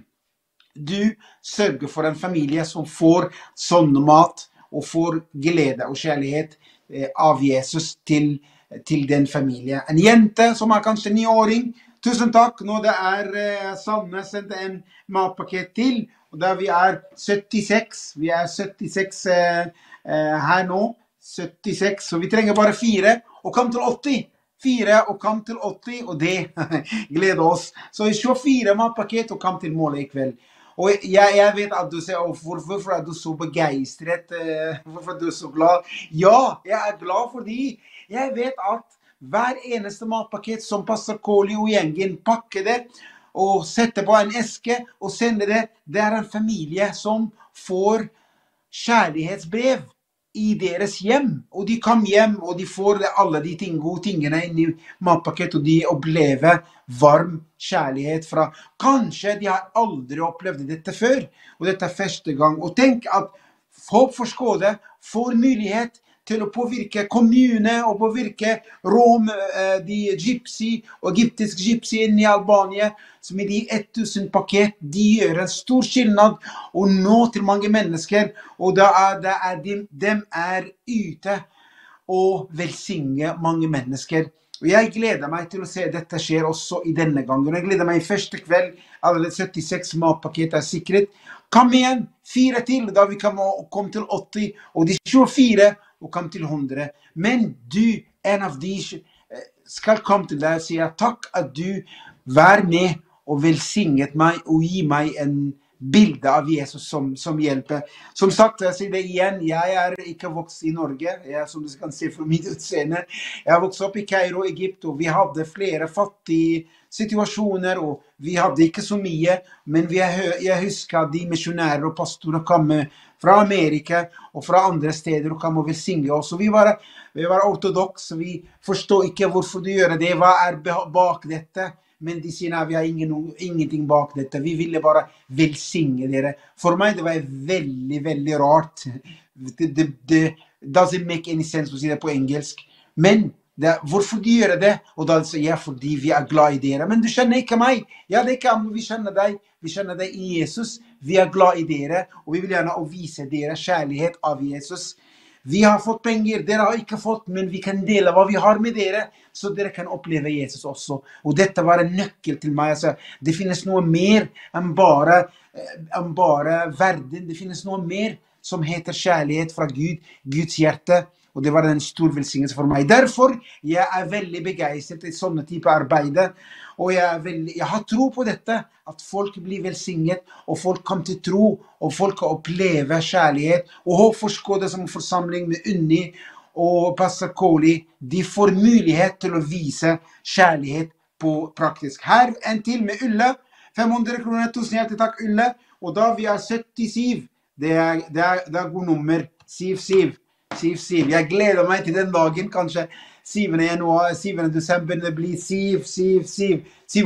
Du sørger for en familie som får sånn mat, og får glede og kjærlighet av Jesus til den familien. En jente som kanskje 9-åring, tusen takk, nå det Sanne sendte en matpaket til, og der vi 76, vi 76 her nå, 76, så vi trenger bare 4, og kom til 80. 4 og kom til 80, og det gleder oss. Så 24 matpaket og kom til målet i kveld. Og jeg vet at du sier, hvorfor du så begeistret, hvorfor du så glad? Ja, jeg glad fordi jeg vet at hver eneste matpaket som passer Kåli og gjengen pakker det, og setter på en eske og sender det, det en familie som får kjærlighetsbrev i deres hjem, og de kom hjem, og de får alle de gode tingene inn i matpaket, og de opplever varm kjærlighet fra, kanskje de har aldri opplevd dette før, og dette første gang, og tenk at Håp for Skåde får mulighet til å påvirke kommune og påvirke Rom, de gypsy og egyptisk gypsy inne i Albania, som med de 1000 pakket, de gjør en stor skillnad og nå til mange mennesker, og de er ute og velsigne mange mennesker. Og jeg gleder meg til å se dette skjer også i denne gangen. Jeg gleder meg i første kveld, alle 76 matpakket er sikret. Kom igjen, 4 til, da vi kan komme til 80, og de 24, og komme til 100. Men du, en av de, skal komme til deg og si takk at du var med og velsignet meg og gi meg en bilde av Jesus som hjelper. Som sagt, jeg sier det igjen, jeg er ikke vokst i Norge, som du kan se fra mitt utseende. Jeg har vokst opp i Kairo, Egypt, og vi hadde flere fattige situasjoner, og vi hadde ikke så mye, men jeg husker at de misjonærer og pastorer kom fra Amerika og fra andre steder og kom og velsigne oss. Og vi var ortodoks, vi forstår ikke hvorfor du gjør det, hva er bak dette? Men de sier, nei, vi har ingenting bak dette. Vi ville bare velsigne dere. For meg, det var veldig, veldig rart. Det doesn't make any sense å si det på engelsk. Men hvorfor de gjør det? Og da sier jeg, fordi vi er glad i dere. Men du kjenner ikke meg. Ja, det er ikke vi kjenner deg. Vi kjenner deg i Jesus. Vi er glad i dere. Og vi vil gjerne vise dere kjærlighet av Jesus. Vi har fått penger, dere har ikke fått, men vi kan dele hva vi har med dere, så dere kan oppleve Jesus også. Og dette var en nøkkel til meg. Altså, det finnes noe mer enn bare verden. Det finnes noe mer som heter kjærlighet fra Gud, Guds hjerte. Og det var en stor velsignelse for meg. Derfor jeg er veldig begeistret i sånne type arbeid. Og jeg har tro på dette, at folk blir velsignet, og folk kommer til tro, og folk kan oppleve kjærlighet. Og Håforskåde som forsamling med Unni og Pastor Koli, de får mulighet til å vise kjærlighet på praktisk. Her en til med Ulle, 500 kroner, 1000 hjertelig takk Ulle, og da vi er 77, det er god nummer, 77. Jeg gleder meg til den dagen, kanskje 7. desember, det blir 777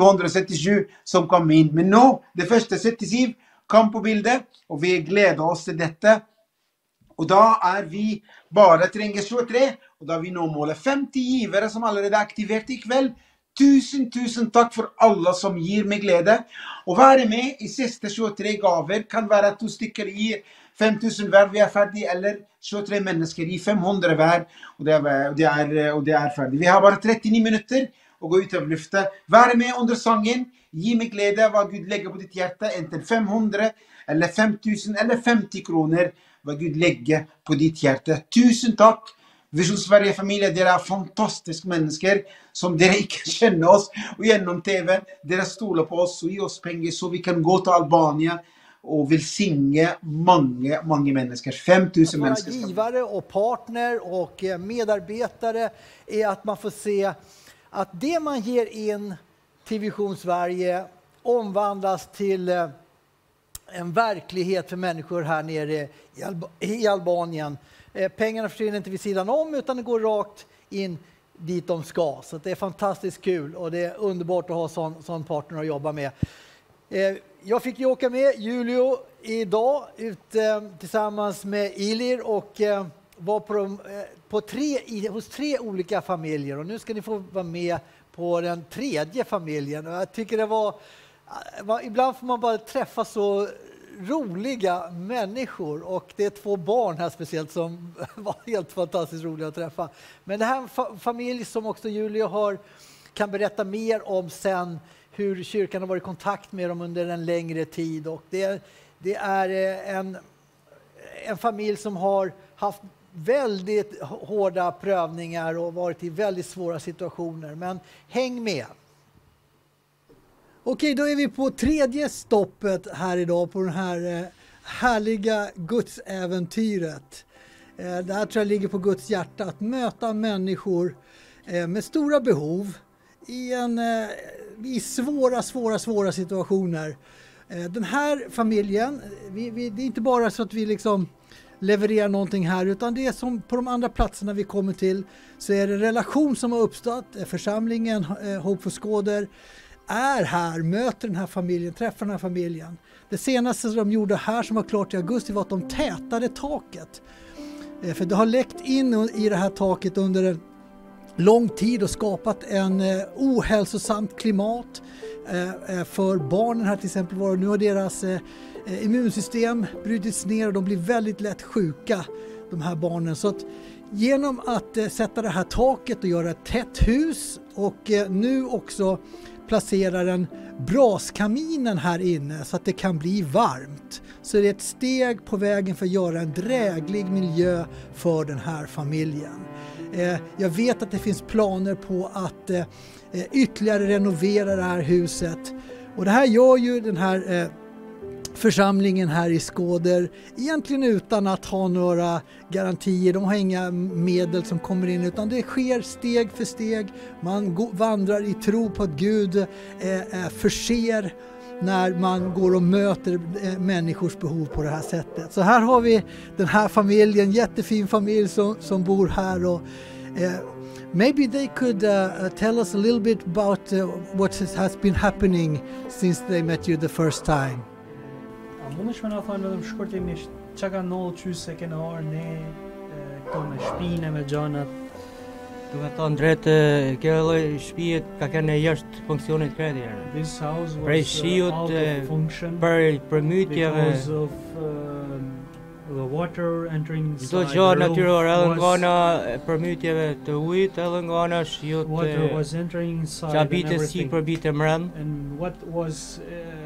som kom inn. Men nå, det første 77 kom på bildet, og vi gleder oss til dette. Og da vi bare trenger 23, og da vi nå måler 50 givere som allerede er aktivert i kveld. Tusen takk for alle som gir med glede. Og være med i siste 23 gaver kan være 2 stykker gir 5000 hver, vi er ferdig, eller 23 mennesker i 500 hver, og det er ferdig. Vi har bare 39 minutter å gå ut av luftet. Være med under sangen, gi med glede hva Gud legger på ditt hjerte, enten 500, eller 5000, eller 50 kroner, hva Gud legger på ditt hjerte. Tusen takk. Visjon Sverige familie, dere er fantastiske mennesker, som dere ikke kjenner oss, og gjennom TV, dere stoler på oss, og gi oss penger, så vi kan gå til Albania, og velsigne mange mennesker. 5000 mennesker. Våra givare och partner och medarbetare är att man får se att det man ger in till Vision Sverige omvandlas till en verklighet för människor här nere i Albanien. Pengarna försvinner inte vid sidan om, utan det går rakt in dit de ska. Så det är fantastiskt kul, och det är underbart att ha sån partner att jobba med. Jag fick ju åka med Julio idag ut tillsammans med Ilir och var hos 3 olika familjer, och nu ska ni få vara med på den 3:e familjen. Och jag tycker det var ibland får man bara träffa så roliga människor, och det är 2 barn här speciellt som var helt fantastiskt roliga att träffa. Men det här är en familj som också Julio kan berätta mer om sen, hur kyrkan har varit i kontakt med dem under en längre tid, och det är en familj som har haft väldigt hårda prövningar och varit i väldigt svåra situationer, men häng med. Okej, då är vi på 3:e stoppet här idag på den här härliga gudsäventyret. Det här tror jag ligger på Guds hjärta, att möta människor med stora behov i svåra situationer. Den här familjen, det är inte bara så att vi liksom levererar någonting här, utan det är som på de andra platserna vi kommer till, så är det en relation som har uppstått. Församlingen Håforskåde är här, möter den här familjen, träffar den här familjen. Det senaste som de gjorde här, som var klart i augusti, var att de tätade taket. För det har läckt in i det här taket under en lång tid och skapat en ohälsosamt klimat för barnen här till exempel. Nu har deras immunsystem brutits ner och de blir väldigt lätt sjuka, de här barnen. Så att genom att sätta det här taket och göra ett tätt hus och nu också placera den braskaminen här inne så att det kan bli varmt, så är det ett steg på vägen för att göra en dräglig miljö för den här familjen. Jag vet att det finns planer på att ytterligare renovera det här huset, och det här gör ju den här församlingen här i Skåder egentligen utan att ha några garantier. De har inga medel som kommer in, utan det sker steg för steg. Man vandrar i tro på att Gud förser när man går och möter människors behov på det här sättet. Så här har vi den här familjen, jättefin familj som bor här, och maybe they could tell us a little bit about what has been happening since they met you the first time. Mundesh me na thonë vetëm shkurtimisht çka ka ndodhur qyse kena orë ne këto me shpinë me gjanat. Do të thonë drejtë, kjo lloj shtëpie ka kanë jashtë funksionit kredi. This house Prej was shiut out of function për përmytjeve, because of the water entering inside. çdo gjë the roof natyrore, edhe nga was- ana e përmytjeve të ujit, edhe nga ana shiut water was entering inside and qabite si everything. përbite mbrëm. And what was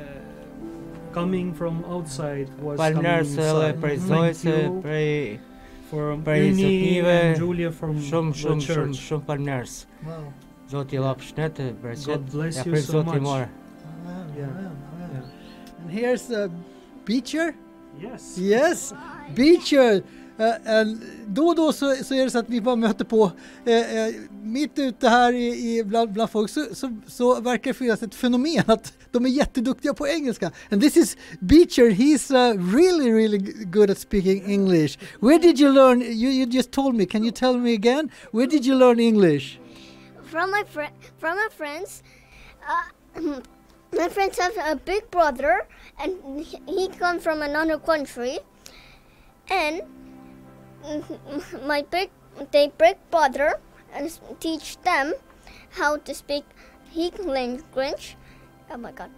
coming from outside was Palmers coming edhe inside. prej Thank zojse, you prej from prej Uni zotnive, and Julia from the church. shumë palmers. Wow. Zoti jap shëndet, bereqet. God bless Ja you prej so Zoti much. more. Yeah. And here's Beecher. Yes. Yes, Beecher. Då och då så är det så att vi bara möter på mitt ute här bland folk så verkar det finnas ett fenomen att de är jätteduktiga på engelska. And this is Beecher. He's really good at speaking English. Where did you learn? You just told me. Can you tell me again? Where did you learn English? From my friends. My friends have a big brother, and he comes from another country. And my big brother teach them how to speak his language. Oh my God!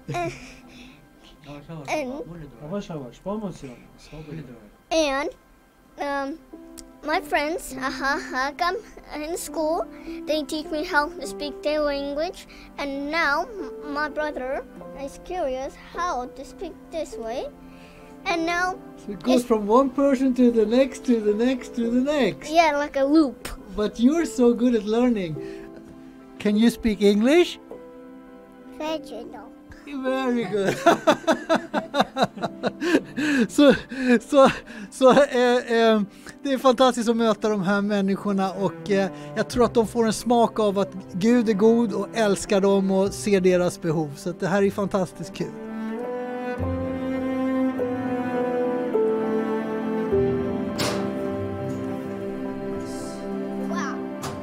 Avash, po emocion. And my friends come in school. They teach me how to speak their language, and now my brother is curious how to speak this way. And now, So it goes from one person to the next, to the next, to the next. yeah, like a loop. But you're so good at learning. Can you speak English? Regional. Very good. Det är fantastiskt att möta de här människorna, och jag tror att de får en smak av att Gud är god och älskar dem och ser deras behov. Så att det här är fantastiskt kul. Wow.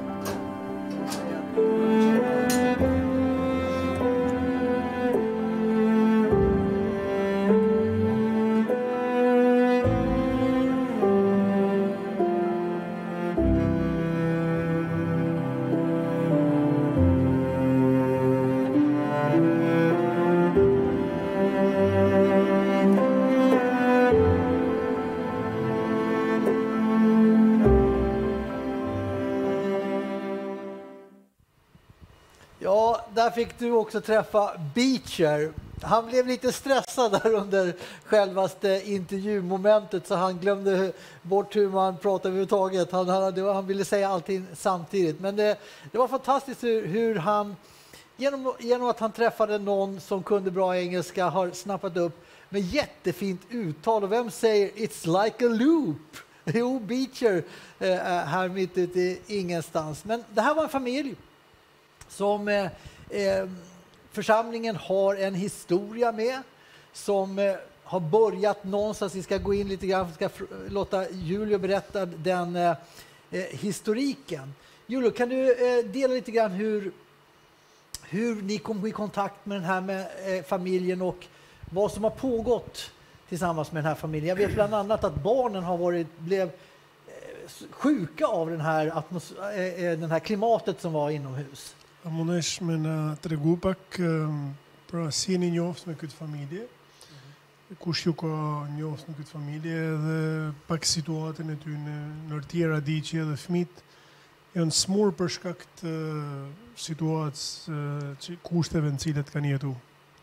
Ja, där fick du också träffa Beecher. Han blev lite stressad där under självaste intervjumomentet, så han glömde bort hur man pratar överhuvudtaget. Han ville säga allting samtidigt. Men det var fantastiskt hur han, genom att han träffade någon som kunde bra engelska, har snappat upp med jättefint uttal. Och vem säger "It's like a loop"? Jo, Beecher här mitt ute i ingenstans. Men det här var en familj som församlingen har en historia med, som har börjat någonstans. Vi ska gå in lite grann, vi ska låta Julio berätta den historiken. Julio, kan du dela lite grann hur ni kom i kontakt med den här familjen och vad som har pågått tillsammans med den här familjen? Jag vet bland annat att barnen blev sjuka av den här klimatet som var inomhus. Amonesh mena tregupak pra sini njoft me këtë familje. Kush ju ka njoft me këtë familje dhe pak situatën e tyre në tjera di që edhe fëmijët janë smur për shkak të situatës kushteve në cilat kanë jetu.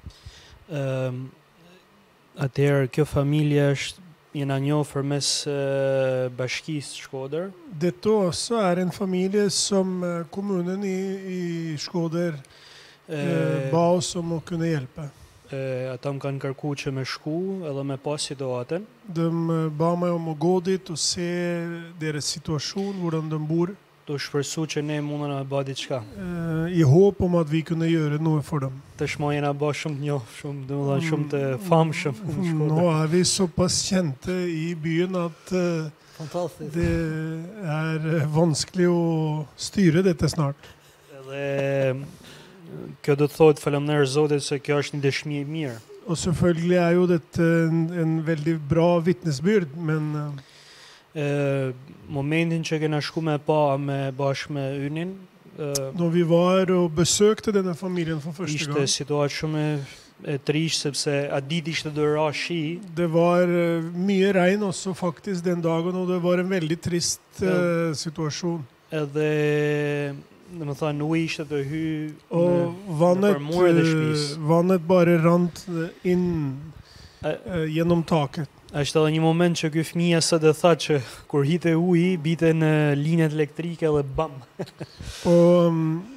Atëherë kjo familje është jena njohur mes bashkisë Shkodër. Det då så är en familj som kommunen i Shkodër ba oss om å kunne hjelpe. Ata më kanë kërkuar që me shku edhe me pas situatën. De ba mig om å gå dit och se deras situation, hvordan de bor. Do shpresu që ne mundën na bëj diçka. I håp om at vi kunne gjøre noe for dem. Tashmë jena bë shumë të njohur, domethënë shumë të famshëm. Nå er vi såpass kjente i byen at Fantastisk. det er vanskelig å styre dette snart. Edhe kjo do të thotë falënderoj Zotit se kjo është një dëshmi e mirë. Og selvfølgelig er jo dette en veldig bra vittnesbyrd, men Momentin që kena shku me pa me bashkë me Ynin, når vi var og besøkte denne familien for første ishte gang, situatë shumë e trisht sepse atë ditë ishte do ra shi. det var mye regn også faktisk den dagen, og det var en veldig trist situasjon. Edhe domethënë uji ishte të hy Og përmure dhe shtëpisë. vannet bare rant inn gjennom taket. Është edhe një moment që ky fëmija sot e tha që kur hite uji bite në linjet elektrike dhe bam. Og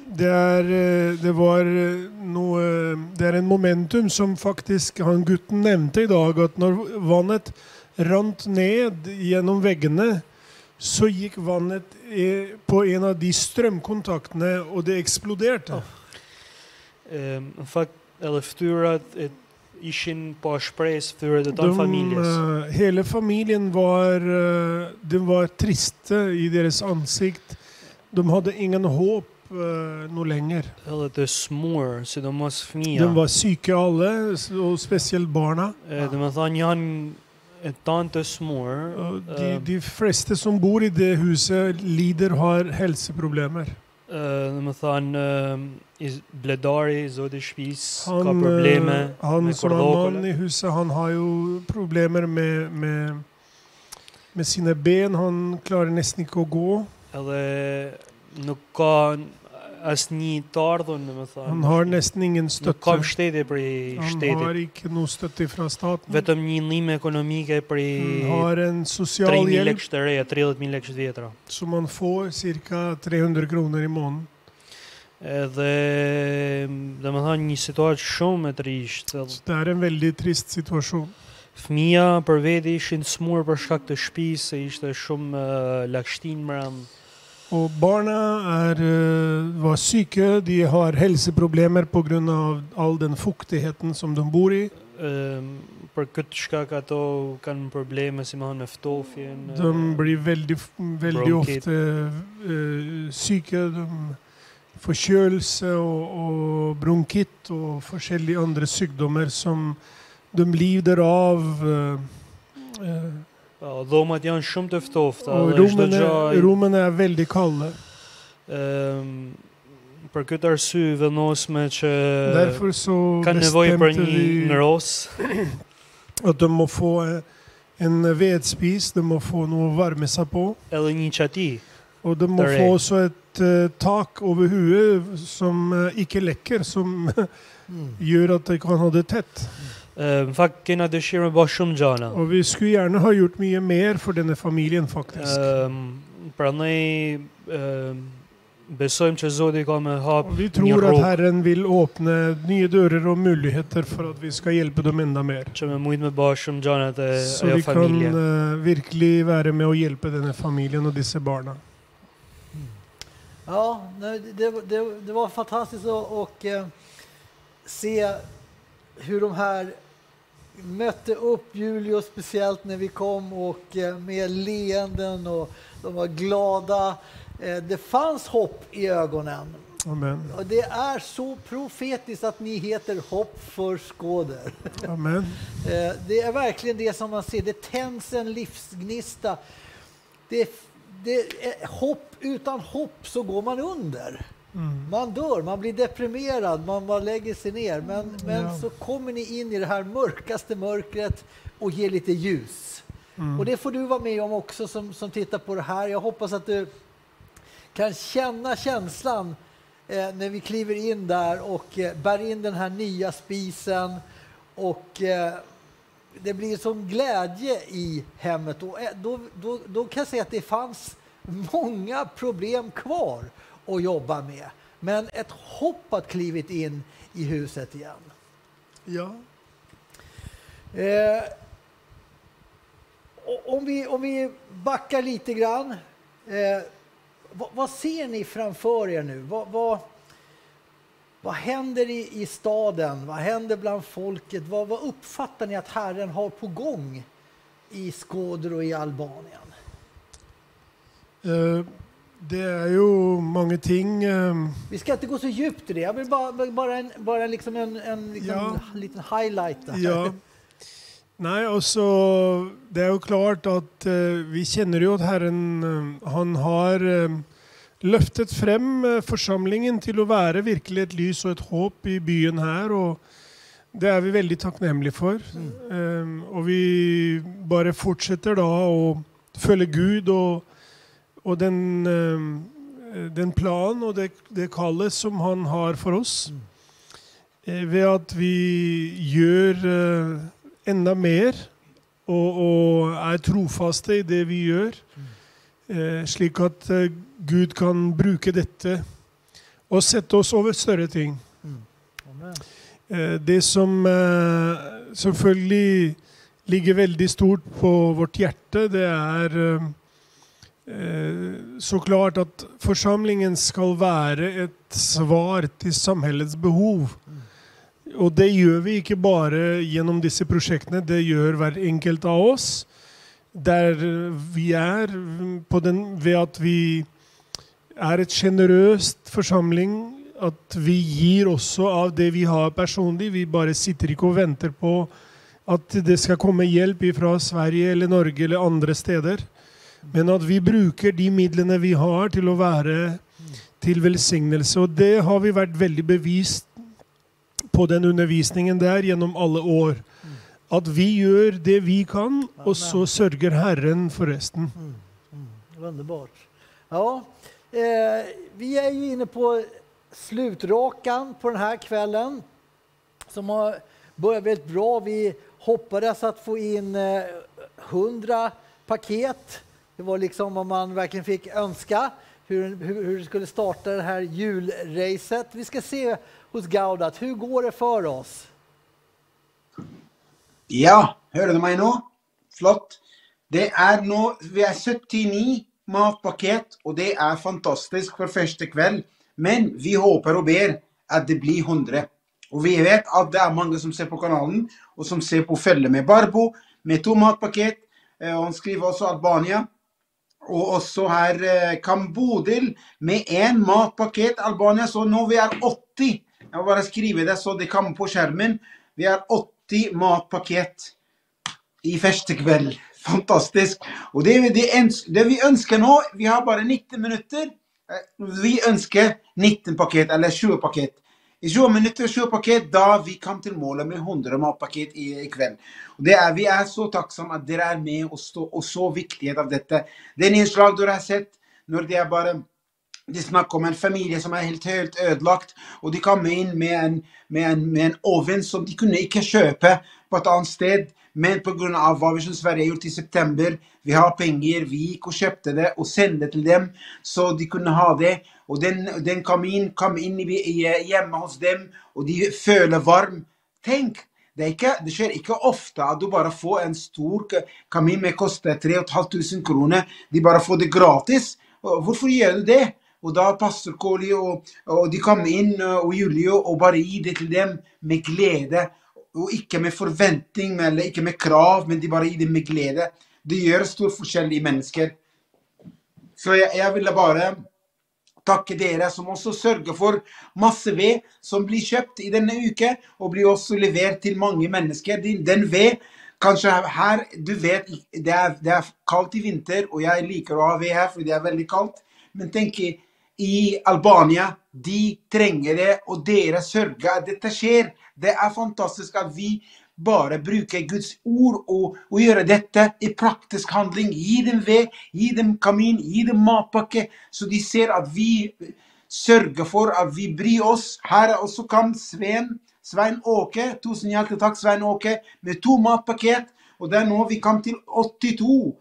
det er en momentum som faktisk han gutten nevnte i dag, at når vannet rant ned gjennom veggene, så gikk vannet på en av de strømkontaktene, og det eksploderte. Në fakt edhe fytyrat ishin pa shpresë, fytyrat e tonë familjes. Hele familien var triste i deres ansikt. De hadde ingen håp noe lenger. Edhe të smur, sidomos De fëmija. var syke alle, og spesielt barna. Domethënë janë tanë të smur. De fleste som bor i det huset lider har helseproblemer. Domethënë bledari, zoti i shtëpisë ka Han probleme me som er mann kordokullën. i huset, han har jo problemer med sine ben. Han klarer nesten ikke å gå. Edhe nuk ka asnjë të ardhur, domethënë. Han har nesten ingen Nuk ka støtte. mbështetje prej Han har shtetit. ikke noe støtte fra staten. Vetëm një ndihmë ekonomike Han prej har en sosial 3.000 hjelp lekë të reja, 30.000 lekë të vjetra. som han får ca. 300 kroner i måneden. Edhe domethënë një situatë shumë e trishtë. Så det er en veldig trist situasjon. Fëmija për veti ishin smur për shkak të shtëpisë, se ishte shumë lagshtin mbrëm. Og barna var syke, de har helseproblemer på grunn av all den fuktigheten som de bor i. Për këtë shkak ato kanë probleme si me ftofjen. De blir veldig Bronkit. ofte syke. De forkjølelse og bronkitt og forskjellige andre sykdommer som de lider av. Dhomat janë shumë të ftofta. Og Dhe çdo gjë rommene er veldig kalde. për këtë arsye vendosme që Derfor så kanë nevojë për bestemte një vi ngroos. at de må få en vedspis, de må få noe å varme seg på. Edhe një qati. Og de må Det er få det. også et tak over huet som ikke lekker, som gjør at de kan ha det tett. Në fakt kena dëshirë me bë shumë gjëra. Og vi skulle gjerne ha gjort mye mer for denne familien, faktisk. Prandaj besojmë që Zoti ka me hap Og vi një tror at rrugë Herren vil åpne nye dører og muligheter for at vi skal hjelpe dem enda mer. që me mujt me bë shumë gjëra të Så ajo vi kan familje. virkelig være med å hjelpe denne familien og disse barna. Ja, nej, det var fantastiskt att se hur de här mötte upp Julius, speciellt när vi kom, och med leenden, och de var glada. Det fanns hopp i ögonen. Amen. Och det är så profetiskt att ni heter Hopp för Skåder. Amen. Det är verkligen det som man ser. Det tänds en livsgnista. hopp, utan hopp så går man under. Man dör, man blir deprimerad, man bara lägger sig ner. Men så kommer ni in i det här mörkaste mörkret och ger lite ljus. Och det får du vara med om också som tittar på det här. Jag hoppas att du kan känna känslan när vi kliver in där och bär in den här nya spisen. Och det blir sån glädje i hemmet. Och då kan jag säga att det fanns många problem kvar att jobba med. Men ett hopp att klivit in i huset igen. Ja. Om vi backar lite grann. Vad ser ni framför er nu? Vad händer i staden? Vad händer bland folket? Vad uppfattar ni att Herren har på gång i Skåder och i Albanien? Det är ju många ting. Vi ska inte gå så djupt i det. Jag vill bara liksom en liten highlight där. Ja. Nej, och så det är ju klart att vi känner ju att Herren han har løftet frem församlingen till att vara verkligen ett lys och ett hopp i byen här, och det är vi väldigt tacknämliga för. Och vi bara fortsätter då och följer Gud och den plan och det kallet som han har för oss. Ved att vi gör ända mer och är trofaste i det vi gör. Slik att Gud kan bruke dette och sätta oss över större ting. Det som selvfølgelig ligger väldigt stort på vårt hjärta, det är så klart att församlingen ska vara ett svar till samhällets behov. Och det gör vi inte bara genom dessa projekten, det gör var enkelt av oss. Där vi är på ved att vi är ett generöst församling, att vi ger också av det vi har personligt. Vi bara sitter inte och väntar på att det ska komma hjälp ifrån Sverige eller Norge eller andra städer. Men att vi brukar de midlene vi har till att vara till välsignelse. Och det har vi varit väldigt bevist på den undervisningen där genom alla år. Att vi gör det vi kan och så sörjer Herren för resten. Underbart. Ja, vi är ju inne på slutrakan på den här kvällen som har börjat väldigt bra. Vi hoppades att få in 100 paket. Det var liksom vad man verkligen fick önska. Hur det skulle starta det här julracet. Vi ska se hos Gaudat. Hur går det för oss? Ja, hører du meg nå? Flott. Det er nå, vi er 79 matpaket, og det er fantastisk for første kveld. Men vi håper og ber at det blir 100. Og vi vet at det er mange som ser på kanalen, og som ser på følge med Barbo, med 2 matpaket. Og han skriver også Albania. Og også her Kambodil med 1 matpaket Albania. Så nå vi er 80. Jeg må bare skrive det så det kommer på skjermen. Vi er 80 matpaket i første kveld. Fantastisk. Og det vi ønsker nå, vi har bare 19 minutter. Vi ønsker 19 paket, eller 20 paket. I 20 minutter, 20 paket, da vi kom til målet med 100 matpaket i kveld. Og vi er så takksomme at dere er med og så viktighet av dette. Den innslag dere har sett, når det er bare... De snakker om en familie som er helt ødelagt, og de kommer inn med en oven som de kunne ikke kjøpe på et annet sted, men på grunn av hva Visjon Sverige har gjort i september, vi har penger, vi gikk og kjøpte det og sendte til dem, så de kunne ha det, og den kom inn hjemme hos dem, og de føler varm. Tenk, det skjer ikke ofte at du bare får en stor kamin med koster 3.500 kroner, de bare får det gratis. Hvorfor gjør du det? Og da pastor Kåli og de kom inn og Julio og bare gi det til dem med glede. Og ikke med forventning, eller ikke med krav, men de bare gi det med glede. Det gjør stor forskjell i mennesker. Så jeg ville bare takke dere som også sørger for masse ved som blir kjøpt i denne uke, og blir også levert til mange mennesker. Den ved kanskje her, du vet, det er kaldt i vinter, og jeg liker å ha ved her, for det er veldig kaldt. Men tenk i Albania, de trenger det, og dere sørger at dette skjer. Det er fantastisk at vi bare bruker Guds ord og gjøre dette i praktisk handling. Gi dem ved, gi dem kamin, gi dem matpakke, så de ser at vi sørger for at vi bryr oss. Her også kom Svein Åke, tusen hjertelig takk Svein Åke, med 2 matpakket, og det er nå vi kom til 82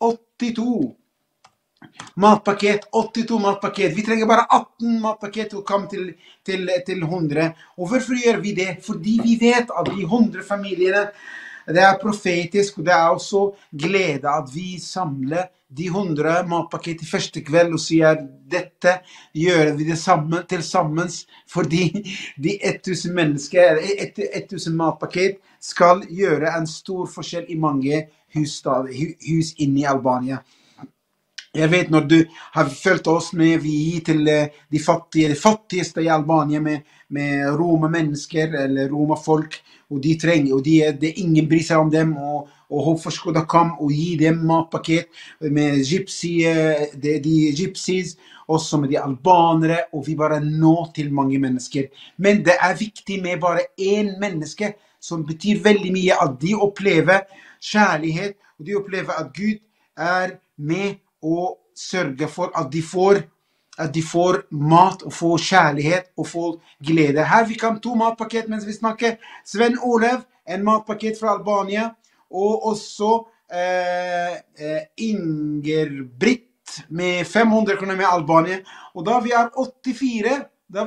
matpakket, 82 matpakket. Vi trenger bare 18 matpakket til å komme til 100. Og hvorfor gjør vi det? Fordi vi vet at de 100 familiene, det er profetisk, og det er også glede at vi samler de 100 matpakket i første kveld og sier dette gjør vi det samme til sammen, fordi de 1000 mennesker, 1000 matpakket skal gjøre en stor forskjell i mange hus inne i Albania. Jeg vet når du har følt oss med, vi gir til de fattigste i Albania med Roma-mennesker eller Roma-folk, og de trenger, og det ingen bryr seg om dem, og hvorfor skal de komme og gi dem matpakket med de gypsies, også med de albanere, og vi bare nå til mange mennesker. Men det er viktig med bare en menneske, som betyr veldig mye, at de opplever kjærlighet, og de opplever at Gud er med og sørge for at de får mat og får kjærlighet og får glede. Her vi kan 2 matpakket mens vi snakker. Sven Olev, en matpakket fra Albania, og også Inger Britt med 500 kroner med Albania. Og da vi er 84,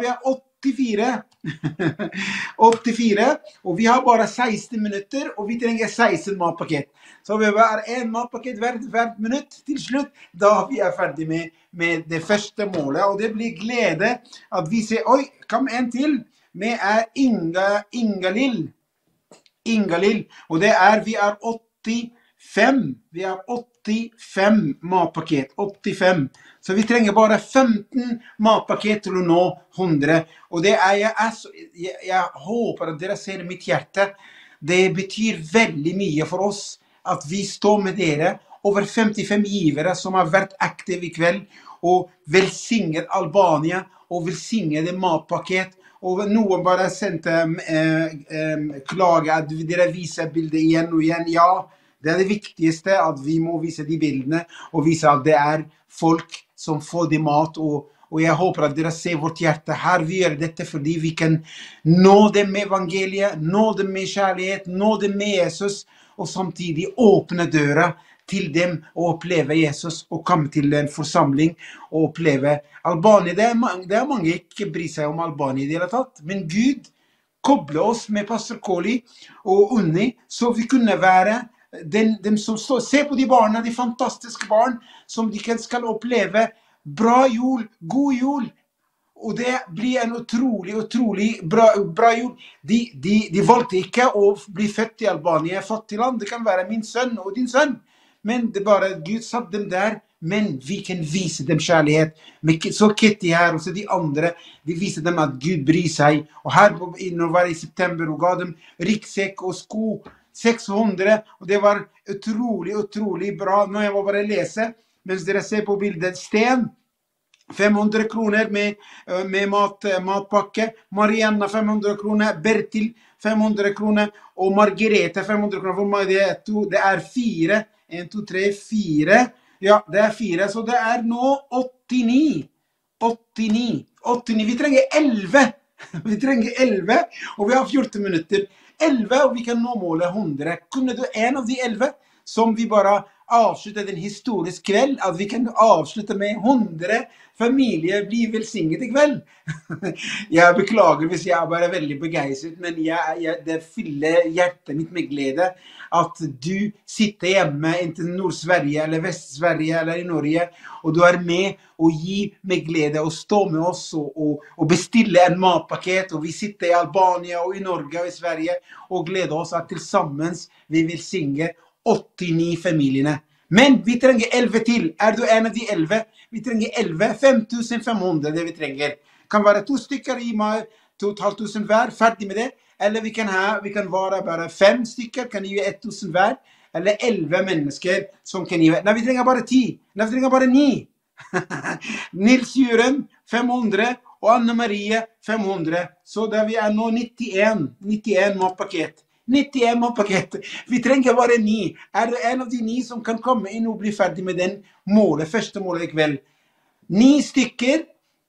84, og vi har bare 16 minutter, og vi trenger 16 matpakket. Så vi har en matpakket hvert minutt til slutt, da vi er ferdig med det første målet. Og det blir glede at vi ser, oi, kom en til, med Ingalill, og det vi er 85 matpakket, 85. Så vi trenger bare 15 matpakket til å nå 100. Og det jeg håper at dere ser mitt hjerte. Det betyr veldig mye for oss at vi står med dere, over 55 givere som har vært aktive i kveld, og velsignet Albania, og velsignet det matpakket, og noen bare sendte klage at dere viser bildet igjen og igjen. Ja, det er det viktigste, at vi må vise de bildene, og vise at det er folk som får de mat, og jeg håper at dere ser vårt hjerte her. Vi gjør dette fordi vi kan nå dem med evangeliet, nå dem med kjærlighet, nå dem med Jesus, og samtidig åpne døra til dem og oppleve Jesus, og komme til en forsamling og oppleve Albania. Det er mange ikke bryr seg om Albania i det hele tatt, men Gud kobler oss med Pastor Koli og Unni, så vi kunne være dem som ser på de barna, de fantastiske barn, som de skal oppleve bra jul, god jul, og det blir en utrolig bra jul. De valgte ikke å bli født i Albania, fattig land. Det kan være min sønn og din sønn, men det bare Gud satt dem der, men vi kan vise dem kjærlighet. Så Kitty her, og så de andre, de viser dem at Gud bryr seg. Og her, når det var i september, og ga dem ryggsekk og sko, 600, og det var utrolig bra. Nå jeg må bare lese, mens dere ser på bildet. Sten, 500 kroner med matpakke. Marianna 500 kroner. Bertil 500 kroner. Og Margrethe 500 kroner. For meg det er 4. 1, 2, 3, 4. Ja, det er 4. Så det er nå 89. Vi trenger 11. Vi trenger 11, og vi har 14 minutter. 11, og vi kan nå måle 100. Kunne du en av de 11 som vi bare avslutte den historiske kveld, at vi kan avslutte med 100 familier blir velsignet i kveld. Jeg beklager hvis jeg bare er veldig begeistret, men det fyller hjertet mitt med glede at du sitter hjemme enten i Nord-Sverige eller Vest-Sverige eller i Norge, og du er med og gir med glede og stå med oss og bestille en matpakket, og vi sitter i Albania og i Norge og i Sverige og gleder oss at til sammen vi vil synge 89 familiene. Men vi trenger 11 til. Er du en av de 11? Vi trenger 11. 5500 det vi trenger. Kan være 2 stykker i meg. 2 500 hver, ferdig med det. Eller vi kan være bare 5 stykker, kan gi 1000 hver. Eller 11 mennesker som kan gi. Nei, vi trenger bare 10. Nei, vi trenger bare 9. Nils Jøren, 500, og Anne Marie, 500. Så da vi nå 91 matpaket. 91 matpaket. Vi trenger bare 9. Det en av de 9 som kan komme inn og bli ferdig med den første målet I kveld? 9 stykker.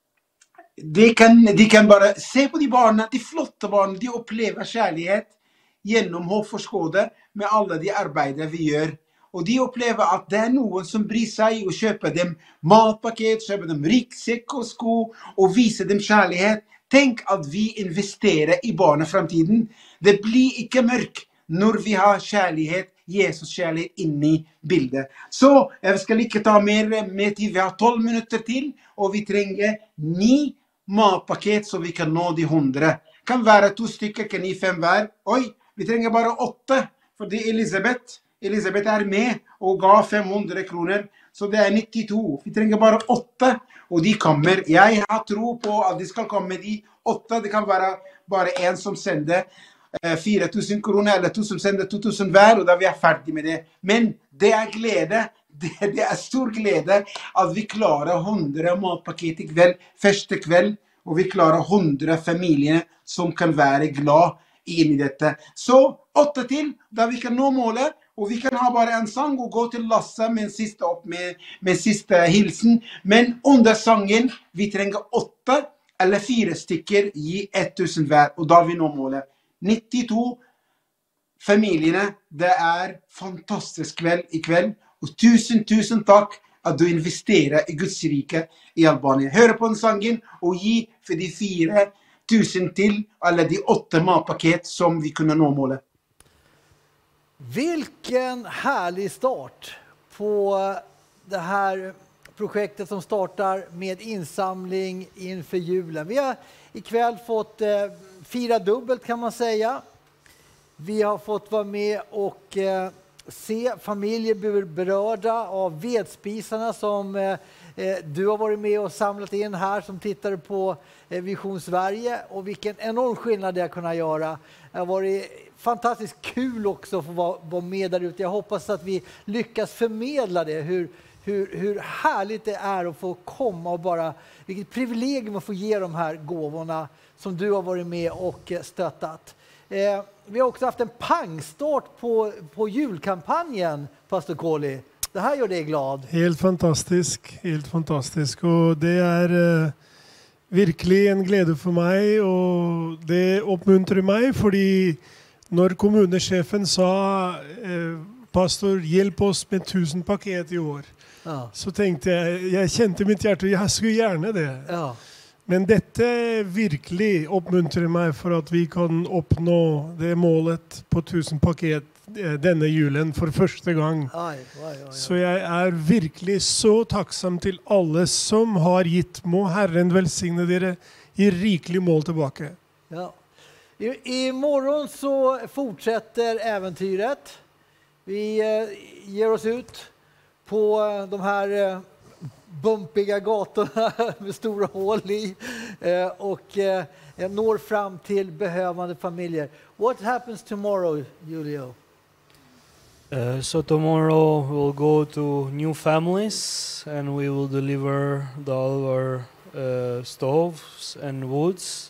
De kan bare se på de barna, de flotte barna, de opplever kjærlighet gjennom Håp for Skåde med alle de arbeider vi gjør. Og de opplever at det noen som bryr seg og kjøper dem matpaket, kjøper dem ryggsekk og sko, og viser dem kjærlighet. Tenk at vi investerer I barneframtiden. Det blir ikke mørk når vi har kjærlighet, Jesus kjærlighet inni bildet. Så jeg skal ikke ta mer tid. Vi har 12 minutter til, og vi trenger 9 matpaket så vi kan nå de 100. Kan være 2 stykker, kan gi 5 hver. Oi, vi trenger bare 8, fordi Elisabeth med og ga 500 kroner, så det 92. Vi trenger bare 8, og de kommer. Jeg har tro på at de skal komme de 8. Det kan være bare en som sender 4000 kroner, eller 2 som sender 2000 hver, og da vi ferdig med det. Men det glede. Det stor glede at vi klarer 100 matpaket I kveld, første kveld, og vi klarer 100 familier som kan være glad inn I dette. Så 8 til, da vi kan nå målet, og vi kan ha bare en sang og gå til Lasse med siste hilsen. Men under sangen, vi trenger 8 eller 4 stykker gi 1000 hver, og da vi nå målet. 92 familiene, det fantastisk kveld I kveld, og tusen takk at du investerer I Guds rike I Albania. Hør på den sangen og gi for de 4000 til, eller de 8 matpaket som vi kunne nå målet. Vilken härlig start på det här projektet som startar med insamling inför julen. Vi har ikväll fått fira dubbelt kan man säga. Vi har fått vara med och se familjer bli berörda av vedspisarna som du har varit med och samlat in här som tittade på Vision Sverige, och vilken enorm skillnad det har kunnat göra. Det har varit fantastiskt kul också att få vara med där ute. Jag hoppas att vi lyckas förmedla det, hur härligt det att få komma och bara, vilket privilegium att få ge de här gåvorna som du har varit med och stöttat. Vi har också haft en pangstart på julkampanjen, Pastor Kåli. Det här gör dig glad. Helt fantastisk. Og det virkelig en glede for meg, og det oppmuntrer meg, fordi når kommunesjefen sa pastor, hjelp oss med 1000 paket I år, så tenkte jeg kjente mitt hjerte, jeg skulle gjerne det. Ja. Men dette virkelig oppmuntrer meg for at vi kan oppnå det målet på 1000 paket denne julen for første gang. Så jeg virkelig så takksam til alle som har gitt. Må Herren velsigne dere I rikelig mål tilbake. Ja. I morgon så fortsätter äventyret. Vi ger oss ut på de här bumpiga gatorna med stora hål I och når fram till behövande familjer. What happens tomorrow, Julio? So tomorrow we'll go to new families and we will deliver all our stoves and woods.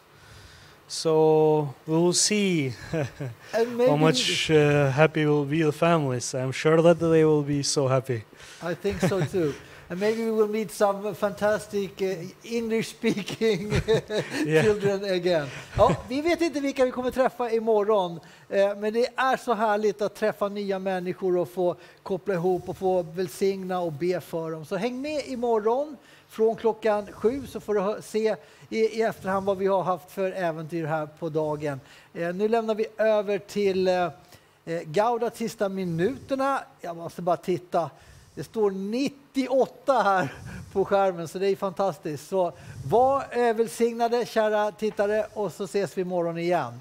So we'll see how much happy will be the families. I'm sure that they will be so happy. I think so too. And maybe we will meet some fantastic English-speaking children again. Ja, vi vet inte vilka vi kommer träffa imorgon, men det så härligt att träffa nya människor och få koppla ihop och få välsigna och be för dem. Så häng med imorgon från klockan 7 så får du se i efterhand vad vi har haft för äventyr här på dagen. Nu lämnar vi över till Gauda sista minuterna. Jag måste bara titta. Det står 98 här på skärmen, så det är fantastiskt. Så var välsignade, kära tittare, och så ses vi imorgon igen.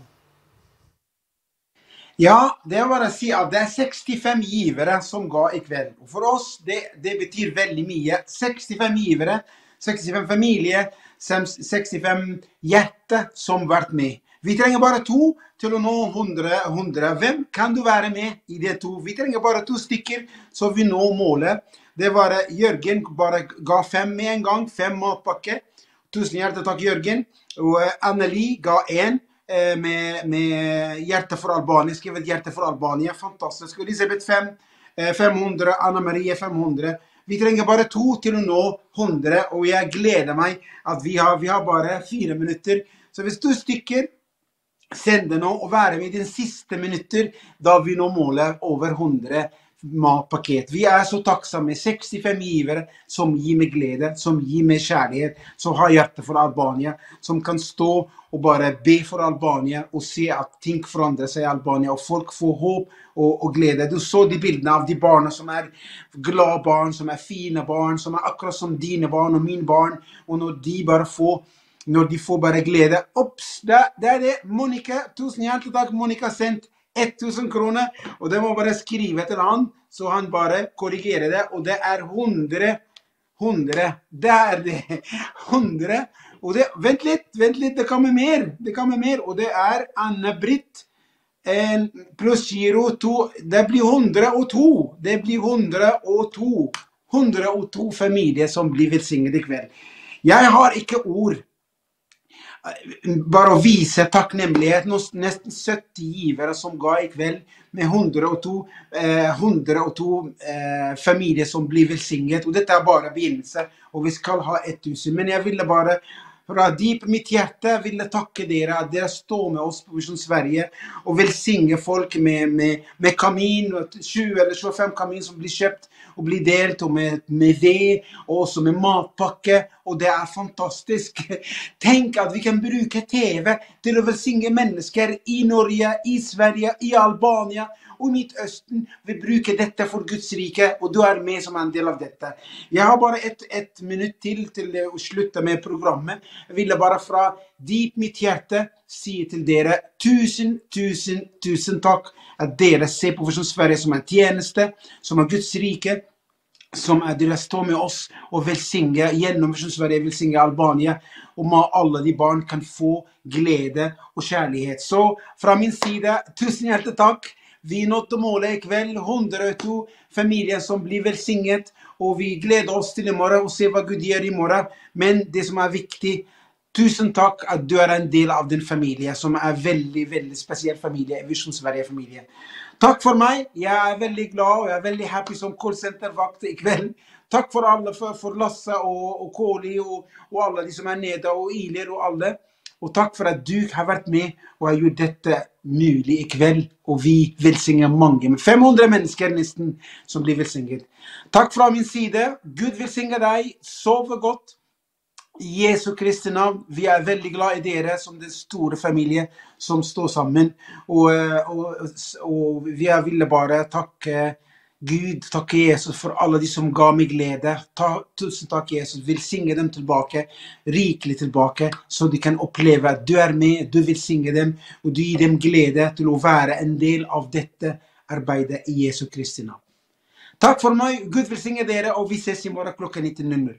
Ja, det bare å si at det 65 givere som ga I kveld. Og for oss, det betyr veldig mye. 65 givere, 65 familier 65 hjerter som vært med. Vi trenger bare 2 til å nå 100. Hvem kan du være med i det 2? Vi trenger bare 2 stykker, så vi når målet. Det var Jørgen, bare ga 5 med en gang, 5 matpakker. Tusen hjertelig takk, Jørgen. Og Anneli ga 1 med hjerte for Albania, skrevet hjerte for Albania, fantastisk. Og Elisabeth 500, Anna Marie 500. Vi trenger bare 2 til å nå 100, og jeg gleder meg at vi har bare 4 minutter. Så hvis 2 stykker send det nå og være med i de siste minutter, da vi når målet over 100 matpaket. Vi så takksomme, 65 givere som gir med glede, som gir med kjærlighet, som har hjerte for Albania, som kan stå og bare be for Albania og se at ting forandrer seg i Albania, og folk får håp og glede. Du så de bildene av de barna som glade barn, som fine barn, som akkurat som dine barn og mine barn, og når de får bare glede. Opps, det det. Monika, tusen hjertelig takk. Monika sendt 1000 kroner, og det må bare skrive til han, så han bare korrigerer det, og det 100, det det, 100, og det, vent litt, det kommer mer, og det Anne-Britt, pluss giro 2, det blir 102 familier som blir velsignet i kveld. Jeg har ikke ord, bare å vise takknemlighet, nesten 70 givere som ga i kveld, med 102 familier som blir velsignet, og dette bare begynnelse, og vi skal ha 1000, men jeg ville bare fra dyp mitt hjerte ville takke dere at dere står med oss på Visjon Sverige og velsigne folk med kamin, 20 eller 25 kamin som blir kjøpt og blir delt, og med ved, og også med matpakke, og det fantastisk. Tenk at vi kan bruke TV til å velsigne mennesker i Norge, i Sverige, i Albania, og i Midtøsten. Vi bruker dette for Guds rike, og du med som en del av dette. Jeg har bare ett minutt til å slutte med programmet. Jeg ville bare fra dyp mitt hjerte si til dere, tusen takk at dere ser på Visjon Sverige som en tjeneste, som Guds rike, som dere står med oss og velsigne gjennom Visjon Sverige, velsigne Albania, og må alle de barn kan få glede og kjærlighet. Så fra min side, tusen hjertelig takk. Vi nådde målet i kveld, 102 familier som blir velsignet, og vi gleder oss til i morgen og se hva Gud gjør i morgen. Men det som viktig, tusen takk at du en del av den familie, som veldig, veldig spesiell familie, Visjon Sverige-familie. Takk for meg, jeg veldig glad, og jeg veldig happy som callcenter-vakt i kveld. Takk for alle, for Lasse og Kåli, og alle de som nede, og Ilir og alle. Og takk for at du har vært med og har gjort dette mulig i kveld, og vi velsigner mange, med 500 mennesker nesten som blir velsignet. Takk fra min side, Gud velsigner deg, sove godt, i Jesu Kristi navn. Vi veldig glad i dere som den store familie som står sammen, og vi ville bare takke Gud, takke Jesus for alle de som ga meg glede. Tusen takk, Jesus. Velsigne dem tilbake, rikelig tilbake, så de kan oppleve at du med, du velsigne dem, og du gir dem glede til å være en del av dette arbeidet i Jesu Kristi navn. Takk for meg. Gud velsigne dere, og vi ses i morgen klokka 19:00.